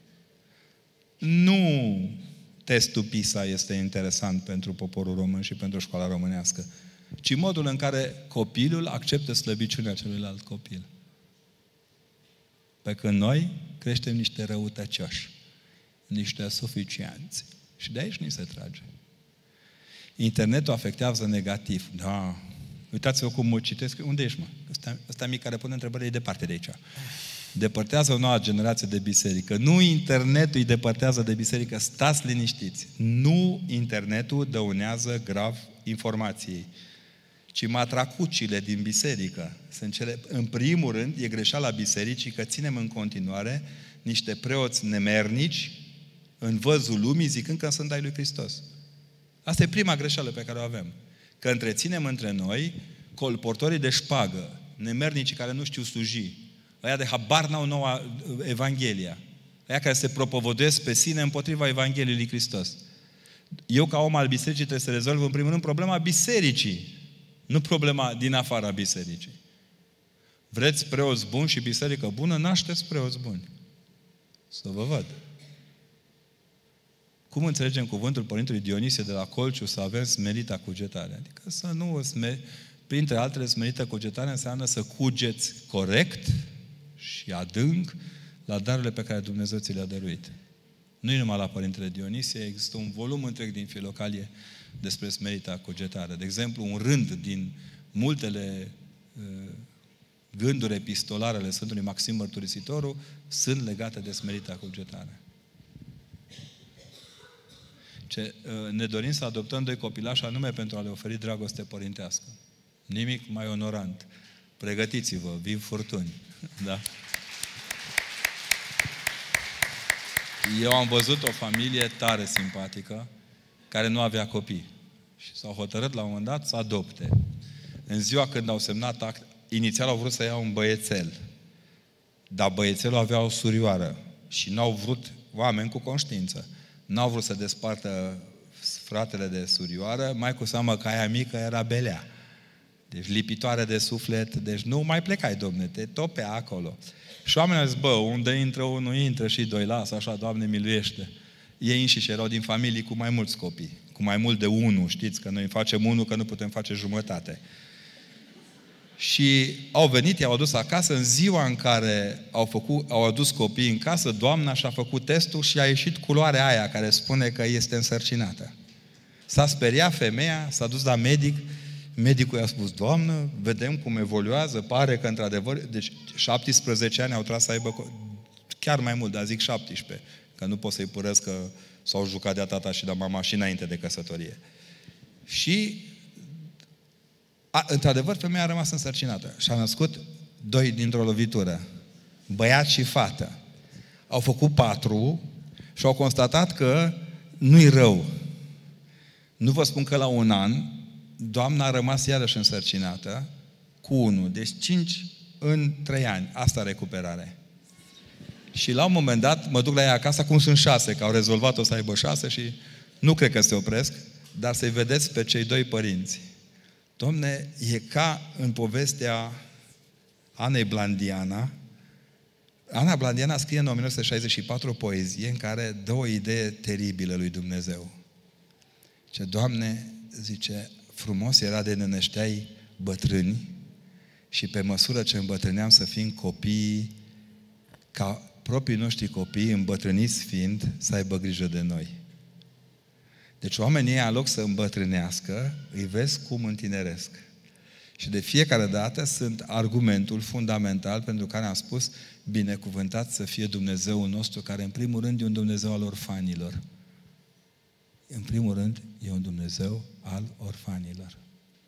Nu testul PISA este interesant pentru poporul român și pentru școala românească, ci modul în care copilul acceptă slăbiciunea celuilalt copil. Pe când noi creștem niște răutăcioși, niște suficienți. Și de aici ni se trage. Internetul afectează negativ. Da. Uitați-vă cum mă citesc. Unde ești, mă? Ăsta, ăsta mic care pune întrebări e departe de aici. Depărtează o nouă generație de biserică. Nu internetul îi depărtează de biserică. Stați liniștiți. Nu internetul dăunează grav informației, ci matracucile din biserică. Sunt cele, în primul rând, e greșeala bisericii că ținem în continuare niște preoți nemernici în văzul lumii zicând că sunt ai lui Hristos. Asta e prima greșeală pe care o avem. Că întreținem între noi colportorii de șpagă, nemernicii care nu știu sluji, ăia de habar n-au noua Evanghelia, ăia care se propovăduiesc pe sine împotriva Evangheliei lui Hristos. Eu, ca om al bisericii, trebuie să rezolv în primul rând problema bisericii, nu problema din afara bisericii. Vreți preoți buni și biserică bună? Nașteți preoți buni. Să vă văd. Cum înțelegem cuvântul Părintelui Dionisie de la Colciu să avem smerita cugetare? Adică să nu sme... Printre altele, smerită cugetare înseamnă să cugeți corect și adânc la darurile pe care Dumnezeu ți le-a dăruit. Nu numai la Părintele Dionisie, există un volum întreg din Filocalie despre smerita cugetare. De exemplu, un rând din multele uh, gânduri epistolare ale Sfântului Maxim Mărturisitorul sunt legate de smerita cugetare. Ce, uh, ne dorim să adoptăm doi copilași anume pentru a le oferi dragoste părintească. Nimic mai onorant. Pregătiți-vă, vin furtuni. Da? Eu am văzut o familie tare simpatică care nu avea copii. Și s-au hotărât la un moment dat să adopte. În ziua când au semnat act, inițial au vrut să iau un băiețel. Dar băiețelul avea o surioară. Și n-au vrut oameni cu conștiință. N-au vrut să despartă fratele de surioară, mai cu seamă că aia mică era belea. Deci lipitoare de suflet, deci nu mai plecai, domne, te topea acolo. Și oamenii au zis, bă, unde intră unul, intră și doi, lasă așa, Doamne, miluiește. Ei înșiși erau din familii cu mai mulți copii, cu mai mult de unul, știți că noi facem unul, că nu putem face jumătate. Și au venit, i-au adus acasă, în ziua în care au, făcut, au adus copiii în casă, doamna și-a făcut testul și a ieșit culoarea aia care spune că este însărcinată. S-a speriat femeia, s-a dus la medic, medicul i-a spus, doamnă, vedem cum evoluează, pare că într-adevăr, deci șaptesprezece ani au tras să aibă, chiar mai mult, dar zic șaptesprezece, că nu pot să-i părăsc că s-au jucat de-a tata și de mama și înainte de căsătorie. Și A, într-adevăr, femeia a rămas însărcinată și a născut doi dintr-o lovitură, băiat și fată. Au făcut patru și au constatat că nu-i rău. Nu vă spun că la un an, doamna a rămas iarăși însărcinată cu unul. Deci cinci în trei ani. Asta recuperare. Și la un moment dat, mă duc la ea acasă, acum sunt șase, că au rezolvat-o să aibă șase și nu cred că se opresc, dar să-i vedeți pe cei doi părinți. Dom'le, e ca în povestea Anei Blandiana. Ana Blandiana scrie în o mie nouă sute șaizeci și patru o poezie în care dă o idee teribilă lui Dumnezeu. Ce, Doamne, zice, frumos era de ne nășteai bătrâni și pe măsură ce îmbătrâneam să fim copii, ca proprii noștri copii, îmbătrâniți fiind, să aibă grijă de noi. Deci oamenii ăia, în loc să îmbătrânească, îi vezi cum întineresc. Și de fiecare dată sunt argumentul fundamental pentru care am spus, binecuvântat să fie Dumnezeul nostru, care în primul rând e un Dumnezeu al orfanilor. În primul rând e un Dumnezeu al orfanilor.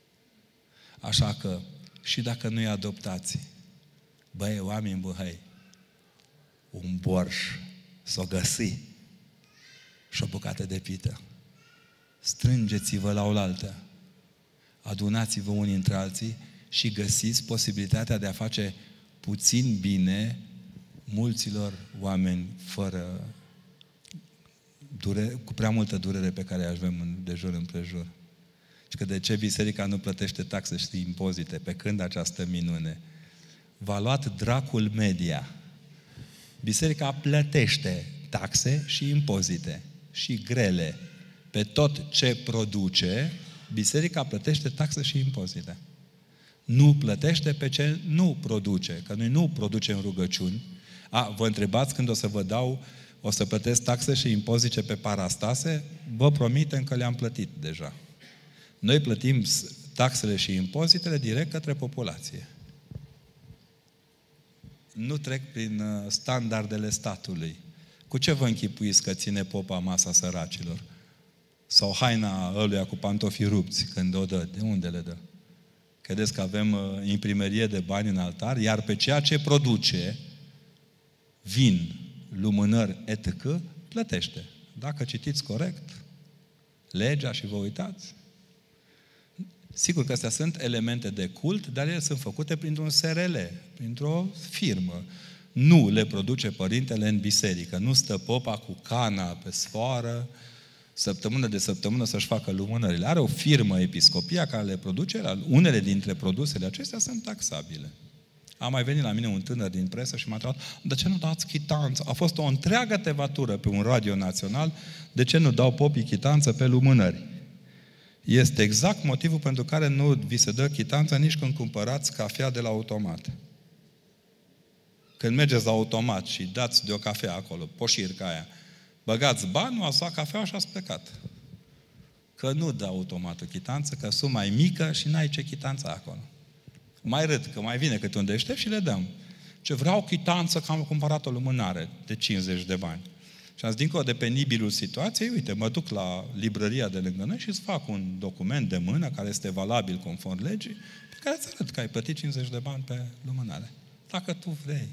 Așa că, și dacă nu-i adoptați, băi, oameni băhăi, un borș s-o găsi și o bucată de pită. Strângeți-vă la oaltă, adunați-vă unii între alții și găsiți posibilitatea de a face puțin bine mulților oameni fără durere, cu prea multă durere pe care îi avem de jur împrejur. Și că de ce biserica nu plătește taxe și impozite, pe când această minune? V-a luat dracul media. Biserica plătește taxe și impozite și grele. Pe tot ce produce, biserica plătește taxe și impozite. Nu plătește pe ce nu produce, că noi nu producem rugăciuni. A, vă întrebați când o să vă dau, o să plătesc taxe și impozite pe parastase? Vă promitem că le-am plătit deja. Noi plătim taxele și impozitele direct către populație. Nu trec prin standardele statului. Cu ce vă închipuiți că ține popa masa săracilor? Sau haina ăluia cu pantofii rupți când o dă? De unde le dă? Credeți că avem imprimerie de bani în altar? Iar pe ceea ce produce, vin, lumânări, et cetera, plătește. Dacă citiți corect legea și vă uitați, sigur că astea sunt elemente de cult, dar ele sunt făcute printr-un S R L, printr-o firmă. Nu le produce părintele în biserică. Nu stă popa cu cana pe sfoară, săptămână de săptămână să-și facă lumânările. Are o firmă episcopia care le produce, unele dintre produsele acestea sunt taxabile. A mai venit la mine un tânăr din presă și m-a întrebat, de ce nu dați chitanță? A fost o întreagă tevatură pe un radio național, de ce nu dau popii chitanță pe lumânări? Este exact motivul pentru care nu vi se dă chitanță nici când cumpărați cafea de la automat. Când mergeți la automat și dați de o cafea acolo, poșirca aia, băgați bani, ați luat cafea și ați plecat. Că nu dă automatul chitanță, că suma e mică și n-ai ce chitanță acolo. Mai râd, că mai vine câte un deștept și le dăm. Ce vreau chitanță că am cumpărat o lumânare de cincizeci de bani. Și am zis, dincolo de penibilul situației, uite, mă duc la librăria de lângă noi și îți fac un document de mână care este valabil conform legii, pe care îți arăt că ai plătit cincizeci de bani pe lumânare. Dacă tu vrei.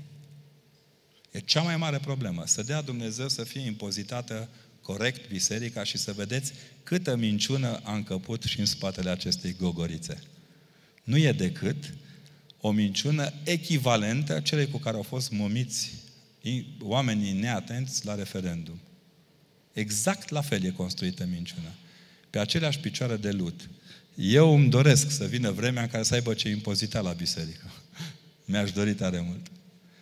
E cea mai mare problemă. Să dea Dumnezeu să fie impozitată corect biserica și să vedeți câtă minciună a încăput și în spatele acestei gogorițe. Nu e decât o minciună echivalentă celei cu care au fost momiți oamenii neatenți la referendum. Exact la fel e construită minciuna. Pe aceleași picioare de lut. Eu îmi doresc să vină vremea în care să aibă ce impozita la biserică. Mi-aș dori tare mult.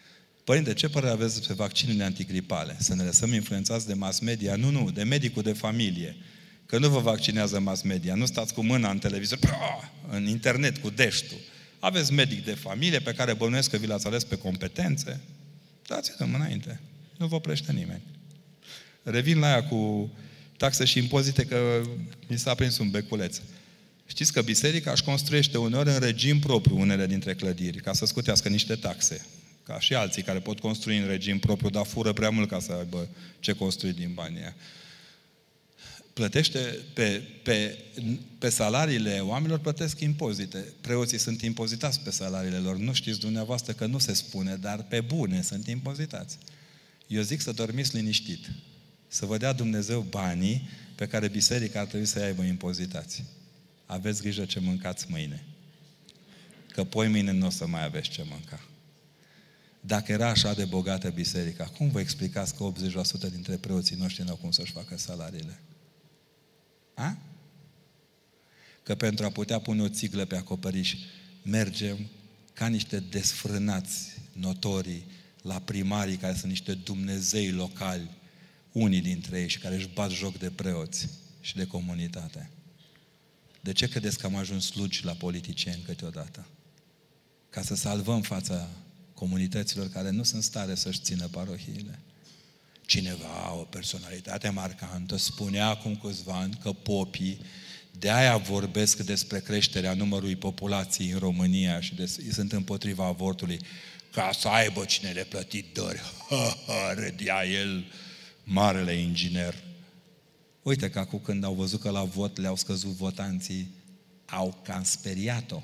Părinte, ce părere aveți despre vaccinurile antigripale? Să ne lăsăm influențați de mass media? Nu, nu, de medicul de familie. Că nu vă vaccinează mass media. Nu stați cu mâna în televizor, în internet cu deștul. Aveți medic de familie pe care bănuiesc că vi l-ați ales pe competențe. Dați-l înainte. Nu vă oprește nimeni. Revin la aia cu taxe și impozite, că mi s-a prins un beculeț. Știți că biserica își construiește uneori în regim propriu unele dintre clădiri, ca să scutească niște taxe. Ca și alții care pot construi în regim propriu, dar fură prea mult ca să aibă ce construi din banii aia. Plătește pe, pe, pe salariile oamenilor, plătesc impozite. Preoții sunt impozitați pe salariile lor. Nu știți dumneavoastră că nu se spune, dar pe bune sunt impozitați. Eu zic să dormiți liniștit. Să vă dea Dumnezeu banii pe care biserica ar trebui să-i aibă impozitați. Aveți grijă ce mâncați mâine. Că poi mâine nu o să mai aveți ce mânca. Dacă era așa de bogată biserica, cum vă explicați că optzeci la sută dintre preoții noștri n-au cum să-și facă salariile? A? Că pentru a putea pune o țiglă pe acoperiș, mergem ca niște desfrânați notorii la primarii care sunt niște dumnezei locali, unii dintre ei și care își bat joc de preoți și de comunitate. De ce credeți că am ajuns slugi la politicieni câteodată? Ca să salvăm fața comunităților care nu sunt stare să-și țină parohiile. Cineva, o personalitate marcantă, spunea acum câțiva ani că popii de aia vorbesc despre creșterea numărului populației în România și de, sunt împotriva avortului, ca să aibă cine le plăti dări. Ha, ha, râdea el, marele inginer. Uite că acum când au văzut că la vot le-au scăzut votanții, au cam speriat-o.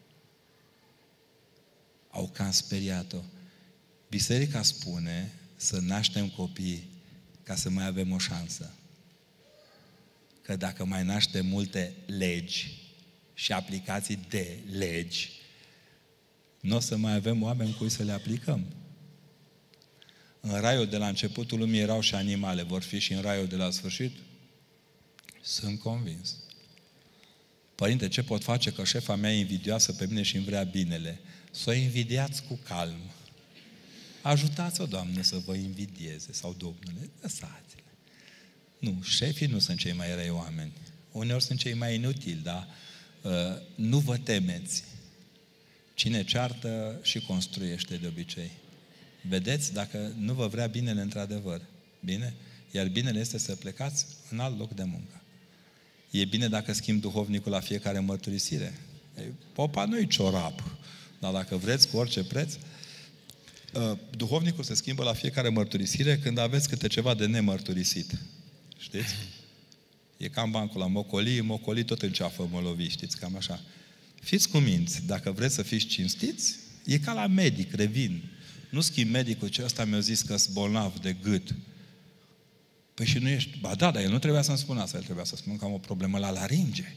Au cam speriat-o. Biserica spune să naștem copii ca să mai avem o șansă. Că dacă mai naștem multe legi și aplicații de legi, nu o să mai avem oameni cui să le aplicăm. În raiul de la începutul lumii erau și animale, vor fi și în raiul de la sfârșit? Sunt convins. Părinte, ce pot face că șefa mea e invidioasă pe mine și îmi vrea binele? Să o invidiați cu calm. Ajutați-o, Doamne, să vă invidieze, sau Domnule, lăsați-le. Nu, șefii nu sunt cei mai răi oameni. Uneori sunt cei mai inutili, dar uh, nu vă temeți. Cine ceartă și construiește de obicei. Vedeți dacă nu vă vrea binele într-adevăr. Bine? Iar binele este să plecați în alt loc de muncă. E bine dacă schimb duhovnicul la fiecare mărturisire. Popa nu-i ciorap, dar dacă vreți cu orice preț, duhovnicul se schimbă la fiecare mărturisire când aveți câte ceva de nemărturisit. Știți? E cam bancul la mocolii, mocolii tot înceafă molovi, știți, cam așa. Fiți cuminți, dacă vreți să fiți cinstiți, e ca la medic, revin. Nu schimb medicul, ce ăsta mi-a zis că-s bolnav de gât. Păi și nu ești... Ba da, dar el nu trebuia să-mi spună asta, el trebuia să spun că am o problemă la laringe.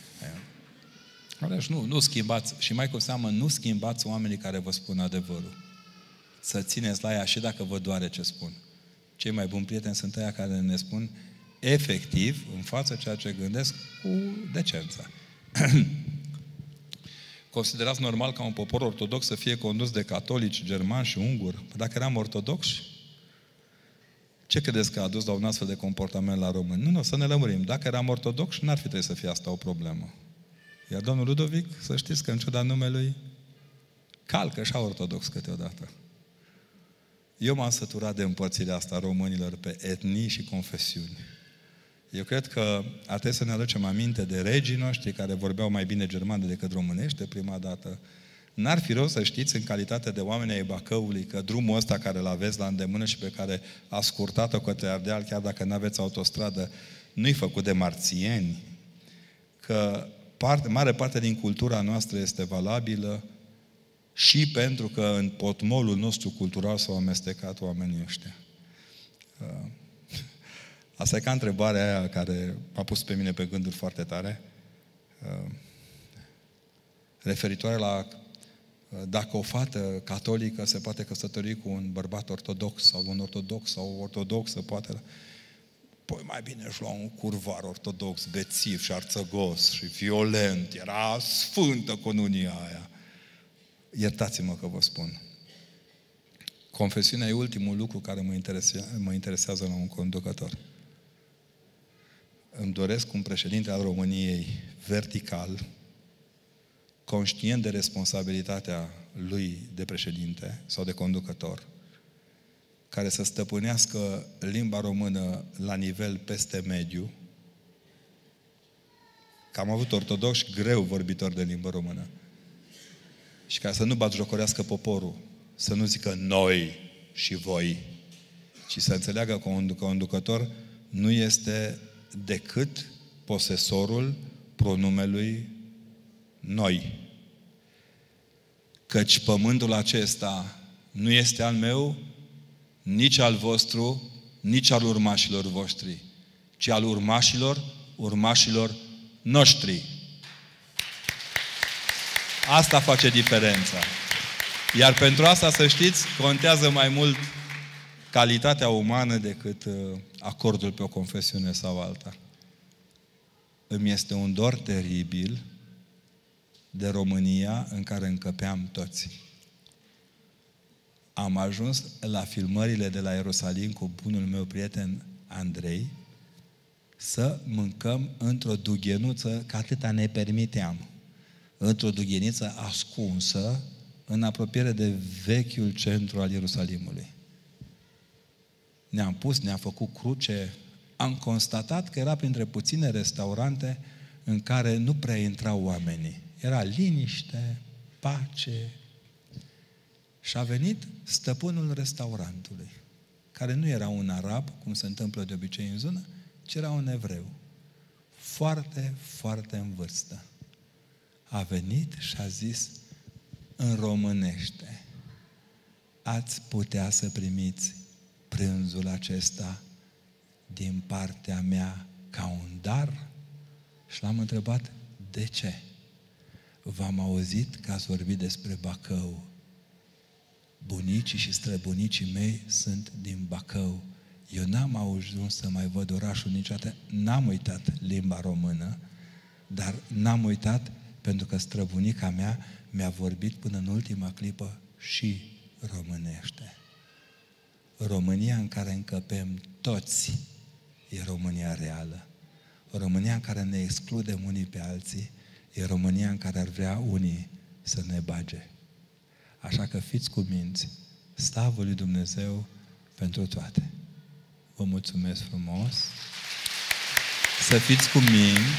Deci nu, nu schimbați, și mai cu seamă, nu schimbați oamenii care vă spun adevărul. Să țineți la ea și dacă vă doare ce spun. Cei mai buni prieteni sunt aia care ne spun efectiv, în față, ceea ce gândesc cu decență. Considerați normal ca un popor ortodox să fie condus de catolici, germani și unguri? Dacă eram ortodoxi, ce credeți că a dus la un astfel de comportament la români? Nu, nu, să ne lămurim. Dacă eram ortodoxi, n-ar fi trebuit să fie asta o problemă. Iar domnul Ludovic, să știți că în ciuda numelui, calcă așa ortodox câteodată. Eu m-am săturat de împărțirea asta a românilor pe etnii și confesiuni. Eu cred că ar trebui să ne aducem aminte de regii noștri care vorbeau mai bine germană decât românește prima dată. N-ar fi rău să știți, în calitate de oameni ai Bacăului, că drumul ăsta care îl aveți la îndemână și pe care a scurtat-o către Ardeal, chiar dacă nu aveți autostradă, nu-i făcut de marțieni, că parte, mare parte din cultura noastră este valabilă și pentru că în potmolul nostru cultural s-au amestecat oamenii ăștia. Asta e ca întrebarea aia care m-a pus pe mine pe gânduri foarte tare, referitoare la dacă o fată catolică se poate căsători cu un bărbat ortodox sau un ortodox sau o ortodoxă poate... Păi mai bine își lua un curvar ortodox, bețiv și arțăgos și violent. Era sfântă cununia aia. Iertați-mă că vă spun. Confesiunea e ultimul lucru care mă interesează, mă interesează la un conducător. Îmi doresc un președinte al României vertical, conștient de responsabilitatea lui de președinte sau de conducător, care să stăpânească limba română la nivel peste mediu, că am avut ortodoxi greu vorbitori de limbă română, și ca să nu batjocorească poporul, să nu zică noi și voi, ci să înțeleagă că un conducător nu este decât posesorul pronumelui noi. Căci pământul acesta nu este al meu, nici al vostru, nici al urmașilor voștri, ci al urmașilor, urmașilor noștri. Asta face diferența. Iar pentru asta, să știți, contează mai mult calitatea umană decât acordul pe o confesiune sau alta. Îmi este un dor teribil de România în care încăpeam toți. Am ajuns la filmările de la Ierusalim cu bunul meu prieten Andrei să mâncăm într-o dughenuță, că atâta ne permiteam. Într-o dugheniță ascunsă în apropiere de vechiul centru al Ierusalimului. Ne-am pus, ne-am făcut cruce, am constatat că era printre puține restaurante în care nu prea intrau oamenii. Era liniște, pace. Și a venit stăpânul restaurantului, care nu era un arab, cum se întâmplă de obicei în zonă, ci era un evreu. Foarte, foarte în vârstă. A venit și a zis în românește: ați putea să primiți prânzul acesta din partea mea ca un dar? Și l-am întrebat: de ce? V-am auzit că ați vorbit despre Bacău. Bunicii și străbunicii mei sunt din Bacău. Eu n-am ajuns să mai văd orașul niciodată. N-am uitat limba română, dar n-am uitat pentru că străbunica mea mi-a vorbit până în ultima clipă și românește. România în care încăpem toți e România reală. România în care ne excludem unii pe alții e România în care ar vrea unii să ne bage. Așa că fiți cuminți, slavă lui Dumnezeu pentru toate. Vă mulțumesc frumos. Să fiți cuminți.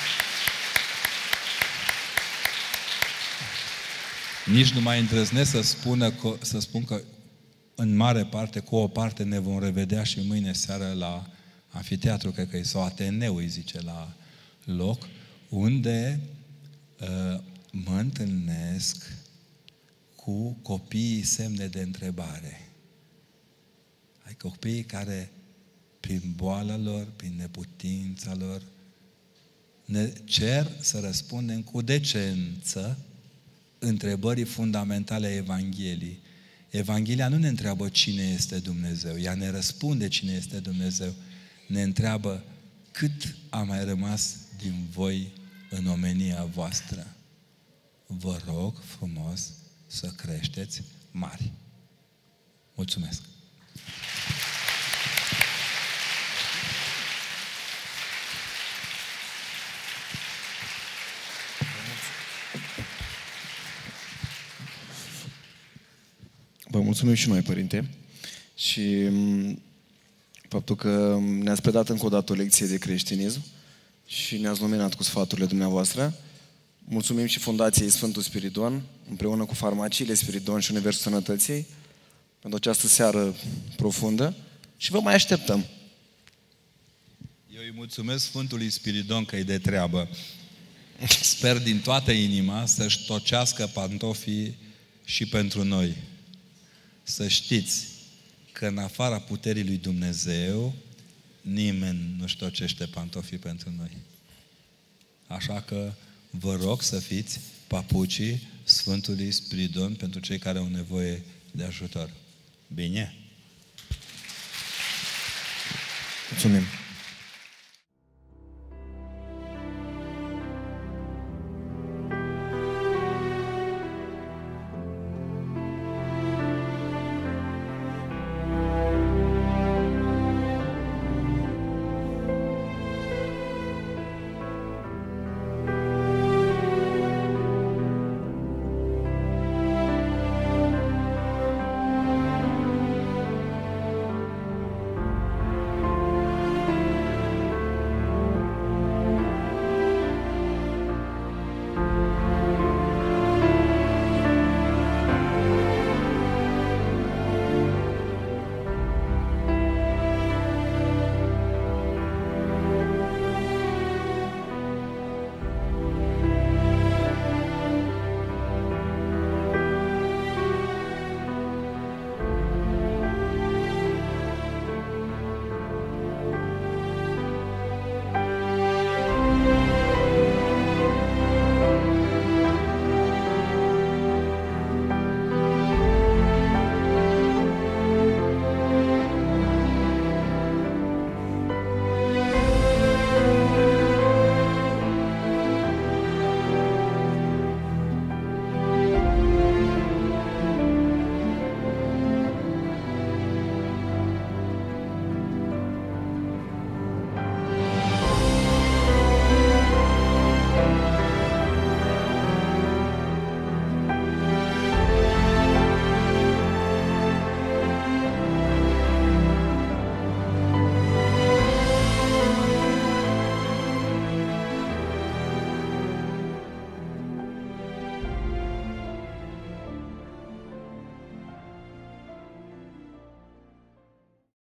Nici nu mai îndrăznesc să, spună că, să spun că în mare parte, cu o parte, ne vom revedea și mâine seară la Amfiteatru, cred că e, sau Ateneu, îi zice, la loc, unde uh, mă întâlnesc cu copiii semne de întrebare. Ai copiii care, prin boala lor, prin neputința lor, ne cer să răspundem cu decență întrebării fundamentale a Evangheliei. Evanghelia nu ne întreabă cine este Dumnezeu, ea ne răspunde cine este Dumnezeu. Ne întreabă cât a mai rămas din voi în omenia voastră. Vă rog frumos să creșteți mari. Mulțumesc! Vă mulțumim și noi, Părinte. Și faptul că ne-ați predat încă o dată o lecție de creștinism și ne-ați luminat cu sfaturile dumneavoastră. Mulțumim și Fundației Sfântul Spiridon, împreună cu farmaciile Spiridon și Universul Sănătății, pentru această seară profundă și vă mai așteptăm. Eu îi mulțumesc Sfântului Spiridon că e de treabă. Sper din toată inima să-și tocească pantofii și pentru noi. Să știți că în afara puterii lui Dumnezeu nimeni nu-și tocește pantofii pentru noi. Așa că vă rog să fiți papucii Sfântului Spiridon pentru cei care au nevoie de ajutor. Bine? Mulțumim!